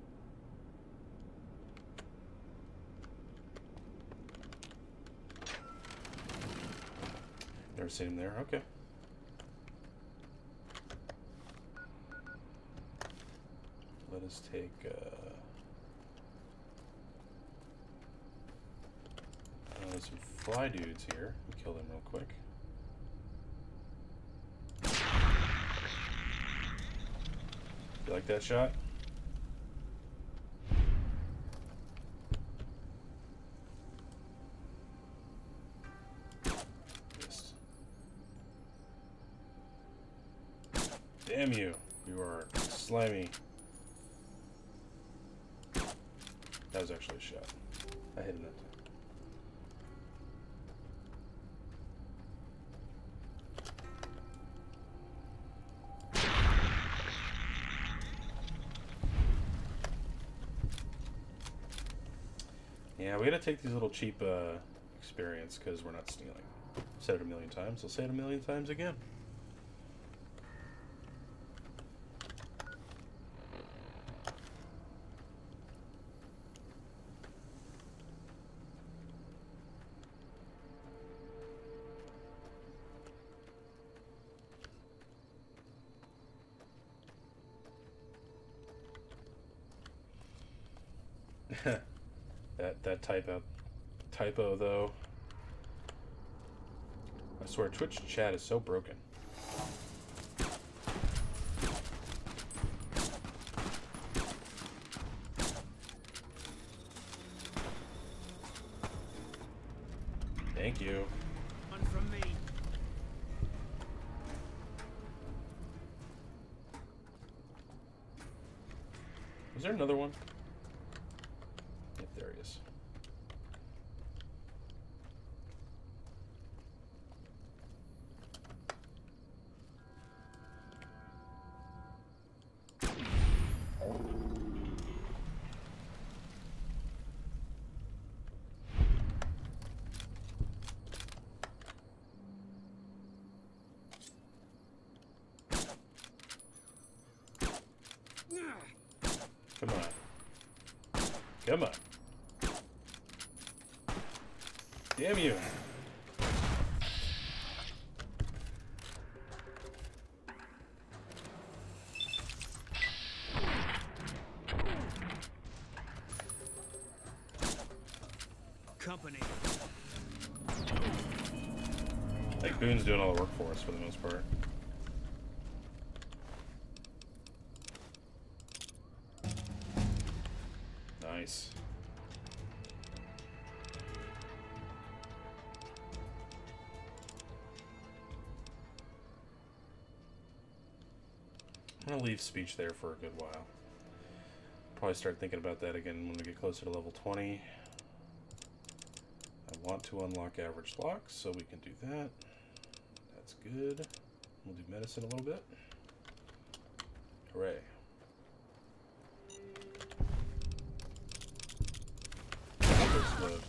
Never seen him there. Okay. Let us take. There's some fly dudes here. We'll kill them real quick. You like that shot? Missed. Damn you. You are slimy. That was actually a shot. I hit him that time. Yeah, we gotta take these little cheap experience because we're not stealing. Said it a million times, I'll say it a million times again. that typo though. I swear Twitch chat is so broken. Thank you. One from me. Is there another one? Yep, there he is. Come on. Come on. Damn you. Company. I think Boone's doing all the work for us for the most part. Nice. I'm gonna leave speech there for a good while. Probably start thinking about that again when we get closer to level 20. I want to unlock average locks, so we can do that. That's good. We'll do medicine a little bit. Hooray. First load.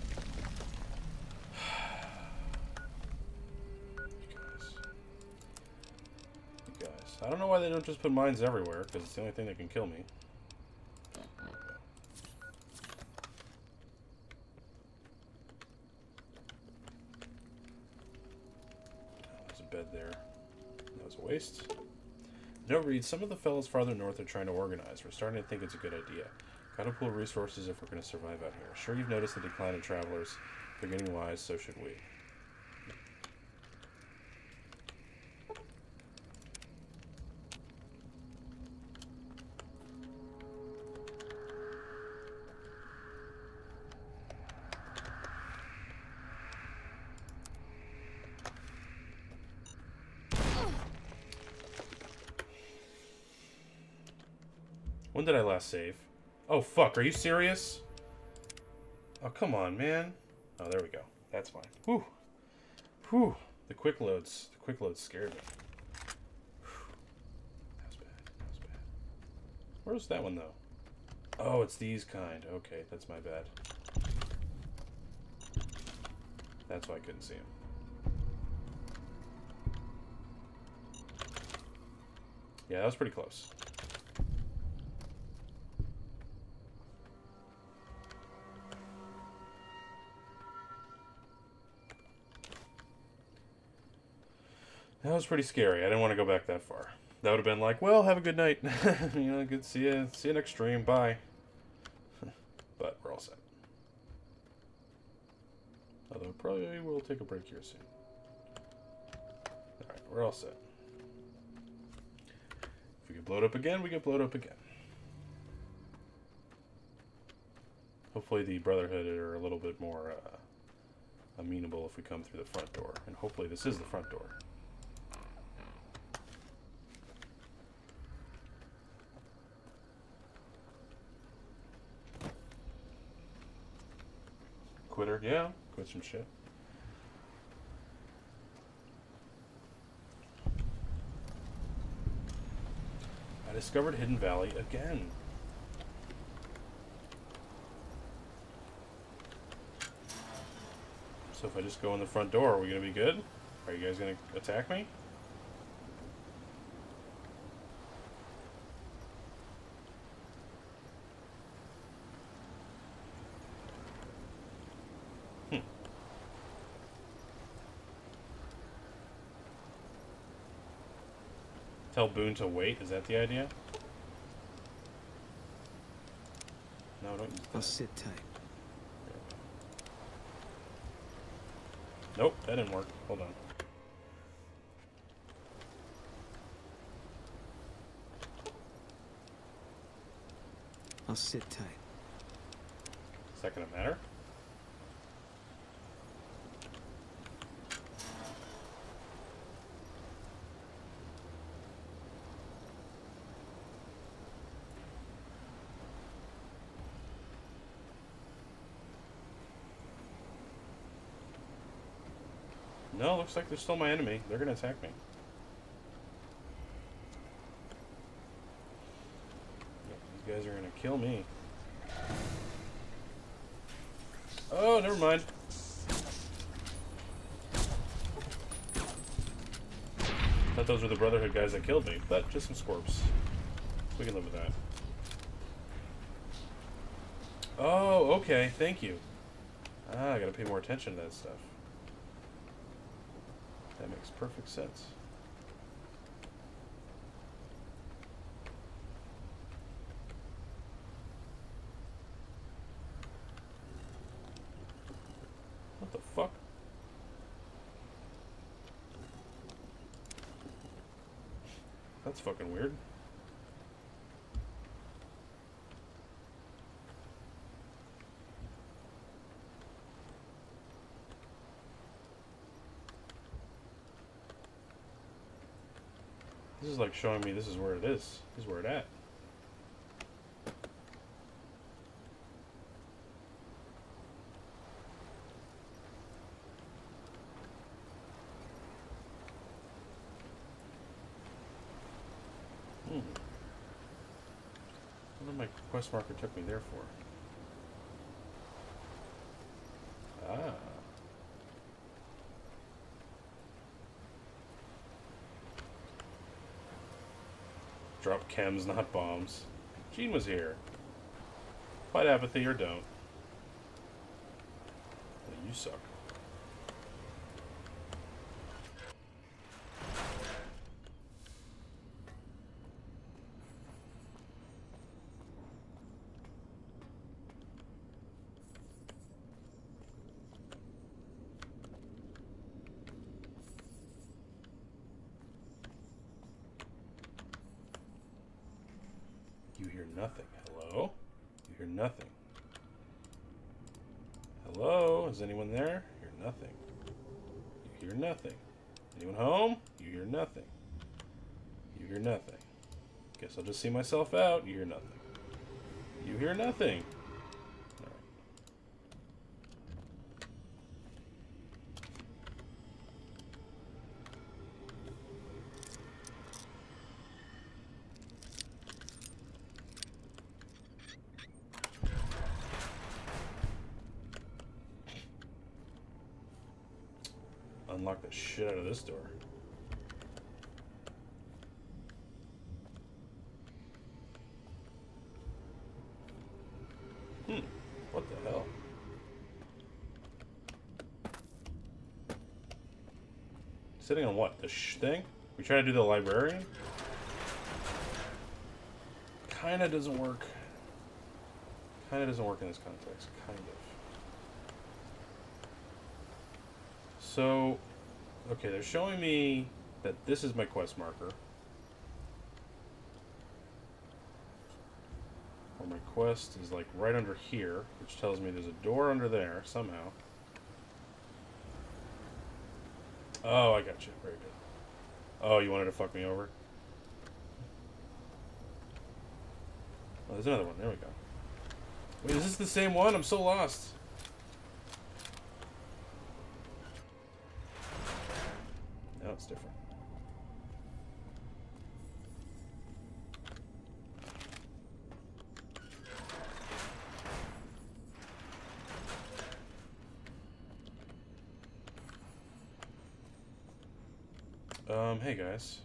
You guys. I don't know why they don't just put mines everywhere, because it's the only thing that can kill me. There's a bed there. That was a waste. No, Reed, some of the fellows farther north are trying to organize. We're starting to think it's a good idea. Gotta pool resources if we're going to survive out here. Sure, you've noticed the decline of travelers. They're getting wise, so should we. When did I last save? Oh, fuck. Are you serious? Oh, come on, man. Oh, there we go. That's fine. Whew. Whew. The quick loads. The quick loads scared me. Whew. That was bad. That was bad. Where's that one, though? Oh, it's these kind. Okay, that's my bad. That's why I couldn't see him. Yeah, that was pretty close. That was pretty scary. I didn't want to go back that far. That would have been like, well, have a good night. You know, good see you next stream. Bye. But we're all set. Although probably we'll take a break here soon. Alright, we're all set. If we get blowed up again, we get blowed up again. Hopefully the Brotherhood are a little bit more amenable if we come through the front door. And hopefully this is the front door. Quitter, yeah, quit some shit. I discovered Hidden Valley again. So if I just go in the front door, are we gonna be good? Are you guys gonna attack me? Tell Boone to wait, is that the idea? No, don't use that. I'll sit tight. Nope, that didn't work. Hold on. I'll sit tight. Is that gonna matter? No, looks like they're still my enemy. They're gonna attack me. Yep, these guys are gonna kill me. Oh, never mind. Thought those were the Brotherhood guys that killed me, but just some scorps. We can live with that. Oh, okay. Thank you. Ah, I gotta pay more attention to that stuff. That makes perfect sense. What the fuck? That's fucking weird. This is like showing me this is where it is. This is where it at. What did my quest marker took me there for? Ah. Drop chems, not bombs. Gene was here. Fight apathy or don't. Well, you suck. You hear nothing. Hello? You hear nothing. Hello? Is anyone there? You hear nothing. You hear nothing. Anyone home? You hear nothing. You hear nothing. Guess I'll just see myself out. You hear nothing. You hear nothing. Alright. Unlock the shit out of this door. Sitting on what? The thing? We try to do the librarian? Kinda doesn't work. Kinda doesn't work in this context. Kind of. So, okay, they're showing me that this is my quest marker. Or my quest is like right under here, which tells me there's a door under there somehow. Oh, I got you. Very good. Oh, you wanted to fuck me over? Oh, there's another one. There we go. Wait, is this the same one? I'm so lost. No, it's different. Hey guys.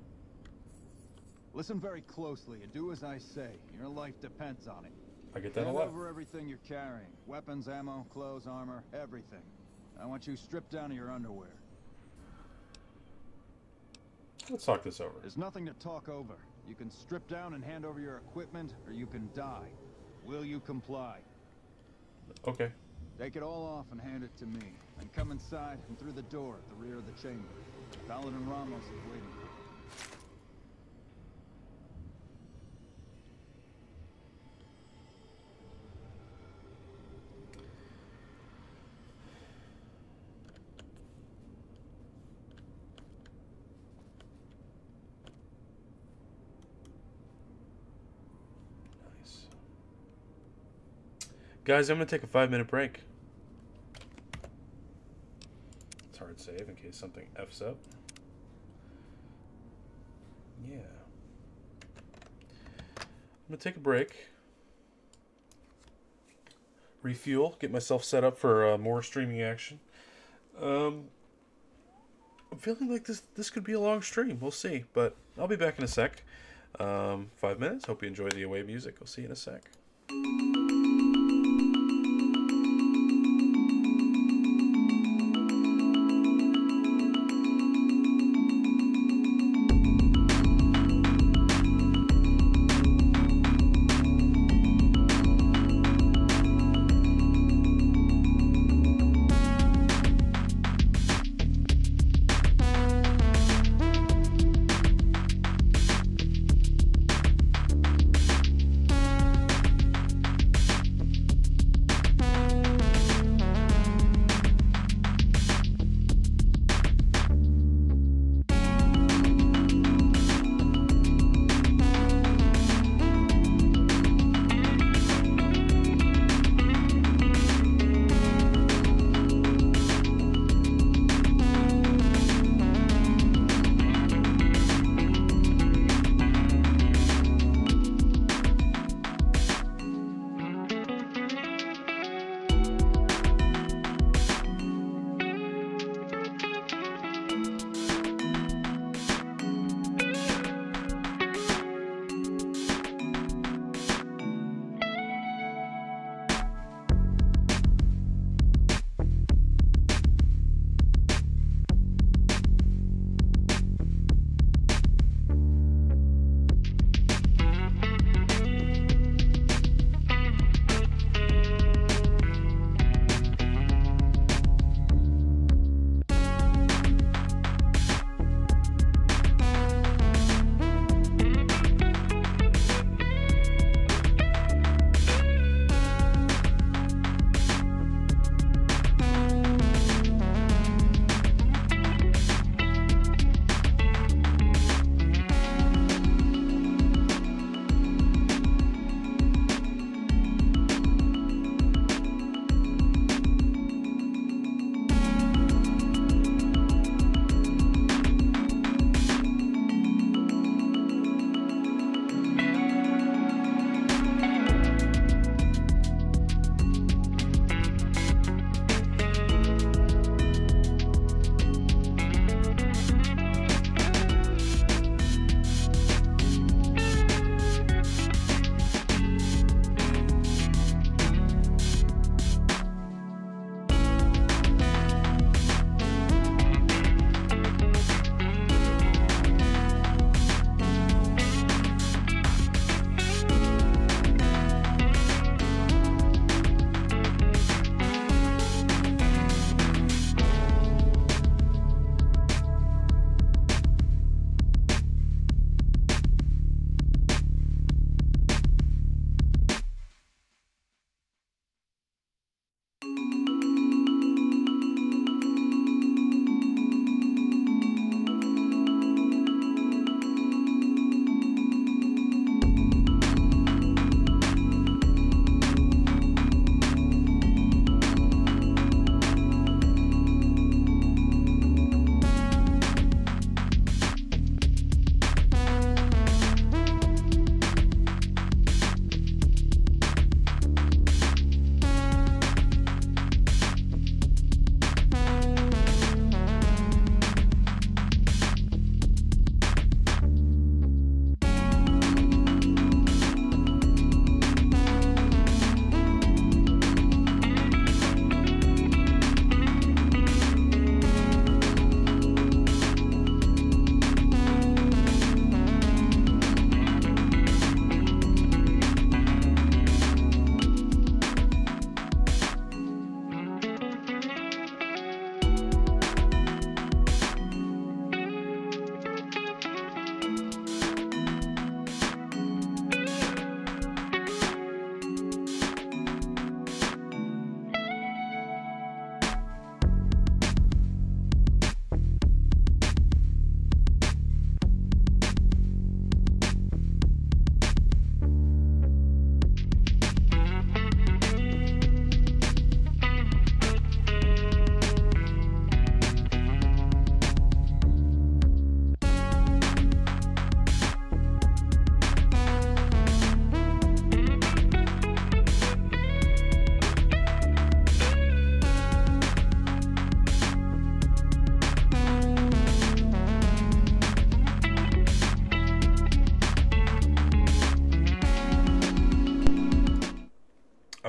Listen very closely and do as I say. Your life depends on it. I get that a Hand lot. over everything you're carrying. Weapons, ammo, clothes, armor, everything. I want you stripped down to your underwear. Let's talk this over. There's nothing to talk over. You can strip down and hand over your equipment, or you can die. Will you comply? Okay. Take it all off and hand it to me. Then come inside and through the door at the rear of the chamber. Paladin Ramos is waiting. Nice. Guys, I'm going to take a 5-minute break. It's hard save in case something F's up. Yeah. I'm going to take a break. Refuel. Get myself set up for more streaming action. I'm feeling like this could be a long stream. We'll see. But I'll be back in a sec. 5 minutes. Hope you enjoy the away music. I'll see you in a sec.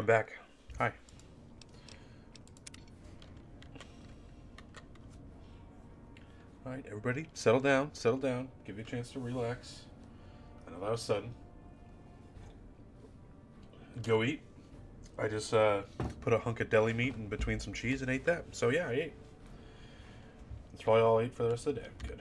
back. Hi. Alright, everybody, settle down, settle down. Give you a chance to relax. I know that was sudden. Go eat. I just put a hunk of deli meat in between some cheese and ate that. So yeah, I ate. That's probably all I ate for the rest of the day. Good.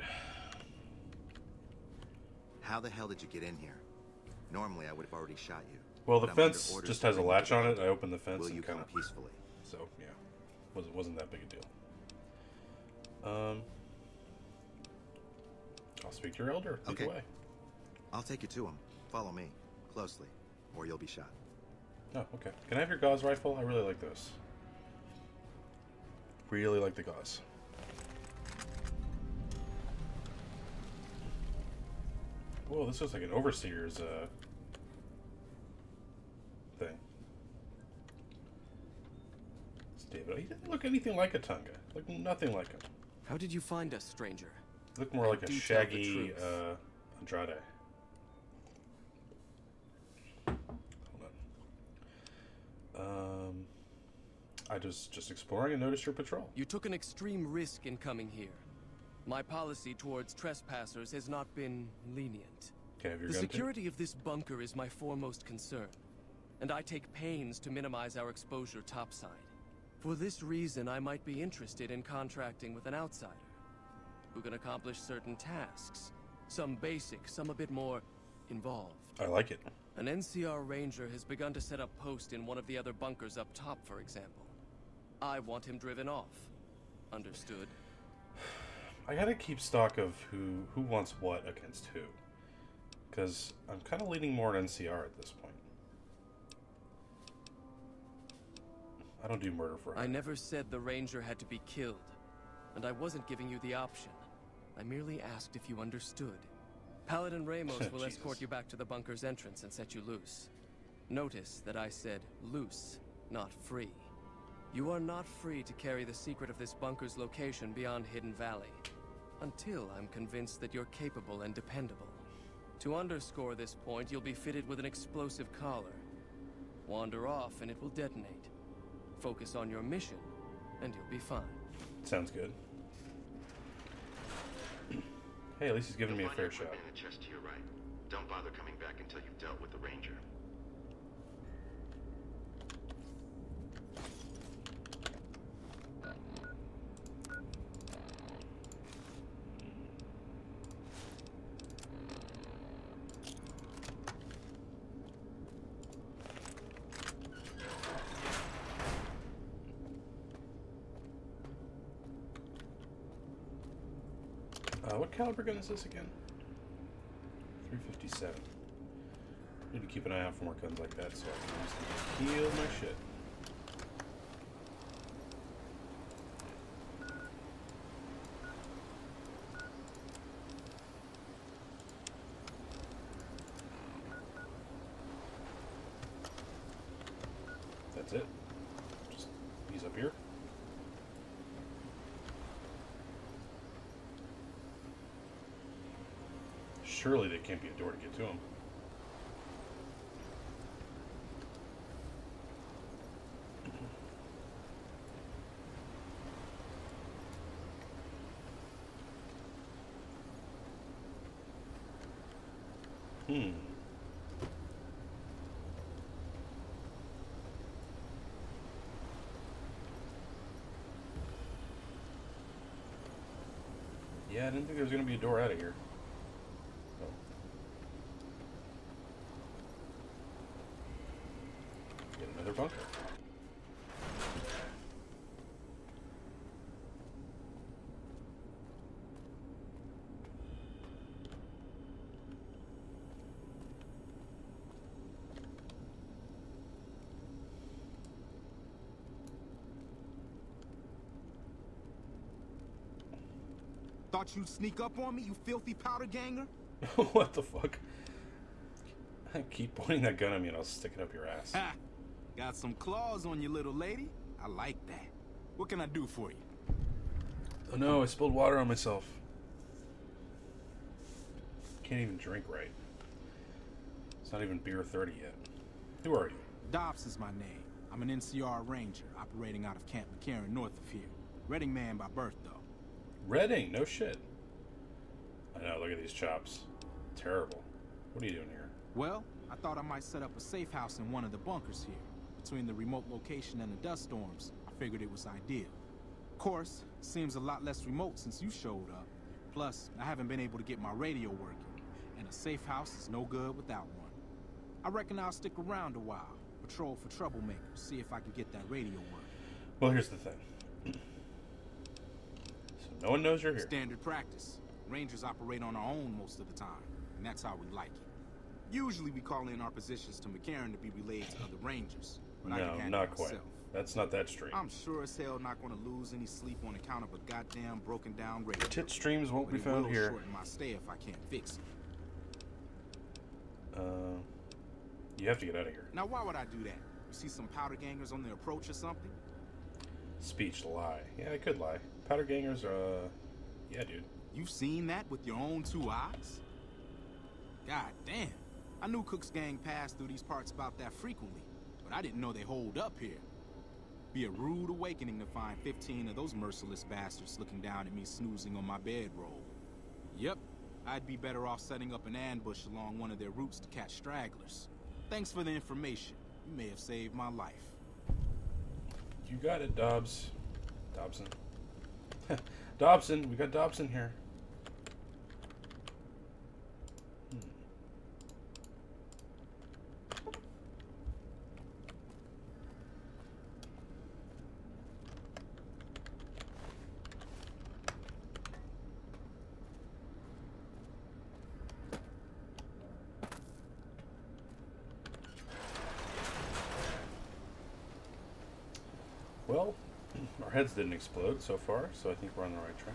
How the hell did you get in here? Normally, I would have already shot you. Well, the but I'm under fence orders just to has a bring you latch to on the it. I bunker. opened the fence Will and you kind come of peacefully? So yeah, wasn't that big a deal. I'll speak to your elder. Lead the way. I'll take you to him. Follow me closely, or you'll be shot. Oh, okay. Can I have your gauze rifle? I really like those. Really like the gauze. Whoa, this looks like an overseer's thing. It's David. He didn't look anything like a Tunga. Look nothing like him. How did you find us, stranger? He looked more like a Do tell the shaggy truth. Andrade. I just exploring and noticed your patrol. You took an extreme risk in coming here. My policy towards trespassers has not been lenient. Okay, have your The gun security of this bunker is my foremost concern, and I take pains to minimize our exposure topside. For this reason, I might be interested in contracting with an outsider who can accomplish certain tasks. Some basic, some a bit more involved. I like it. An NCR ranger has begun to set up post in one of the other bunkers up top, for example. I want him driven off. Understood? I gotta keep stock of who wants what against who. Because I'm kind of leaning more on NCR at this point. I don't do murder for hire. I never said the ranger had to be killed, and I wasn't giving you the option. I merely asked if you understood. Paladin Ramos will escort you back to the bunker's entrance and set you loose. Notice that I said loose, not free. You are not free to carry the secret of this bunker's location beyond Hidden Valley, until I'm convinced that you're capable and dependable. To underscore this point, you'll be fitted with an explosive collar. Wander off and it will detonate. Focus on your mission, and you'll be fine. Sounds good. Hey, at least he's giving me a fair shot. In the chest to your right. Don't bother coming back until you've dealt with the ranger. What caliber gun is this again? 357. Need to keep an eye out for more guns like that so I can use them to heal my shit. That's it. Just these up here. Surely there can't be a door to get to him. Yeah, I didn't think there was going to be a door out of here. Get another bunker. Thought you'd sneak up on me, you filthy powder ganger? What the fuck? Keep pointing that gun at me and I'll stick it up your ass. Ha! Got some claws on you, little lady. I like that. What can I do for you? Oh no, I spilled water on myself. Can't even drink right. It's not even beer 30 yet. Who are you? Dobbs is my name. I'm an NCR Ranger operating out of Camp McCarran north of here. Reading man by birth, though. Reading? No shit. I know, look at these chops. Terrible. What are you doing here? Well, I thought I might set up a safe house in one of the bunkers here. Between the remote location and the dust storms, I figured it was ideal. Of course, seems a lot less remote since you showed up. Plus, I haven't been able to get my radio working, and a safe house is no good without one. I reckon I'll stick around a while, patrol for troublemakers, see if I can get that radio working. Well, here's the thing. So no one knows you're here. Standard practice. Rangers operate on our own most of the time, and that's how we like it. Usually we call in our positions to McCarran to be relayed to other Rangers, but I can handle not myself. quite. That's not that stream. I'm sure as hell not going to lose any sleep on account of a goddamn broken down radio. Tit streams won't be But it found will here. shorten my stay if I can't fix it. You have to get out of here. Now why would I do that? You see some powder gangers on the approach or something? Speech lie. Yeah, I could lie. Powder gangers are, yeah, dude. You've seen that with your own two eyes? God damn. I knew Cook's gang passed through these parts about that frequently, but I didn't know they holed up here. Be a rude awakening to find 15 of those merciless bastards looking down at me snoozing on my bedroll. Yep, I'd be better off setting up an ambush along one of their routes to catch stragglers. Thanks for the information. You may have saved my life. You got it, Dobbs. Dobson. Dobson. We got Dobson here. Well, our heads didn't explode so far, so I think we're on the right track.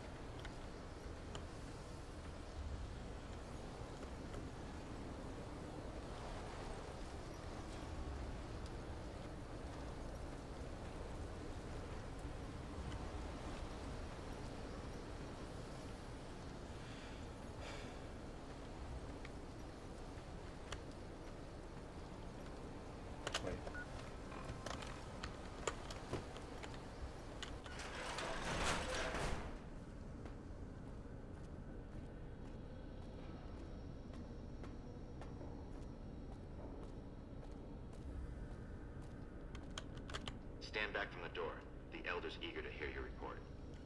Stand back from the door. The Elder's eager to hear your report.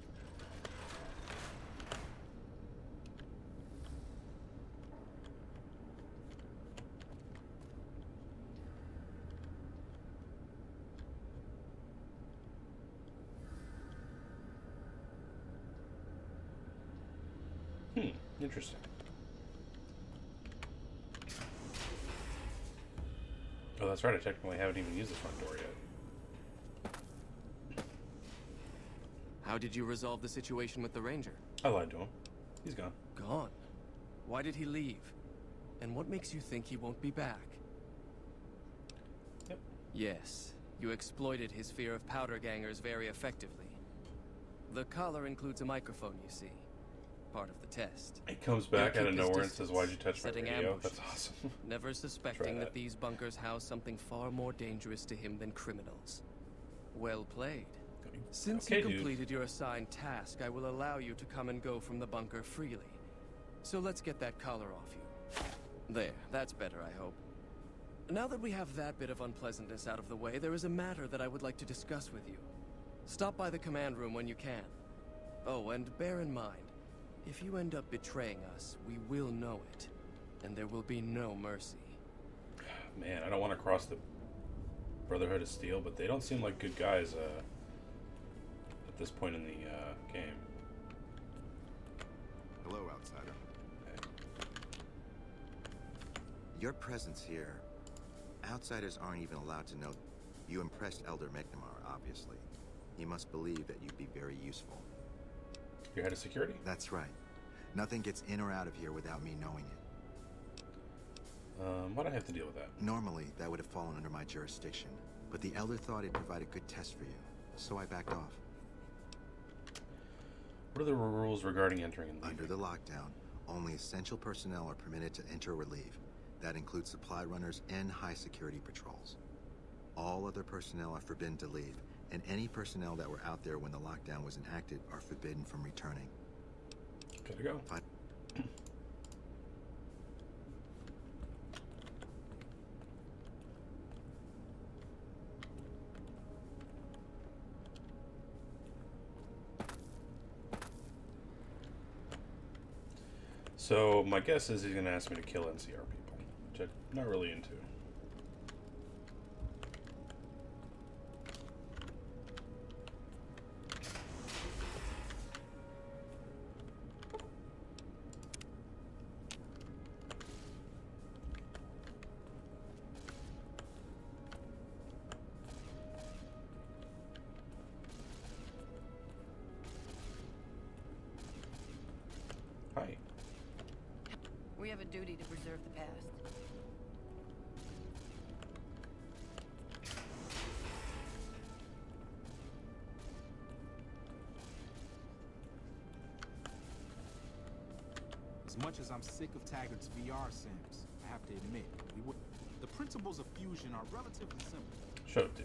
Interesting. Oh, that's right. I technically haven't even used the front door yet. How did you resolve the situation with the Ranger? I lied to him. He's gone. Gone? Why did he leave? And what makes you think he won't be back? Yep. Yes, you exploited his fear of powder gangers very effectively. The collar includes a microphone, you see. Part of the test. He comes back He'll out of keep his nowhere and says, "Why'd you touch my setting radio?" ambushes, That's awesome. Never suspecting that. that these bunkers house something far more dangerous to him than criminals. Well played. Since Okay, you dude. completed your assigned task, I will allow you to come and go from the bunker freely. So let's get that collar off you. There, that's better, I hope. Now that we have that bit of unpleasantness out of the way, there is a matter that I would like to discuss with you. Stop by the command room when you can. Oh, and bear in mind, if you end up betraying us, we will know it, and there will be no mercy. Man, I don't want to cross the Brotherhood of Steel, but they don't seem like good guys at this point in the game. Hello, outsider. Your presence here, outsiders aren't even allowed to know. You impressed Elder McNamara, obviously. He must believe that you'd be very useful. Your head of security? That's right. Nothing gets in or out of here without me knowing it. Why'd I have to deal with that? Normally, that would have fallen under my jurisdiction, but the Elder thought it'd provide a good test for you, so I backed off. What are the rules regarding entering and leaving? Under the lockdown, only essential personnel are permitted to enter or leave. That includes supply runners and high-security patrols. All other personnel are forbidden to leave, and any personnel that were out there when the lockdown was enacted are forbidden from returning. Gotta go. So my guess is he's gonna ask me to kill NCR people, which I'm not really into. Hi. We have a duty to preserve the past. As much as I'm sick of Taggart's VR sims, I have to admit, the principles of fusion are relatively simple. Shut up, dude.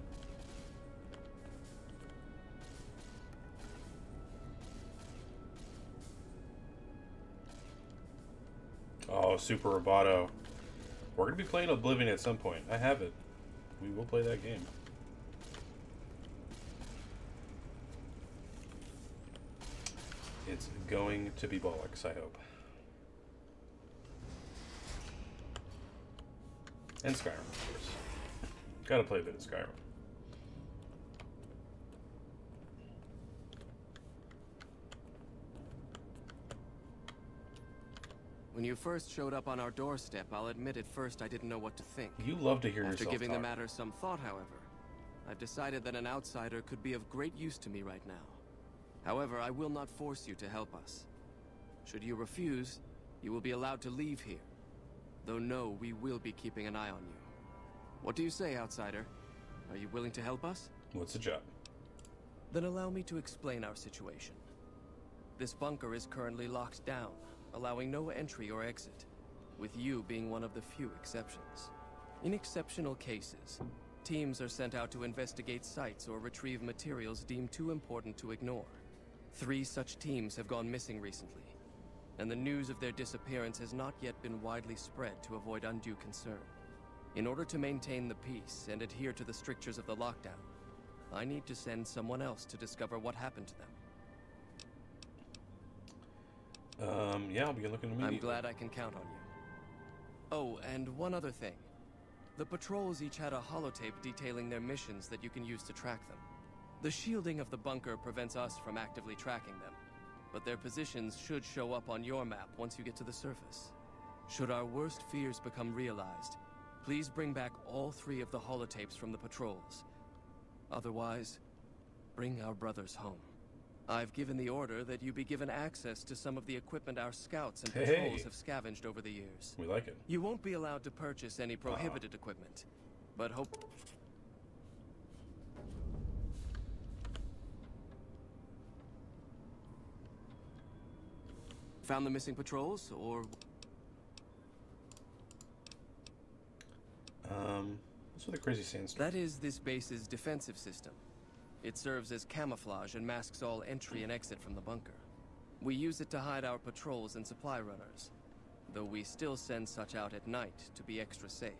Oh, Super Roboto. We're going to be playing Oblivion at some point. I have it. We will play that game. It's going to be bollocks, I hope. And Skyrim, of course. Gotta play a bit of Skyrim. When you first showed up on our doorstep, I'll admit at first I didn't know what to think. You love to hear After yourself giving talk. the matter some thought, however, I've decided that an outsider could be of great use to me right now. However, I will not force you to help us. Should you refuse, you will be allowed to leave here. Though no, we will be keeping an eye on you. What do you say, outsider? Are you willing to help us? What's the job? Then allow me to explain our situation. This bunker is currently locked down, allowing no entry or exit, with you being one of the few exceptions. In exceptional cases, teams are sent out to investigate sites or retrieve materials deemed too important to ignore. 3 such teams have gone missing recently, and the news of their disappearance has not yet been widely spread to avoid undue concern. In order to maintain the peace and adhere to the strictures of the lockdown, I need to send someone else to discover what happened to them. Yeah, I'll be looking immediately. I'm glad I can count on you. Oh, and one other thing. The patrols each had a holotape detailing their missions that you can use to track them. The shielding of the bunker prevents us from actively tracking them, but their positions should show up on your map once you get to the surface. Should our worst fears become realized, please bring back all 3 of the holotapes from the patrols. Otherwise, bring our brothers home. I've given the order that you be given access to some of the equipment our scouts and patrols have scavenged over the years. We like it. You won't be allowed to purchase any prohibited equipment, but hope... Found the missing patrols, or... What's with the crazy sandstorm? That is this base's defensive system. It serves as camouflage and masks all entry and exit from the bunker. We use it to hide our patrols and supply runners, though we still send such out at night to be extra safe.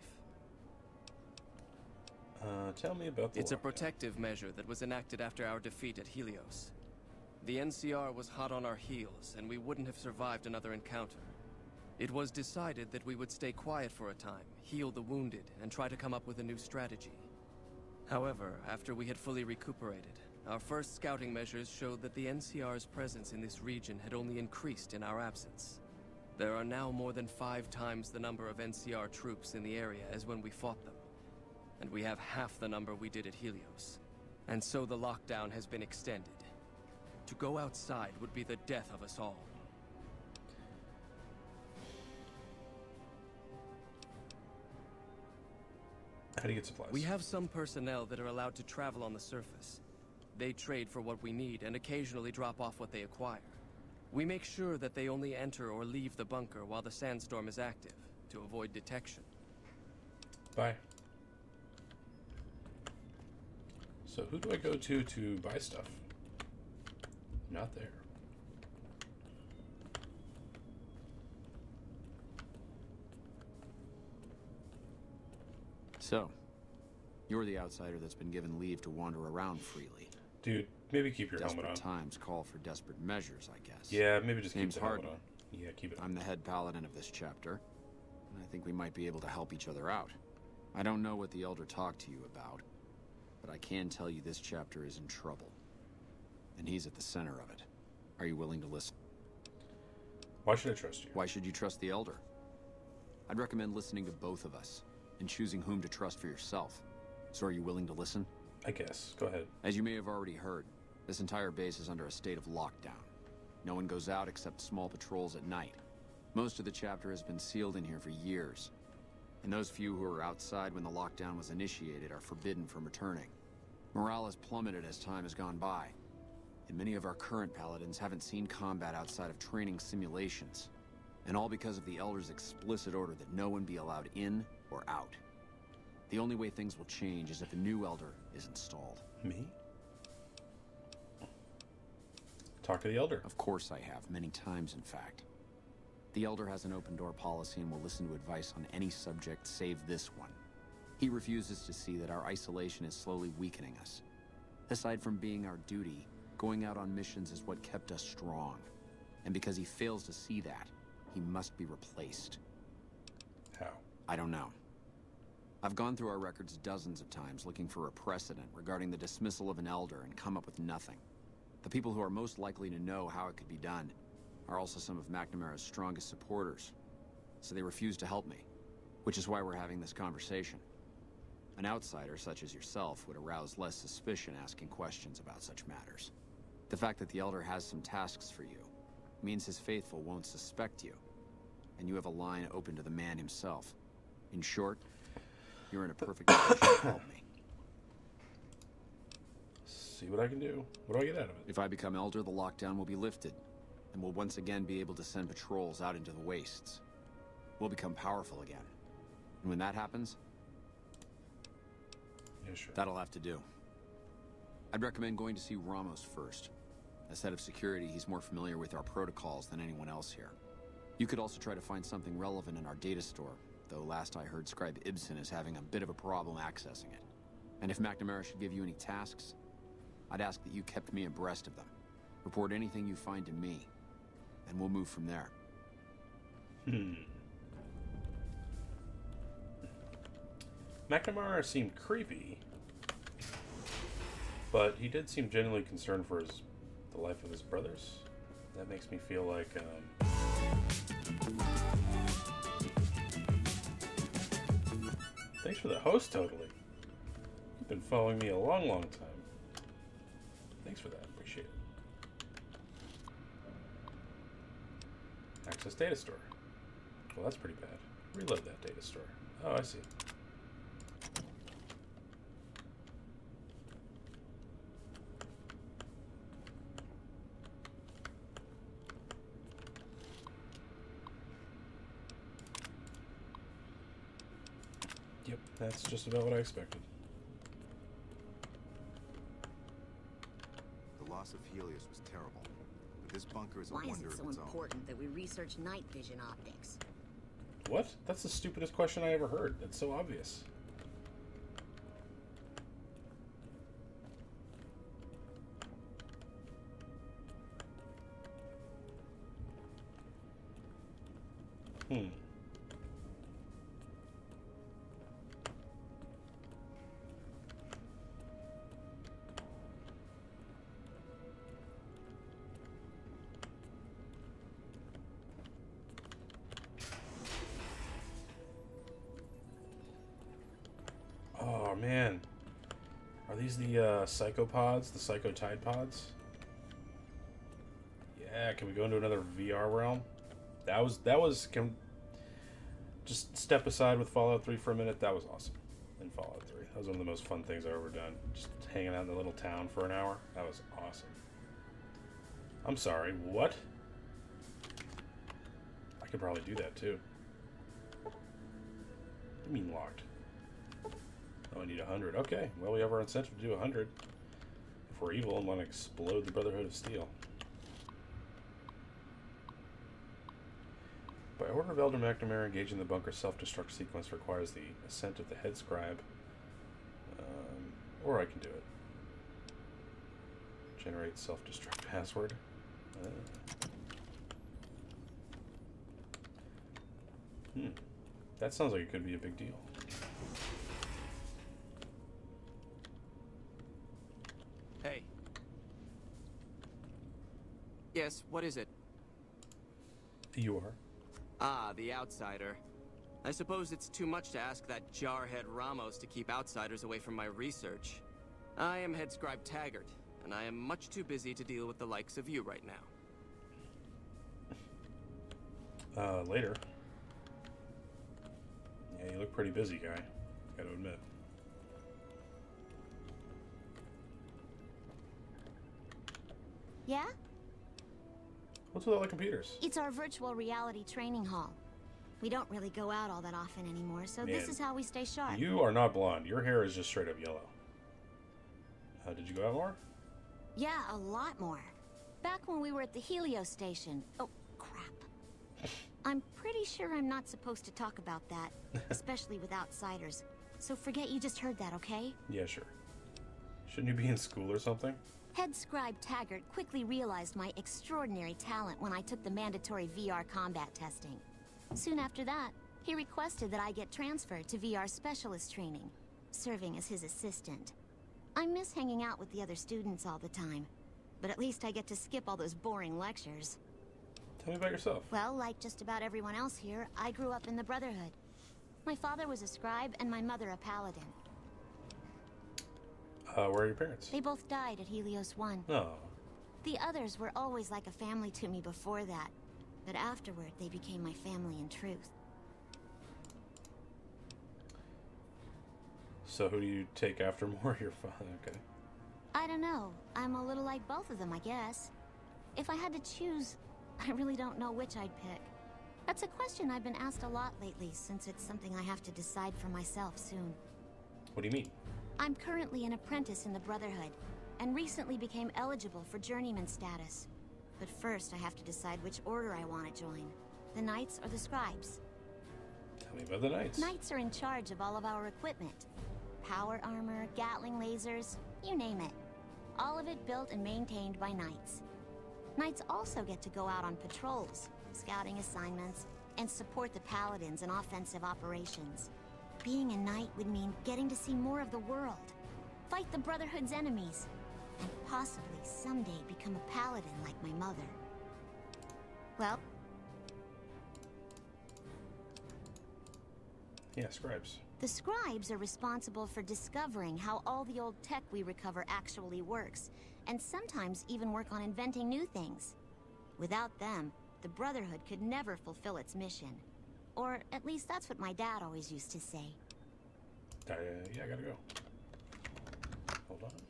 Tell me about the It's a lockdown. protective measure that was enacted after our defeat at Helios. The NCR was hot on our heels, and we wouldn't have survived another encounter. It was decided that we would stay quiet for a time, heal the wounded, and try to come up with a new strategy. However, after we had fully recuperated, our first scouting measures showed that the NCR's presence in this region had only increased in our absence. There are now more than 5 times the number of NCR troops in the area as when we fought them. And we have half the number we did at Helios. And so the lockdown has been extended. To go outside would be the death of us all. How do you get supplies? We have some personnel that are allowed to travel on the surface. They trade for what we need and occasionally drop off what they acquire. We make sure that they only enter or leave the bunker while the sandstorm is active, to avoid detection. Bye. So who do I go to buy stuff? Not there. So, you're the outsider that's been given leave to wander around freely. Dude, maybe keep your helmet on. Desperate times call for desperate measures, I guess. Yeah, maybe just keep Name's the helmet Hardin. on. Yeah, keep it on. I'm the head paladin of this chapter, and I think we might be able to help each other out. I don't know what the Elder talked to you about, but I can tell you this chapter is in trouble. And he's at the center of it. Are you willing to listen? Why should I trust you? Why should you trust the Elder? I'd recommend listening to both of us, and choosing whom to trust for yourself. So are you willing to listen? I guess. Go ahead. As you may have already heard, this entire base is under a state of lockdown. No one goes out except small patrols at night. Most of the chapter has been sealed in here for years. And those few who were outside when the lockdown was initiated are forbidden from returning. Morale has plummeted as time has gone by. And many of our current paladins haven't seen combat outside of training simulations. And all because of the Elder's explicit order that no one be allowed in or out. The only way things will change is if a new Elder is installed. Me? Talk to the Elder. Of course I have, many times in fact. The Elder has an open door policy and will listen to advice on any subject save this one. He refuses to see that our isolation is slowly weakening us. Aside from being our duty, going out on missions is what kept us strong. And because he fails to see that, he must be replaced. How? I don't know. I've gone through our records dozens of times looking for a precedent regarding the dismissal of an Elder and come up with nothing. The people who are most likely to know how it could be done are also some of McNamara's strongest supporters, so they refuse to help me, which is why we're having this conversation. An outsider such as yourself would arouse less suspicion asking questions about such matters. The fact that the Elder has some tasks for you means his faithful won't suspect you, and you have a line open to the man himself. In short, you're in a perfect position to help me. See what I can do. What do I get out of it? If I become Elder, the lockdown will be lifted, and we'll once again be able to send patrols out into the wastes. We'll become powerful again. And when that happens, yeah, sure. That'll have to do. I'd recommend going to see Ramos first. As head of security, he's more familiar with our protocols than anyone else here. You could also try to find something relevant in our data store, though last I heard Scribe Ibsen is having a bit of a problem accessing it. And if McNamara should give you any tasks, I'd ask that you kept me abreast of them. Report anything you find to me, and we'll move from there. McNamara seemed creepy, but he did seem genuinely concerned for the life of his brothers. That makes me feel like, thanks for the host, totally. You've been following me a long, long time. Thanks for that. Appreciate it. Access data store. Well, that's pretty bad. Reload that data store. Oh, I see. Yep, that's just about what I expected. The loss of Helios was terrible, but this bunker is a Why is wonder it of so its own. important that we research night vision optics? What? That's the stupidest question I ever heard. That's so obvious. Oh man, are these the psychopods, the psycho tide pods? Yeah, can we go into another VR realm? Just step aside with Fallout 3 for a minute. That was awesome in Fallout 3. That was one of the most fun things I've ever done. Just hanging out in the little town for an hour. That was awesome. I'm sorry, what? I could probably do that too. What do you mean locked? Oh, I need 100. Okay, well, we have our incentive to do 100. If we're evil and want to explode the Brotherhood of Steel. By order of Elder McNamara, engaging the bunker self-destruct sequence requires the assent of the head scribe. Or I can do it. Generate self-destruct password. That sounds like it could be a big deal. Hey. Yes, what is it? You are. Ah, the outsider. I suppose it's too much to ask that jarhead Ramos to keep outsiders away from my research. I am Head Scribe Taggart, and I am much too busy to deal with the likes of you right now. Later. Yeah, you look pretty busy, guy. Gotta admit. Yeah? What's with all the computers? It's our virtual reality training hall. We don't really go out all that often anymore, so Man, this is how we stay sharp. You are not blonde. Your hair is just straight up yellow. Did you go out more? Yeah, a lot more. Back when we were at the Helios station. Oh, crap. I'm pretty sure I'm not supposed to talk about that, especially with outsiders. So forget you just heard that, okay? Yeah, sure. Shouldn't you be in school or something? Head Scribe Taggart quickly realized my extraordinary talent when I took the mandatory VR combat testing. Soon after that, he requested that I get transferred to VR specialist training, serving as his assistant. I miss hanging out with the other students all the time, but at least I get to skip all those boring lectures. Tell me about yourself. Well, like just about everyone else here, I grew up in the Brotherhood. My father was a scribe and my mother a paladin. Where are your parents? They both died at Helios 1. Oh. The others were always like a family to me before that, but afterward they became my family in truth. So who do you take after more? Your father? Okay. I don't know. I'm a little like both of them, I guess. If I had to choose, I really don't know which I'd pick. That's a question I've been asked a lot lately, since it's something I have to decide for myself soon. What do you mean? I'm currently an apprentice in the Brotherhood, and recently became eligible for journeyman status. But first I have to decide which order I want to join. The Knights or the Scribes? Tell me about the Knights. Knights are in charge of all of our equipment. Power armor, Gatling lasers, you name it. All of it built and maintained by Knights. Knights also get to go out on patrols, scouting assignments, and support the Paladins in offensive operations. Being a Knight would mean getting to see more of the world, fight the Brotherhood's enemies, and possibly someday become a Paladin like my mother. Well... Yeah, Scribes. The Scribes are responsible for discovering how all the old tech we recover actually works, and sometimes even work on inventing new things. Without them, the Brotherhood could never fulfill its mission. Or at least that's what my dad always used to say. Yeah, I gotta go. Hold on.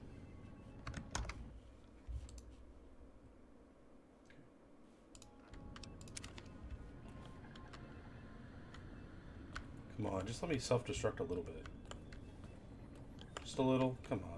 Come on, just let me self-destruct a little bit. Just a little, come on.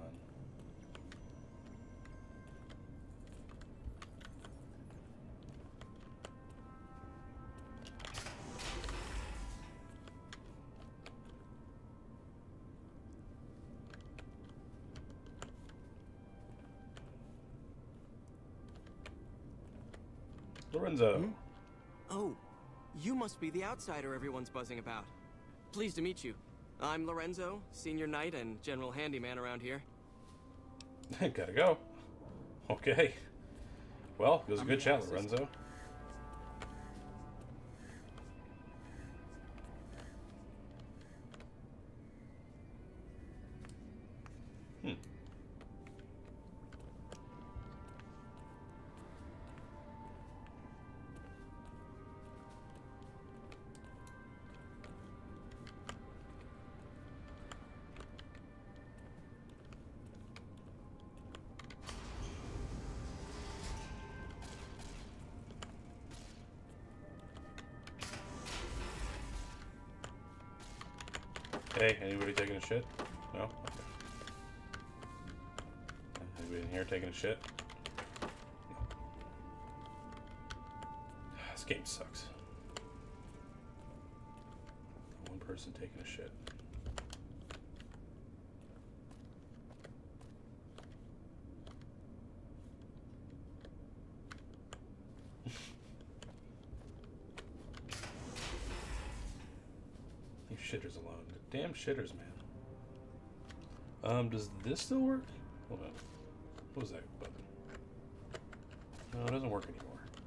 Lorenzo. Hmm? Oh, you must be the outsider everyone's buzzing about. Pleased to meet you. I'm Lorenzo, senior knight and general handyman around here. Gotta go. Okay. Well, it was a good chat, Lorenzo. Hey, anybody taking a shit? No? Okay. Anybody in here taking a shit? No. This game sucks. One person taking a shit. Leave shitters alone. The damn shitters, man. Does this still work? Hold on. What was that button? No, it doesn't work anymore.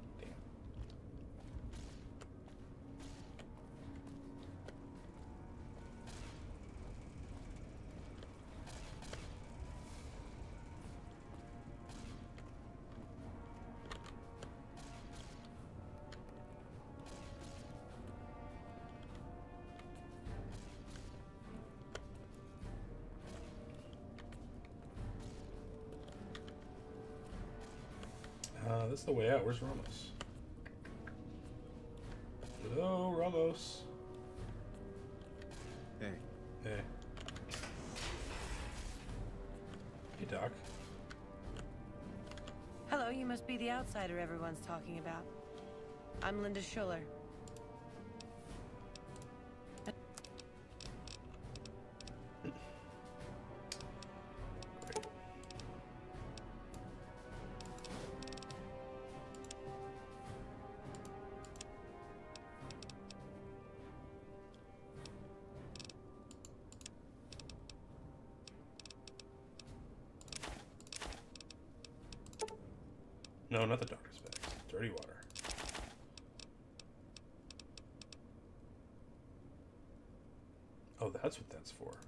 That's the way out. Where's Ramos? Hello, Ramos. Hey. Hey. Hey, Doc. Hello, you must be the outsider everyone's talking about. I'm Linda Schuller. No, not the doctor's bags. Dirty water. Oh, that's what that's for.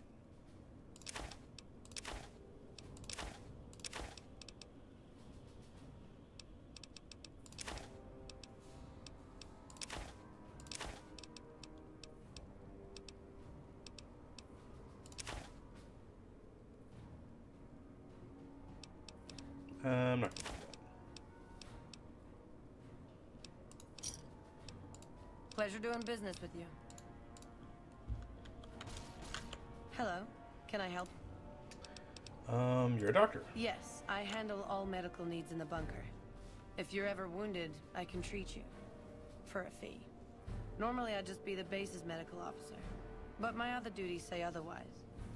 I'm not gonna do that. Pleasure doing business with you. Hello, can I help? You're a doctor. Yes, I handle all medical needs in the bunker. If you're ever wounded, I can treat you. For a fee. Normally I'd just be the base's medical officer. But my other duties say otherwise.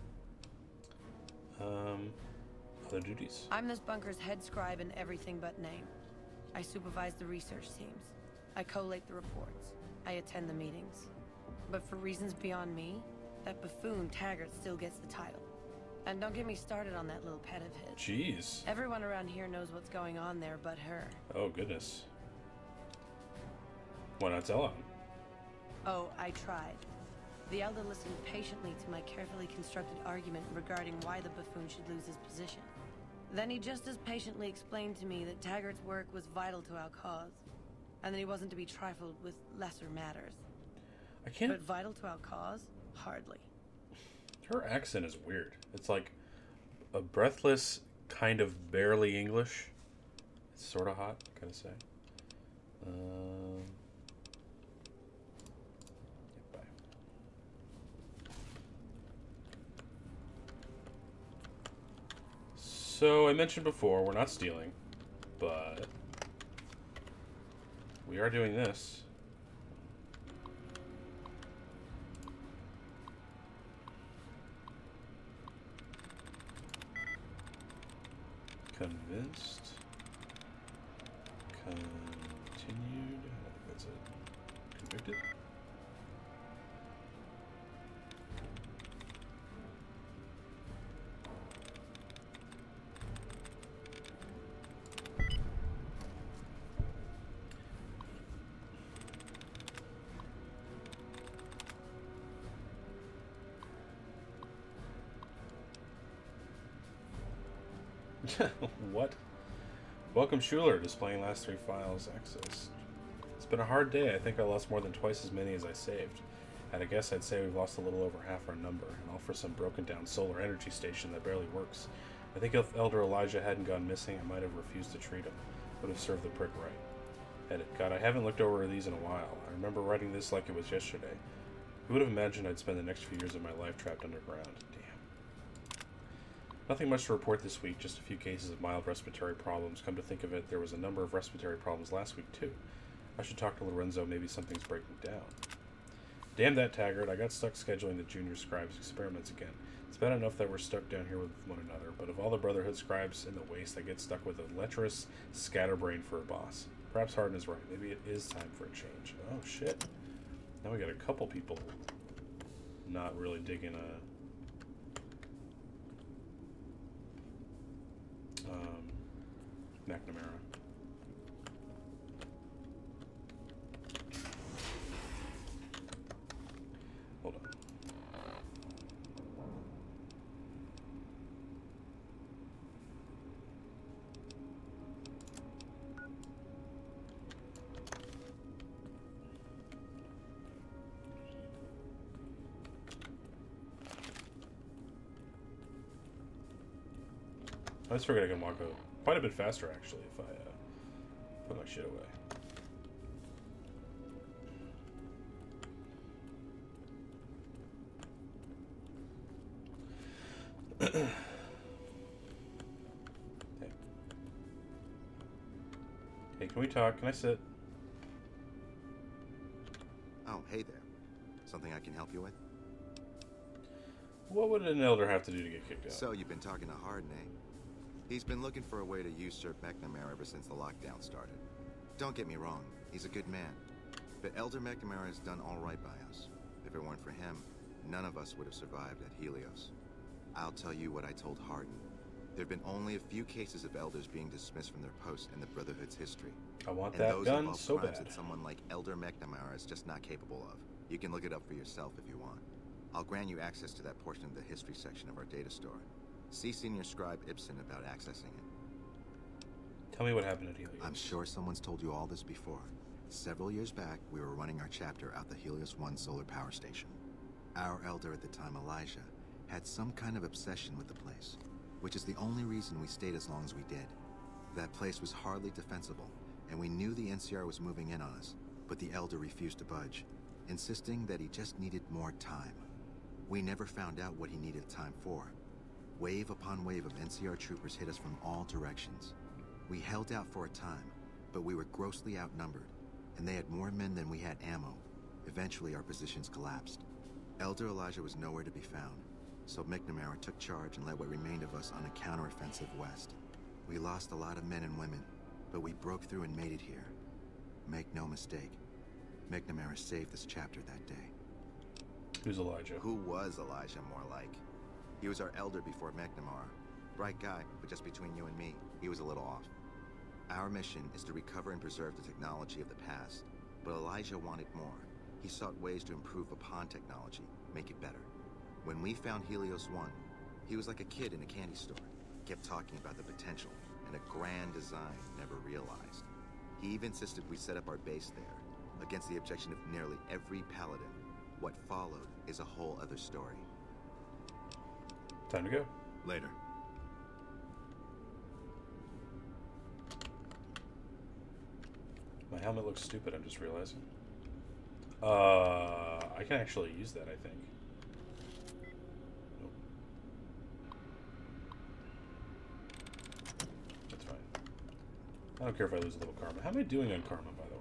Other duties? I'm this bunker's head scribe in everything but name. I supervise the research teams. I collate the reports. I attend the meetings. But for reasons beyond me, that buffoon Taggart still gets the title. And don't get me started on that little pet of his. Jeez. Everyone around here knows what's going on there but her. Oh, goodness. Why not tell him? Oh, I tried. The Elder listened patiently to my carefully constructed argument regarding why the buffoon should lose his position. Then he just as patiently explained to me that Taggart's work was vital to our cause, and that he wasn't to be trifled with lesser matters. I can't... But vital to our cause? Hardly. Her accent is weird. It's like a breathless, kind of barely English. It's sort of hot, I gotta say. Bye. So, I mentioned before, we're not stealing, but we are doing this. Convinced. Continued. I think that's it. Convicted. What? Welcome Schuller, displaying last 3 files access. It's been a hard day. I think I lost more than twice as many as I saved. At a guess, I'd say we've lost a little over half our number, and all for some broken down solar energy station that barely works. I think if Elder Elijah hadn't gone missing, I might have refused to treat him. Would have served the prick right. Edit. God, I haven't looked over these in a while. I remember writing this like it was yesterday. Who would have imagined I'd spend the next few years of my life trapped underground? Damn. Nothing much to report this week, just a few cases of mild respiratory problems. Come to think of it, there was a number of respiratory problems last week, too. I should talk to Lorenzo, maybe something's breaking down. Damn that Taggart, I got stuck scheduling the junior scribes' experiments again. It's bad enough that we're stuck down here with one another, but of all the Brotherhood scribes in the waste, I get stuck with a lecherous scatterbrain for a boss. Perhaps Hardin is right, maybe it is time for a change. Oh shit. Now we got a couple people not really digging McNamara. Hold on. I just figured I can walk quite a bit faster, actually, if I put my shit away. Hey, can we talk? Can I sit? Oh, hey there. Something I can help you with? What would an elder have to do to get kicked out? So, you've been talking to Hardin, eh? He's been looking for a way to usurp McNamara ever since the lockdown started. Don't get me wrong, he's a good man. But Elder McNamara has done all right by us. If it weren't for him, none of us would have survived at Helios. I'll tell you what I told Hardin. There have been only a few cases of elders being dismissed from their post in the Brotherhood's history. I want that gun so bad. That someone like Elder McNamara is just not capable of. You can look it up for yourself if you want. I'll grant you access to that portion of the history section of our data store. See Senior Scribe Ibsen about accessing it. Tell me what happened at Helios. I'm sure someone's told you all this before. Several years back, we were running our chapter out the Helios 1 solar power station. Our elder at the time, Elijah, had some kind of obsession with the place, which is the only reason we stayed as long as we did. That place was hardly defensible, and we knew the NCR was moving in on us, but the elder refused to budge, insisting that he just needed more time. We never found out what he needed time for. Wave upon wave of NCR troopers hit us from all directions. We held out for a time, but we were grossly outnumbered, and they had more men than we had ammo. Eventually, our positions collapsed. Elder Elijah was nowhere to be found, so McNamara took charge and led what remained of us on a counteroffensive west. We lost a lot of men and women, but we broke through and made it here. Make no mistake, McNamara saved this chapter that day. Who's Elijah? Who was Elijah, more like? He was our elder before McNamara. Bright guy, but just between you and me, he was a little off. Our mission is to recover and preserve the technology of the past, but Elijah wanted more. He sought ways to improve upon technology, make it better. When we found Helios 1, he was like a kid in a candy store. Kept talking about the potential and a grand design never realized. He even insisted we set up our base there, against the objection of nearly every paladin. What followed is a whole other story. Time to go. Later. My helmet looks stupid, I'm just realizing. I can actually use that, I think. Nope. That's fine. I don't care if I lose a little karma. How am I doing on karma, by the way?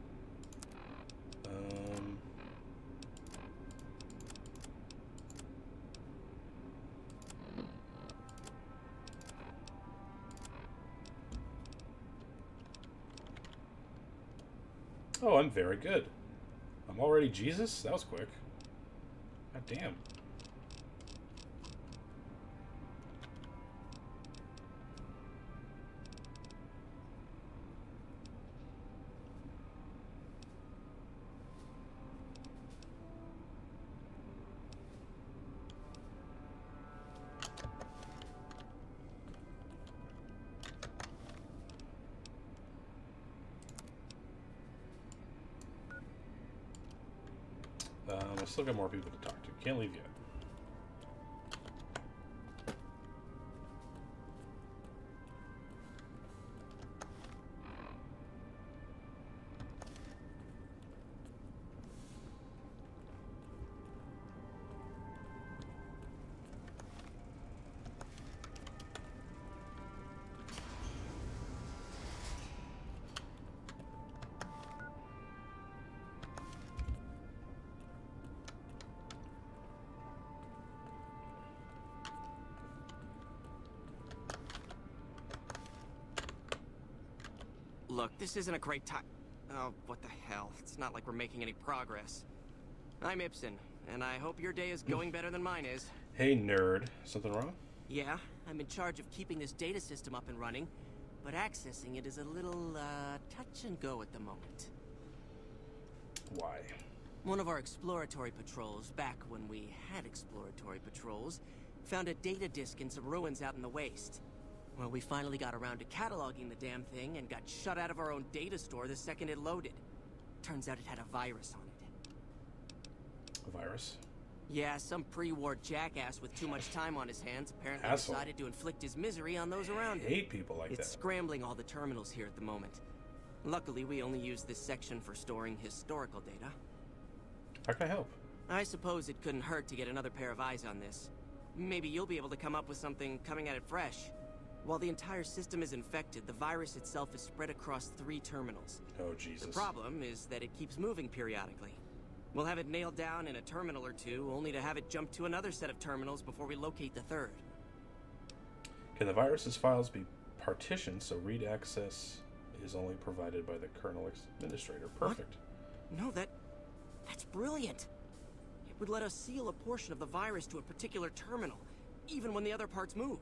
Oh, I'm very good. I'm already Jesus? That was quick. God damn. I still got more people to talk to. Can't leave yet. Look, this isn't a great time. Oh, what the hell? It's not like we're making any progress. I'm Ibsen, and I hope your day is going better than mine is. Hey, nerd. Something wrong? Yeah, I'm in charge of keeping this data system up and running, but accessing it is a little, touch and go at the moment. Why? One of our exploratory patrols, back when we had exploratory patrols, found a data disk in some ruins out in the waste. Well, we finally got around to cataloging the damn thing and got shut out of our own data store the second it loaded. Turns out it had a virus on it. A virus? Yeah, some pre-war jackass with too much time on his hands apparently Asshole. decided to inflict his misery on those around him. I hate people like It's that. scrambling all the terminals here at the moment. Luckily, we only use this section for storing historical data. How can I help? I suppose it couldn't hurt to get another pair of eyes on this. Maybe you'll be able to come up with something coming at it fresh. While the entire system is infected, the virus itself is spread across 3 terminals. Oh, Jesus. The problem is that it keeps moving periodically. We'll have it nailed down in a terminal or 2, only to have it jump to another set of terminals before we locate the 3rd. Can the virus's files be partitioned so read access is only provided by the kernel administrator? Perfect. No, that's brilliant. It would let us seal a portion of the virus to a particular terminal, even when the other parts move.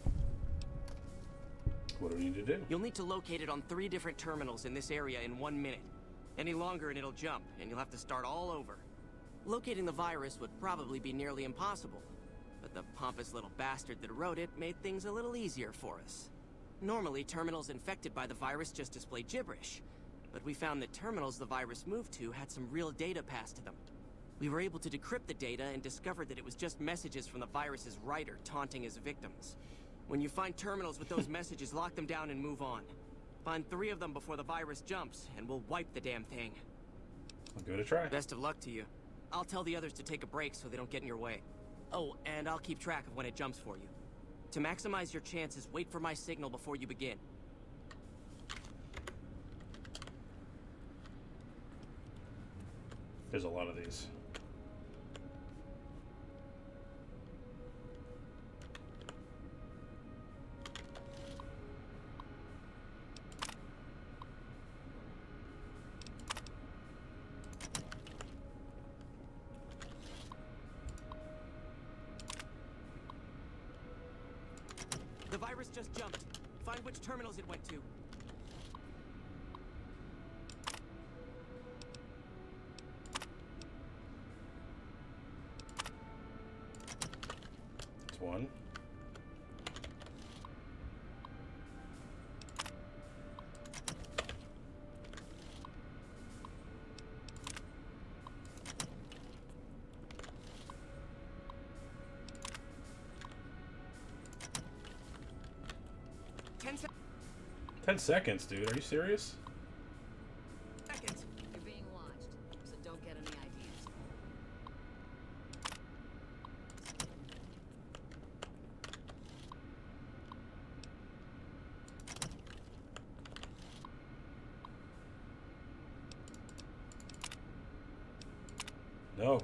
What do we need to do? You'll need to locate it on 3 different terminals in this area in 1 minute. Any longer and it'll jump, and you'll have to start all over. Locating the virus would probably be nearly impossible, but the pompous little bastard that wrote it made things a little easier for us. Normally, terminals infected by the virus just display gibberish, but we found that terminals the virus moved to had some real data passed to them. We were able to decrypt the data and discovered that it was just messages from the virus's writer taunting his victims. When you find terminals with those messages, lock them down and move on. Find 3 of them before the virus jumps, and we'll wipe the damn thing. I'll give it a try. Best of luck to you. I'll tell the others to take a break so they don't get in your way. Oh, and I'll keep track of when it jumps for you. To maximize your chances, wait for my signal before you begin. There's a lot of these. The virus just jumped. Find which terminals it went to. It's 1. Ten 10 seconds, dude. Are you serious? seconds. You're being watched, so don't get any ideas. No.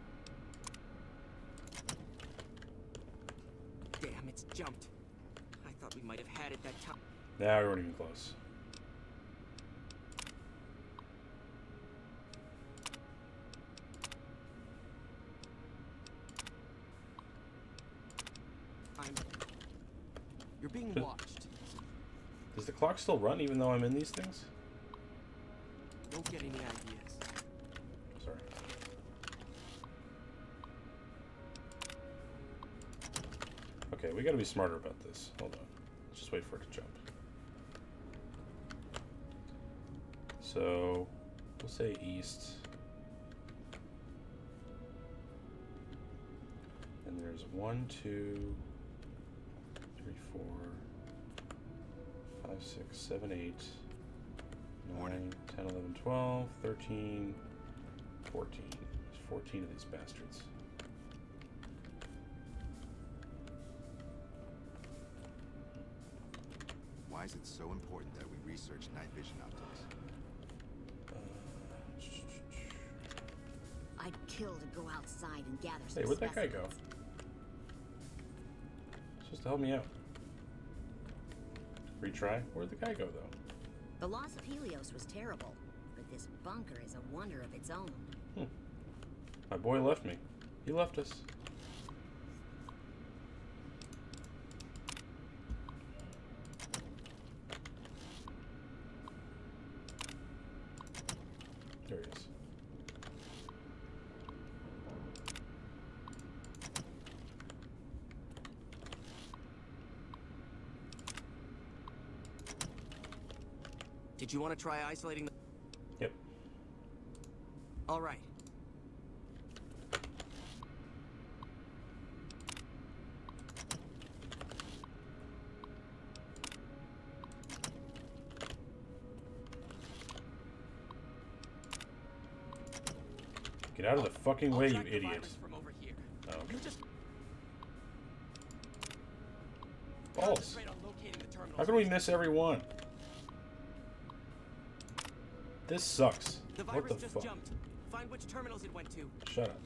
Damn, it's jumped. I thought we might have had it that time. Nah, we weren't even close. You're being Does- watched. Does the clock still run even though I'm in these things? Don't get any ideas. Sorry. Okay, we gotta be smarter about this. Hold on. Let's just wait for it to jump. So, we'll say east. And there's 1, 2, 3, 4, 5, 6, 7, 8, 9, 10, 11, 12, 13, 14. There's 14 of these bastards. Why is it so important that we research night vision optics? I'd kill to go outside and gather some Hey, where'd that guy go? specimens. Supposed to help me out. Retry? Where'd the guy go, though? The loss of Helios was terrible, but this bunker is a wonder of its own. My boy left me. He left us. There he is. Did you want to try isolating the... Yep. All right. Get out of the fucking way, you idiot. From over here. Oh, okay. You just... Balls. Concentrate on locating the terminals. How can we miss every one? This sucks. The What virus the just fuck? jumped. Find which terminals it went to. Shut up.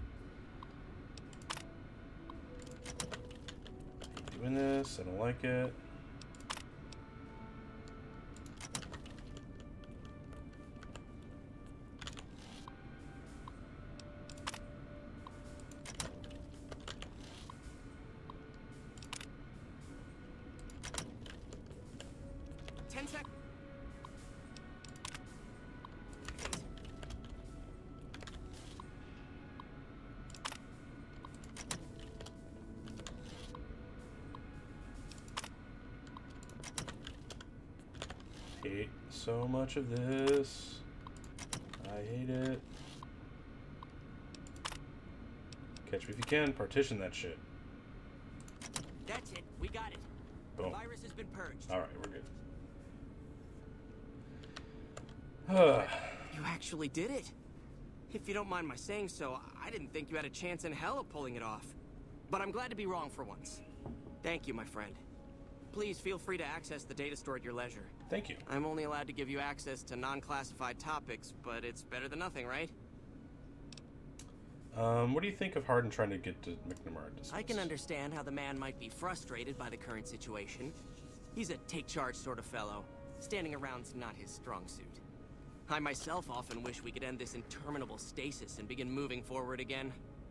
Doing this, I don't like it. Hate so much of this. I hate it. Catch me if you can. Partition that shit. That's it. We got it. Boom. The virus has been purged. Alright, we're good. You actually did it. If you don't mind my saying so, I didn't think you had a chance in hell of pulling it off. But I'm glad to be wrong for once. Thank you, my friend. Please feel free to access the data store at your leisure. Thank you. I'm only allowed to give you access to non-classified topics, but it's better than nothing, right? What do you think of Hardin trying to get to McNamara dismissed? I can understand how the man might be frustrated by the current situation. He's a take-charge sort of fellow. Standing around's not his strong suit. I myself often wish we could end this interminable stasis and begin moving forward again.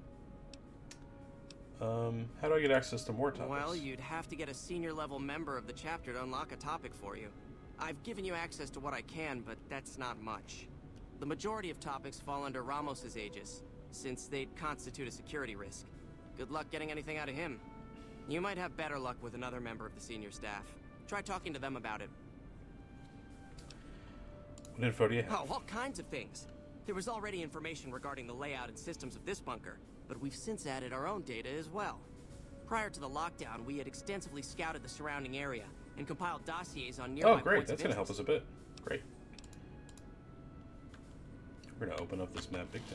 How do I get access to more topics? Well, you'd have to get a senior-level member of the chapter to unlock a topic for you. I've given you access to what I can, but that's not much. The majority of topics fall under Ramos's aegis, since they'd constitute a security risk. Good luck getting anything out of him. You might have better luck with another member of the senior staff. Try talking to them about it. What info do you have? Oh, all kinds of things. There was already information regarding the layout and systems of this bunker, but we've since added our own data as well. Prior to the lockdown, we had extensively scouted the surrounding area and compiled dossiers on nearby Oh, great. points That's of going to help interest. us a bit. Great. We're going to open up this map big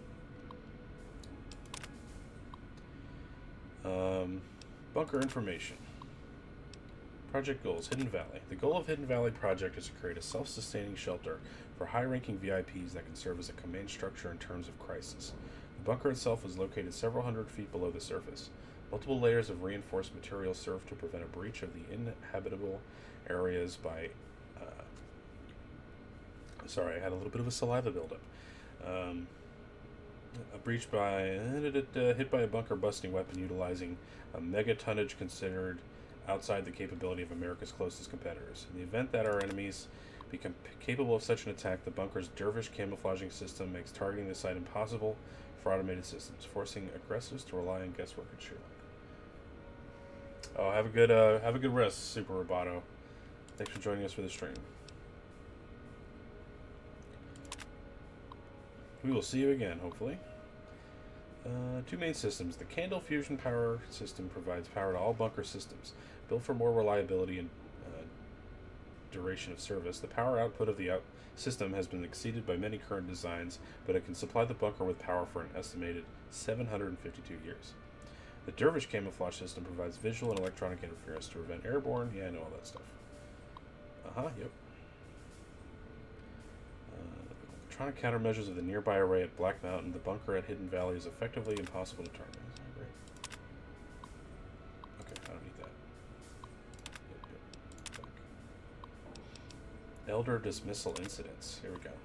time. Bunker information. Project goals, Hidden Valley. The goal of Hidden Valley Project is to create a self-sustaining shelter for high-ranking VIPs that can serve as a command structure in terms of crisis. The bunker itself is located several hundred feet below the surface. Multiple layers of reinforced material serve to prevent a breach of the inhabitable areas by... sorry, I had a little bit of a saliva buildup. A breach by... hit by a bunker-busting weapon utilizing a mega-tonnage considered outside the capability of America's closest competitors. In the event that our enemies become capable of such an attack, the bunker's dervish camouflaging system makes targeting the site impossible for automated systems, forcing aggressors to rely on guesswork and sheer luck. Oh, have a good rest, Super Roboto. Thanks for joining us for the stream. We will see you again, hopefully. Two main systems. The Candle Fusion Power System provides power to all bunker systems. Built for more reliability and duration of service, the power output of the system has been exceeded by many current designs, but it can supply the bunker with power for an estimated 752 years. The Dervish Camouflage System provides visual and electronic interference to prevent airborne. Yeah, I know all that stuff. Yep. Electronic countermeasures of the nearby array at Black Mountain. The bunker at Hidden Valley is effectively impossible to target. Great. Okay, I don't need that. Elder dismissal incidents. Here we go.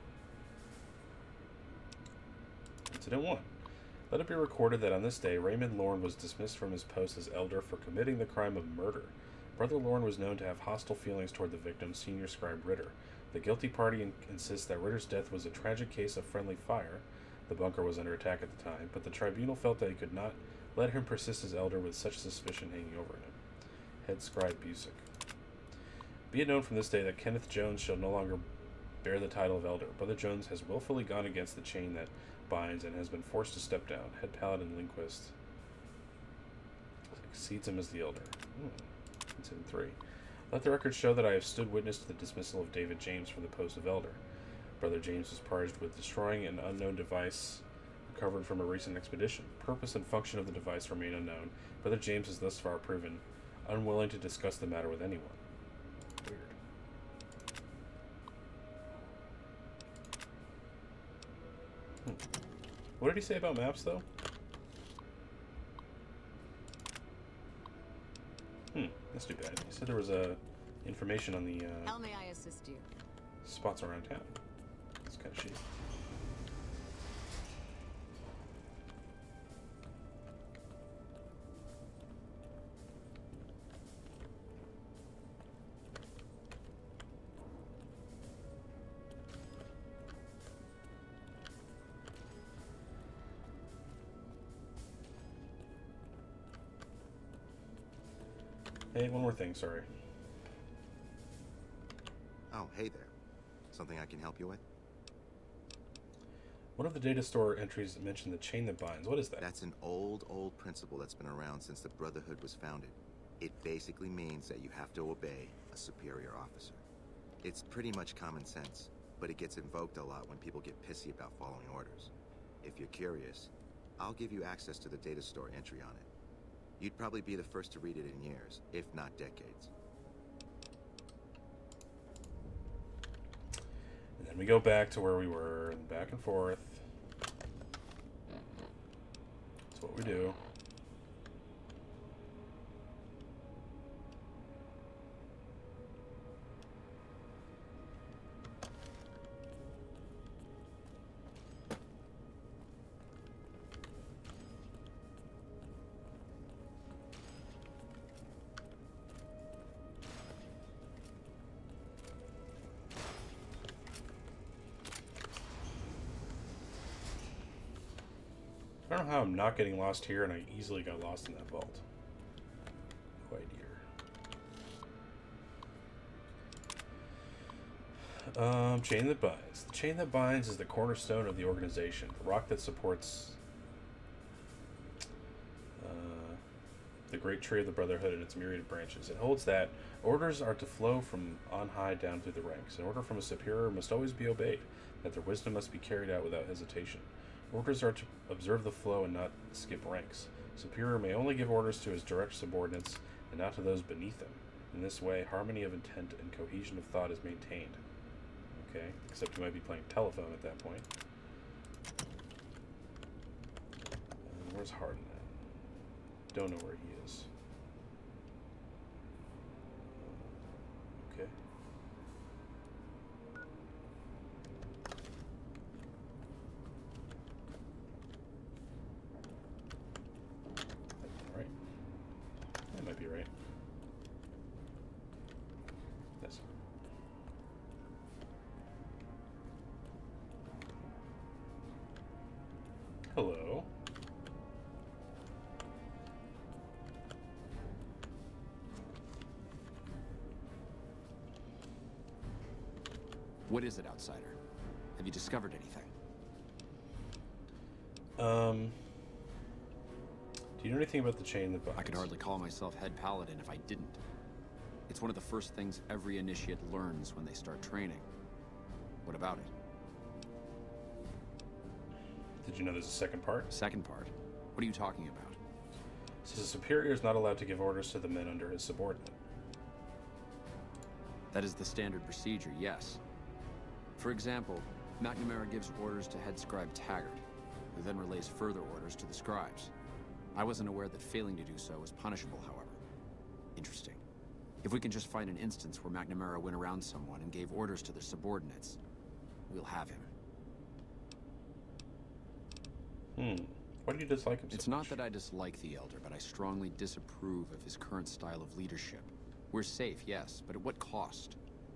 Incident 1. Let it be recorded that on this day, Raymond Lorne was dismissed from his post as Elder for committing the crime of murder. Brother Lorne was known to have hostile feelings toward the victim, Senior Scribe Ritter. The guilty party insists that Ritter's death was a tragic case of friendly fire. The bunker was under attack at the time, but the tribunal felt that it could not let him persist as Elder with such suspicion hanging over him. Head Scribe Busick. Be it known from this day that Kenneth Jones shall no longer bear the title of Elder. Brother Jones has willfully gone against the chain that binds and has been forced to step down. Head Paladin Lindquist succeeds him as the Elder. Incident 3. Let the record show that I have stood witness to the dismissal of David James from the post of Elder. Brother James was charged with destroying an unknown device recovered from a recent expedition. Purpose and function of the device remain unknown. Brother James has thus far proven unwilling to discuss the matter with anyone. Weird. What did he say about maps, though? That's too bad. He said there was information on the How may I assist you? spots around town. That's kind of shitty. Hey, one more thing, sorry. Oh, hey there. Something I can help you with? One of the data store entries mentioned the chain that binds. What is that? That's an old principle that's been around since the Brotherhood was founded. It basically means that you have to obey a superior officer. It's pretty much common sense, but it gets invoked a lot when people get pissy about following orders. If you're curious, I'll give you access to the data store entry on it. You'd probably be the first to read it in years, if not decades. And then we go back to where we were, and back and forth. That's what we do. I don't know how I'm not getting lost here, and I easily got lost in that vault. No idea. Chain that binds. The chain that binds is the cornerstone of the organization, the rock that supports the great tree of the Brotherhood and its myriad branches. It holds that orders are to flow from on high down through the ranks. An order from a superior must always be obeyed, that their wisdom must be carried out without hesitation. Orders are to observe the flow and not skip ranks. Superior may only give orders to his direct subordinates and not to those beneath him. In this way, harmony of intent and cohesion of thought is maintained. Okay, except you might be playing telephone at that point. Where's Hardin at? Don't know where he is. Okay. Right. That might be right. Yes. Hello. What is it, Outsider? Have you discovered anything? Do you know anything about the chain that binds? I could hardly call myself head paladin if I didn't. It's one of the first things every initiate learns when they start training. What about it? Did you know there's a second part? Second part? What are you talking about? It says a superior is not allowed to give orders to the men under his subordinate. That is the standard procedure, yes. For example, McNamara gives orders to head scribe Taggart, who then relays further orders to the scribes. I wasn't aware that failing to do so was punishable, however. Interesting. If we can just find an instance where McNamara went around someone and gave orders to their subordinates, we'll have him. Why do you dislike him so It's not that I dislike the Elder, but I strongly disapprove of his current style of leadership. We're safe, yes, but at what cost?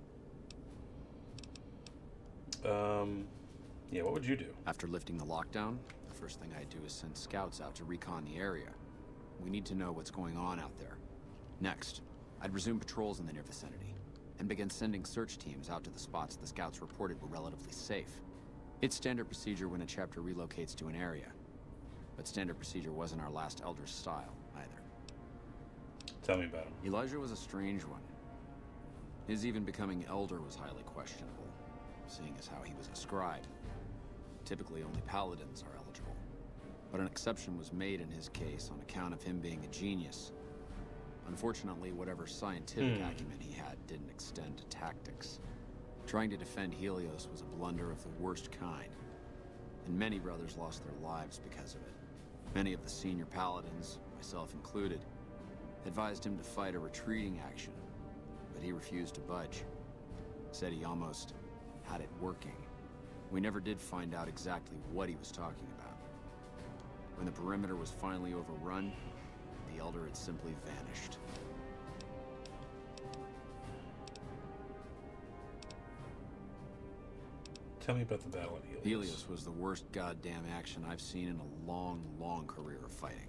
Yeah, what would you do? After lifting the lockdown, the first thing I'd do is send scouts out to recon the area. We need to know what's going on out there. Next, I'd resume patrols in the near vicinity, and begin sending search teams out to the spots the scouts reported were relatively safe. It's standard procedure when a chapter relocates to an area, but standard procedure wasn't our last Elder's style, either. Tell me about him. Elijah was a strange one. His even becoming Elder was highly questionable, seeing as how he was a scribe. Typically, only paladins are eligible. But an exception was made in his case on account of him being a genius. Unfortunately, whatever scientific acumen he had didn't extend to tactics. Trying to defend Helios was a blunder of the worst kind, and many brothers lost their lives because of it. Many of the senior paladins, myself included, advised him to fight a retreating action, but he refused to budge. Said he almost had it working. We never did find out exactly what he was talking about. When the perimeter was finally overrun, the Elder had simply vanished. Tell me about the battle at Helios. Helios was the worst goddamn action I've seen in a long, long career of fighting.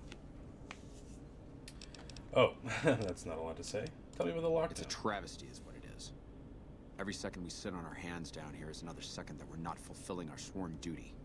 Oh, that's not a lot to say. Tell me about the lockdown. It's a travesty is what it is. Every second we sit on our hands down here is another second that we're not fulfilling our sworn duty.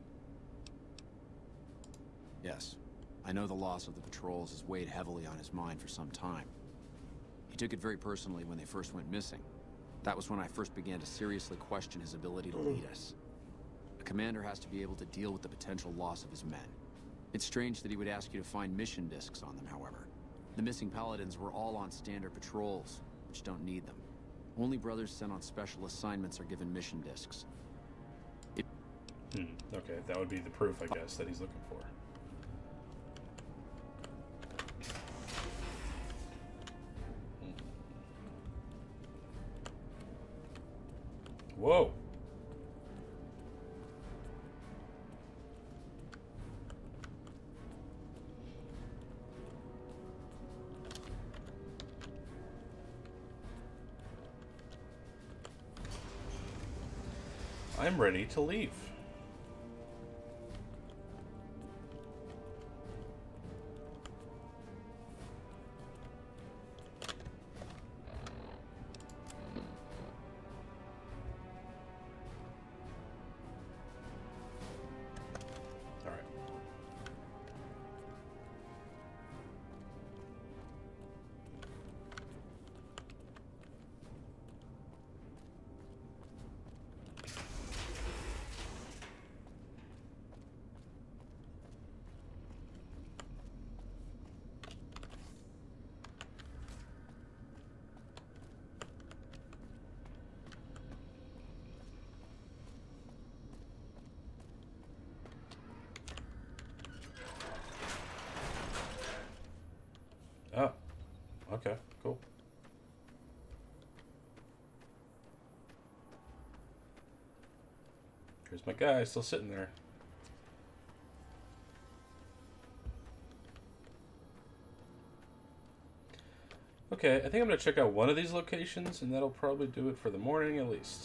Yes, I know the loss of the patrols has weighed heavily on his mind for some time. He took it very personally when they first went missing. That was when I first began to seriously question his ability to lead us. A commander has to be able to deal with the potential loss of his men. It's strange that he would ask you to find mission discs on them, however. The missing paladins were all on standard patrols, which don't need them. Only brothers sent on special assignments are given mission discs. Okay, that would be the proof, I guess, that he's looking for. Whoa. I'm ready to leave. Oh, okay, cool. Here's my guy, still sitting there. Okay, I think I'm going to check out one of these locations, and that'll probably do it for the morning at least.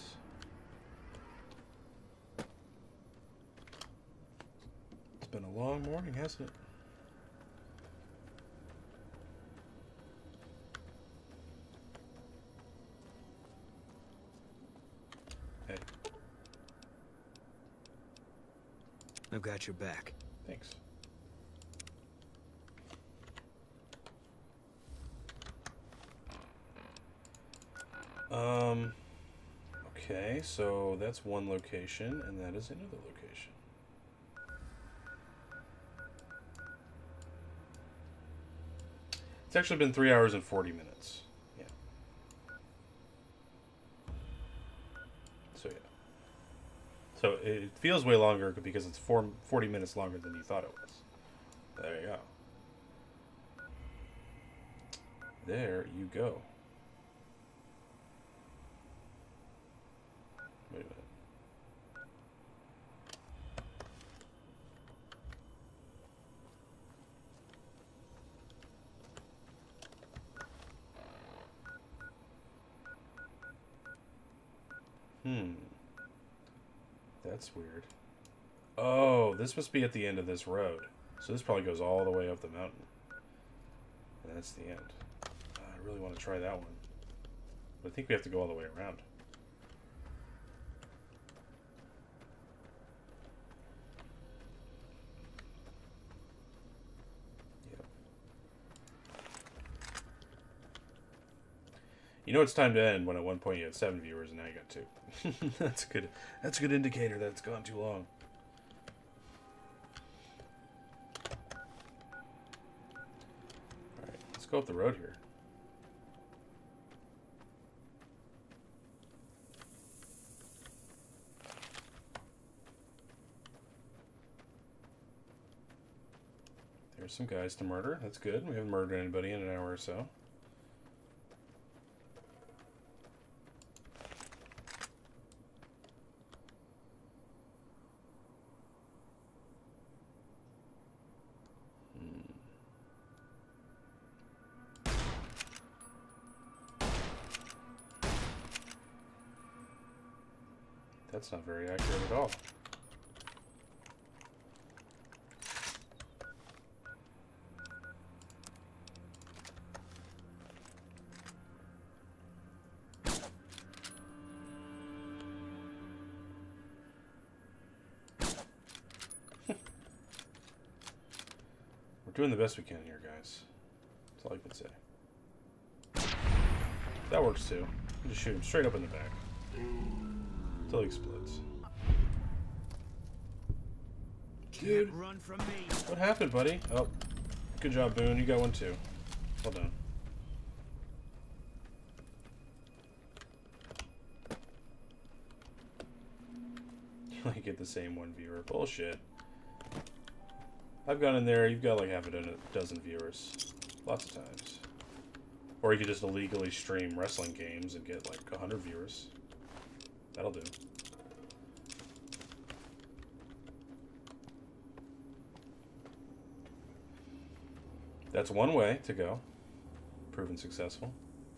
It's been a long morning, hasn't it? I've got your back. Thanks. Okay, so that's one location, and that is another location. It's actually been 3 hours and 40 minutes. Yeah. So, yeah. So it feels way longer because it's 40 minutes longer than you thought it was. There you go. There you go. That's weird. Oh, this must be at the end of this road. So this probably goes all the way up the mountain. And that's the end. I really want to try that one. But I think we have to go all the way around. Yep. You know it's time to end when at one point you had 7 viewers and now you got 2. That's good. That's a good indicator that it's gone too long. Alright, let's go up the road here. There's some guys to murder. That's good. We haven't murdered anybody in an hour or so. That's not very accurate at all. We're doing the best we can here, guys. That's all I can say. That works too. You just shoot him straight up in the back. Until he explodes. Dude, run from me. What happened, buddy? Oh, good job, Boone. You got one too. Well done. You only get the same 1 viewer. Bullshit. I've gone in there. You've got like half a dozen viewers, lots of times. Or you could just illegally stream wrestling games and get like 100 viewers. That'll do. That's one way to go. Proven successful.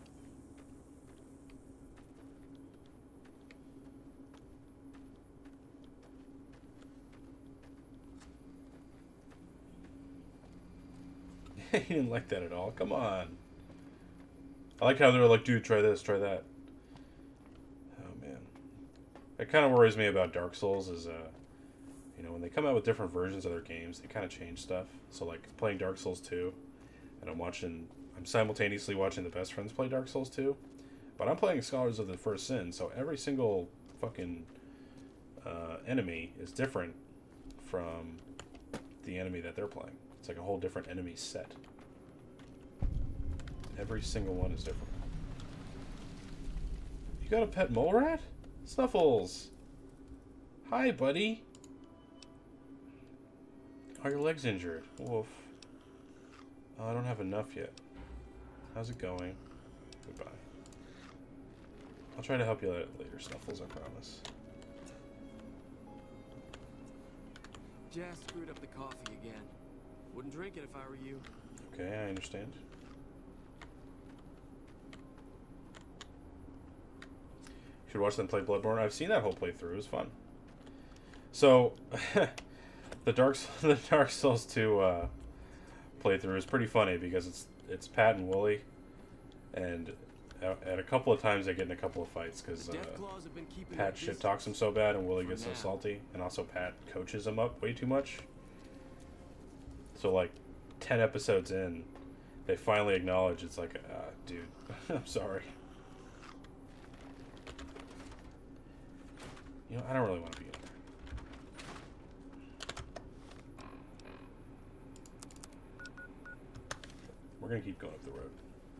He didn't like that at all. Come on. I like how they're like, dude, try this, try that. Oh, man. It kind of worries me about Dark Souls is, you know, when they come out with different versions of their games, they kind of change stuff. So, like, playing Dark Souls 2, and I'm simultaneously watching the best friends play Dark Souls 2, but I'm playing Scholars of the First Sin, so every single fucking enemy is different from the enemy that they're playing. It's like a whole different enemy set. Every single one is different. You got a pet mole rat? Snuffles! Hi, buddy! Are your legs injured? Woof. Oh, I don't have enough yet. How's it going? Goodbye. I'll try to help you later, Snuffles, I promise. Jazz screwed up the coffee again. Wouldn't drink it if I were you. Okay, I understand. You should watch them play Bloodborne. I've seen that whole playthrough. It was fun. So, the Dark Souls 2 playthrough is pretty funny because it's Pat and Wooly, and at a couple of times they get in a couple of fights because Pat shit talks him so bad and Wooly gets so salty, and also Pat coaches him up way too much. So like 10 episodes in, they finally acknowledge it's like, dude, I'm sorry. You know, I don't really want to be in there. We're gonna keep going up the road.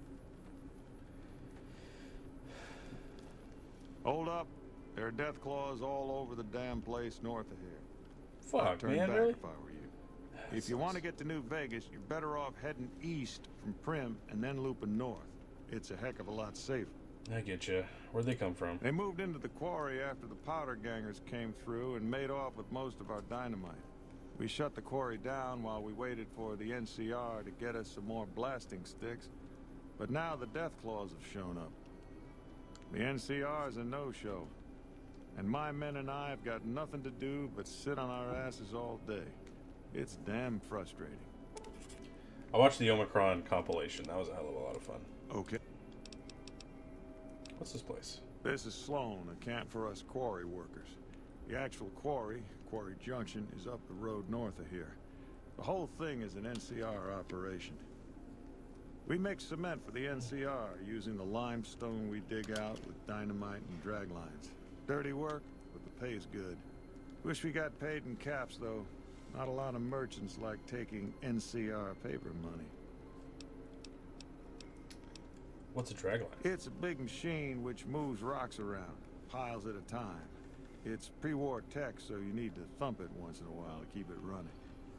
Hold up. There are death claws all over the damn place north of here. Fuck, I'd turn man, back really? if I were you. If you want to get to New Vegas, you're better off heading east from Prim and then looping north. It's a heck of a lot safer. I get you. Where'd they come from? They moved into the quarry after the powder gangers came through and made off with most of our dynamite. We shut the quarry down while we waited for the NCR to get us some more blasting sticks. But now the death claws have shown up. The NCR is a no-show. And my men and I have got nothing to do but sit on our asses all day. It's damn frustrating. I watched the Omicron compilation. That was a hell of a lot of fun. Okay. What's this place? This is Sloan, a camp for us quarry workers. The actual quarry, Quarry Junction, is up the road north of here. The whole thing is an NCR operation. We make cement for the NCR using the limestone we dig out with dynamite and drag lines. Dirty work, but the pay's good. Wish we got paid in caps, though. Not a lot of merchants like taking NCR paper money. What's a dragline? It's a big machine which moves rocks around, piles at a time. It's pre-war tech, so you need to thump it once in a while to keep it running.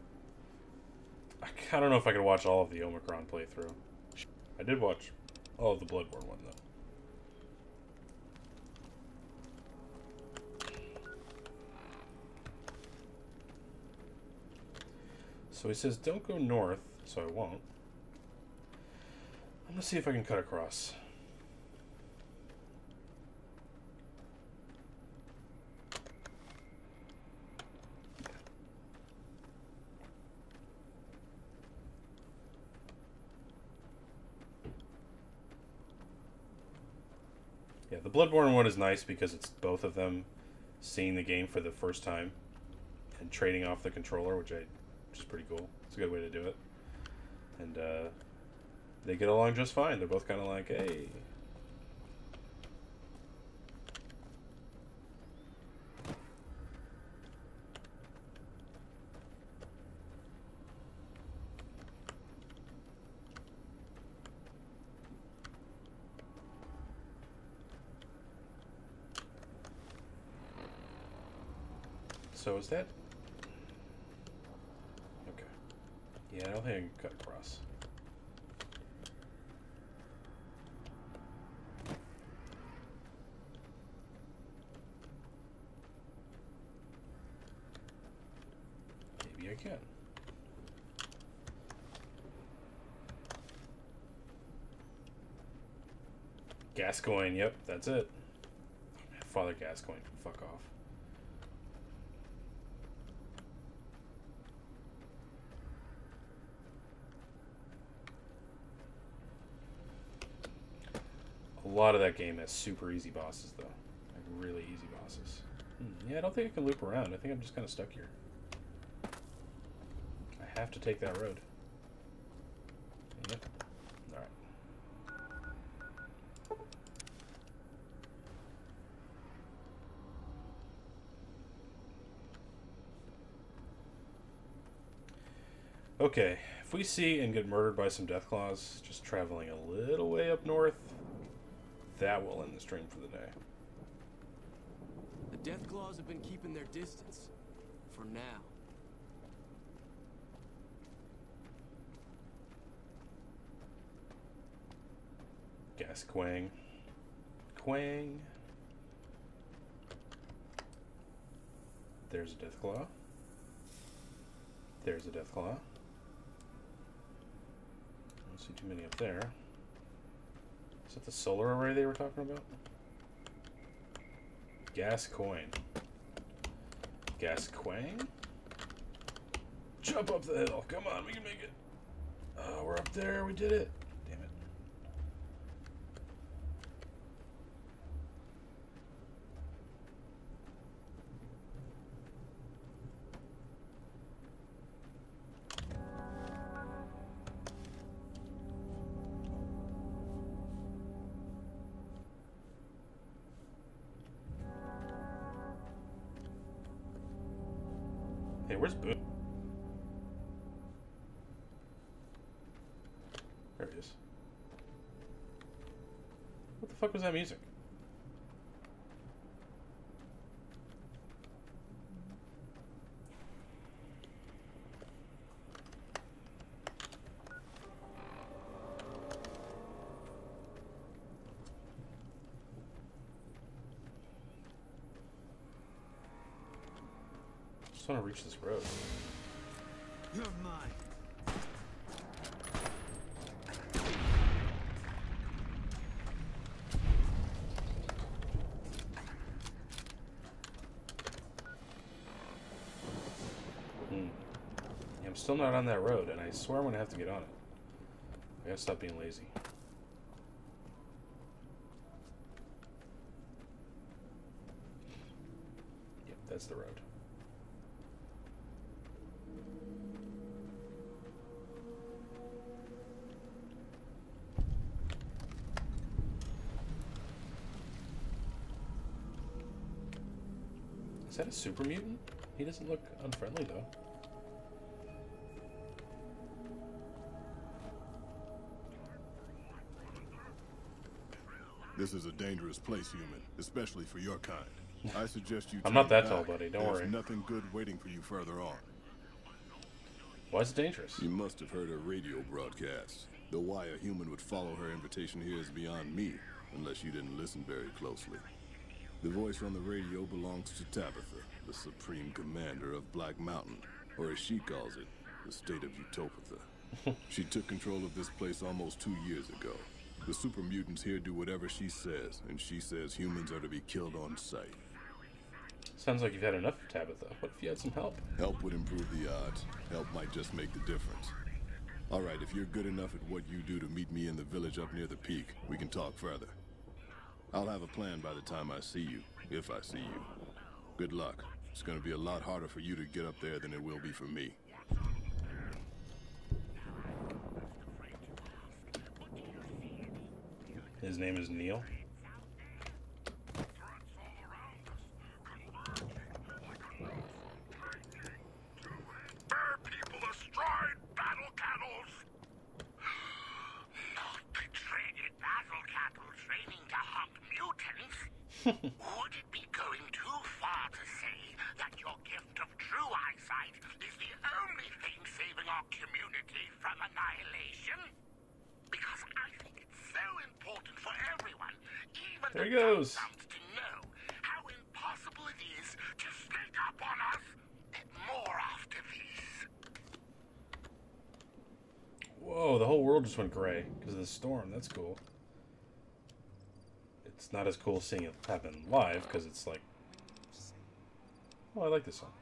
I don't know if I could watch all of the Omicron playthrough. I did watch all of the Bloodborne one, though. So he says, don't go north, so I won't. I'm gonna see if I can cut across. Yeah, the Bloodborne one is nice because it's both of them seeing the game for the first time and trading off the controller, which is pretty cool. It's a good way to do it. And they get along just fine. They're both kind of like, hey. So is that... Okay. Yeah, I don't think I can cut across. Maybe I can. Gascoigne, yep, that's it. Oh, man, Father Gascoigne, fuck off. A lot of that game has super easy bosses, though. Like, really easy bosses. Yeah, I don't think I can loop around. I think I'm just kind of stuck here. I have to take that road. Yep. Alright. Okay, if we see and get murdered by some Deathclaws, just traveling a little way up north, that will end the stream for the day. The Deathclaws have been keeping their distance. For now. Gascoigne. Quang. There's a Deathclaw. There's a Deathclaw. I don't see too many up there. Is that the solar array they were talking about? Gascoigne. Gascoigne? Jump up the hill. Come on, we can make it. Oh, we're up there. We did it. Damn it. Hey, where's Boone? There he is. What the fuck was that music? I just want to reach this road. You're mine. still not on that road, and I swear I'm gonna have to get on it. I gotta stop being lazy. Yep, that's the road. Is that a super mutant? He doesn't look unfriendly, though. This is a dangerous place, human, especially for your kind. I suggest you I'm not that turn tall, back. buddy. Don't There's worry. nothing good waiting for you further on. Why is it dangerous? You must have heard her radio broadcast. Though why a human would follow her invitation here is beyond me, unless you didn't listen very closely. The voice on the radio belongs to Tabitha, the supreme commander of Black Mountain, or as she calls it, the state of Utopia. She took control of this place almost 2 years ago. The super mutants here do whatever she says, and she says humans are to be killed on sight. Sounds like you've had enough of Tabitha. What if you had some help? Help would improve the odds. Help might just make the difference. All right, if you're good enough at what you do to meet me in the village up near the peak, we can talk further. I'll have a plan by the time I see you, if I see you. Good luck. It's gonna be a lot harder for you to get up there than it will be for me. His name is Neil. People astride battle cattles. Not the traded battle cattle training to hunt mutants. Would it be going too far to say that your gift of true eyesight is the only thing saving our community from annihilation? Because I think it's so important for everyone, even there he the goes. to know how impossible it is to sneak up on us. More after these. Whoa, the whole world just went gray because of the storm. That's cool. It's not as cool seeing it happen live because it's like... Oh, I like this song.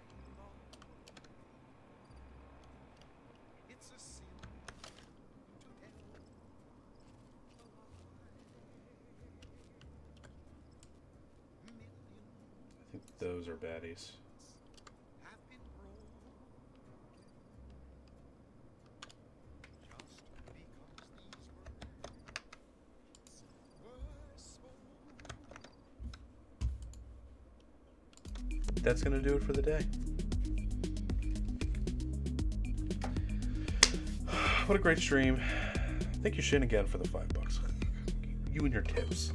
I think those are baddies. That's gonna do it for the day. What a great stream. Thank you, Shin, again for the $5. You and your tips.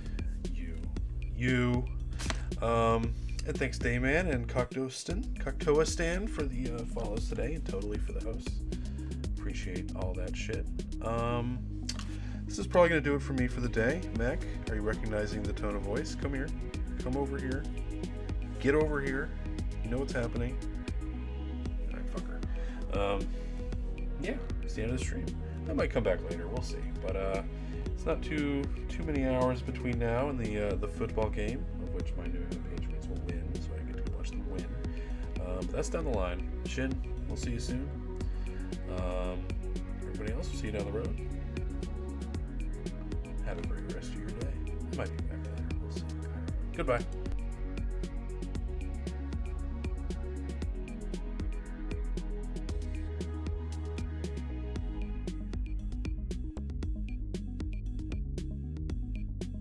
You. And thanks Dayman and Coctoa Stan for the follows today, and totally for the host. Appreciate all that shit. This is probably gonna do it for me for the day. Mac, are you recognizing the tone of voice? Come here. Come over here. Get over here. You know what's happening. Alright, fucker. Yeah, it's the end of the stream. I might come back later, we'll see. But it's not too many hours between now and the football game, of which my New England Patriots will win, so I get to watch them win. But that's down the line. Shin, we'll see you soon. Everybody else, we'll see you down the road. Have a great rest of your day. I might be back later. We'll see. Goodbye.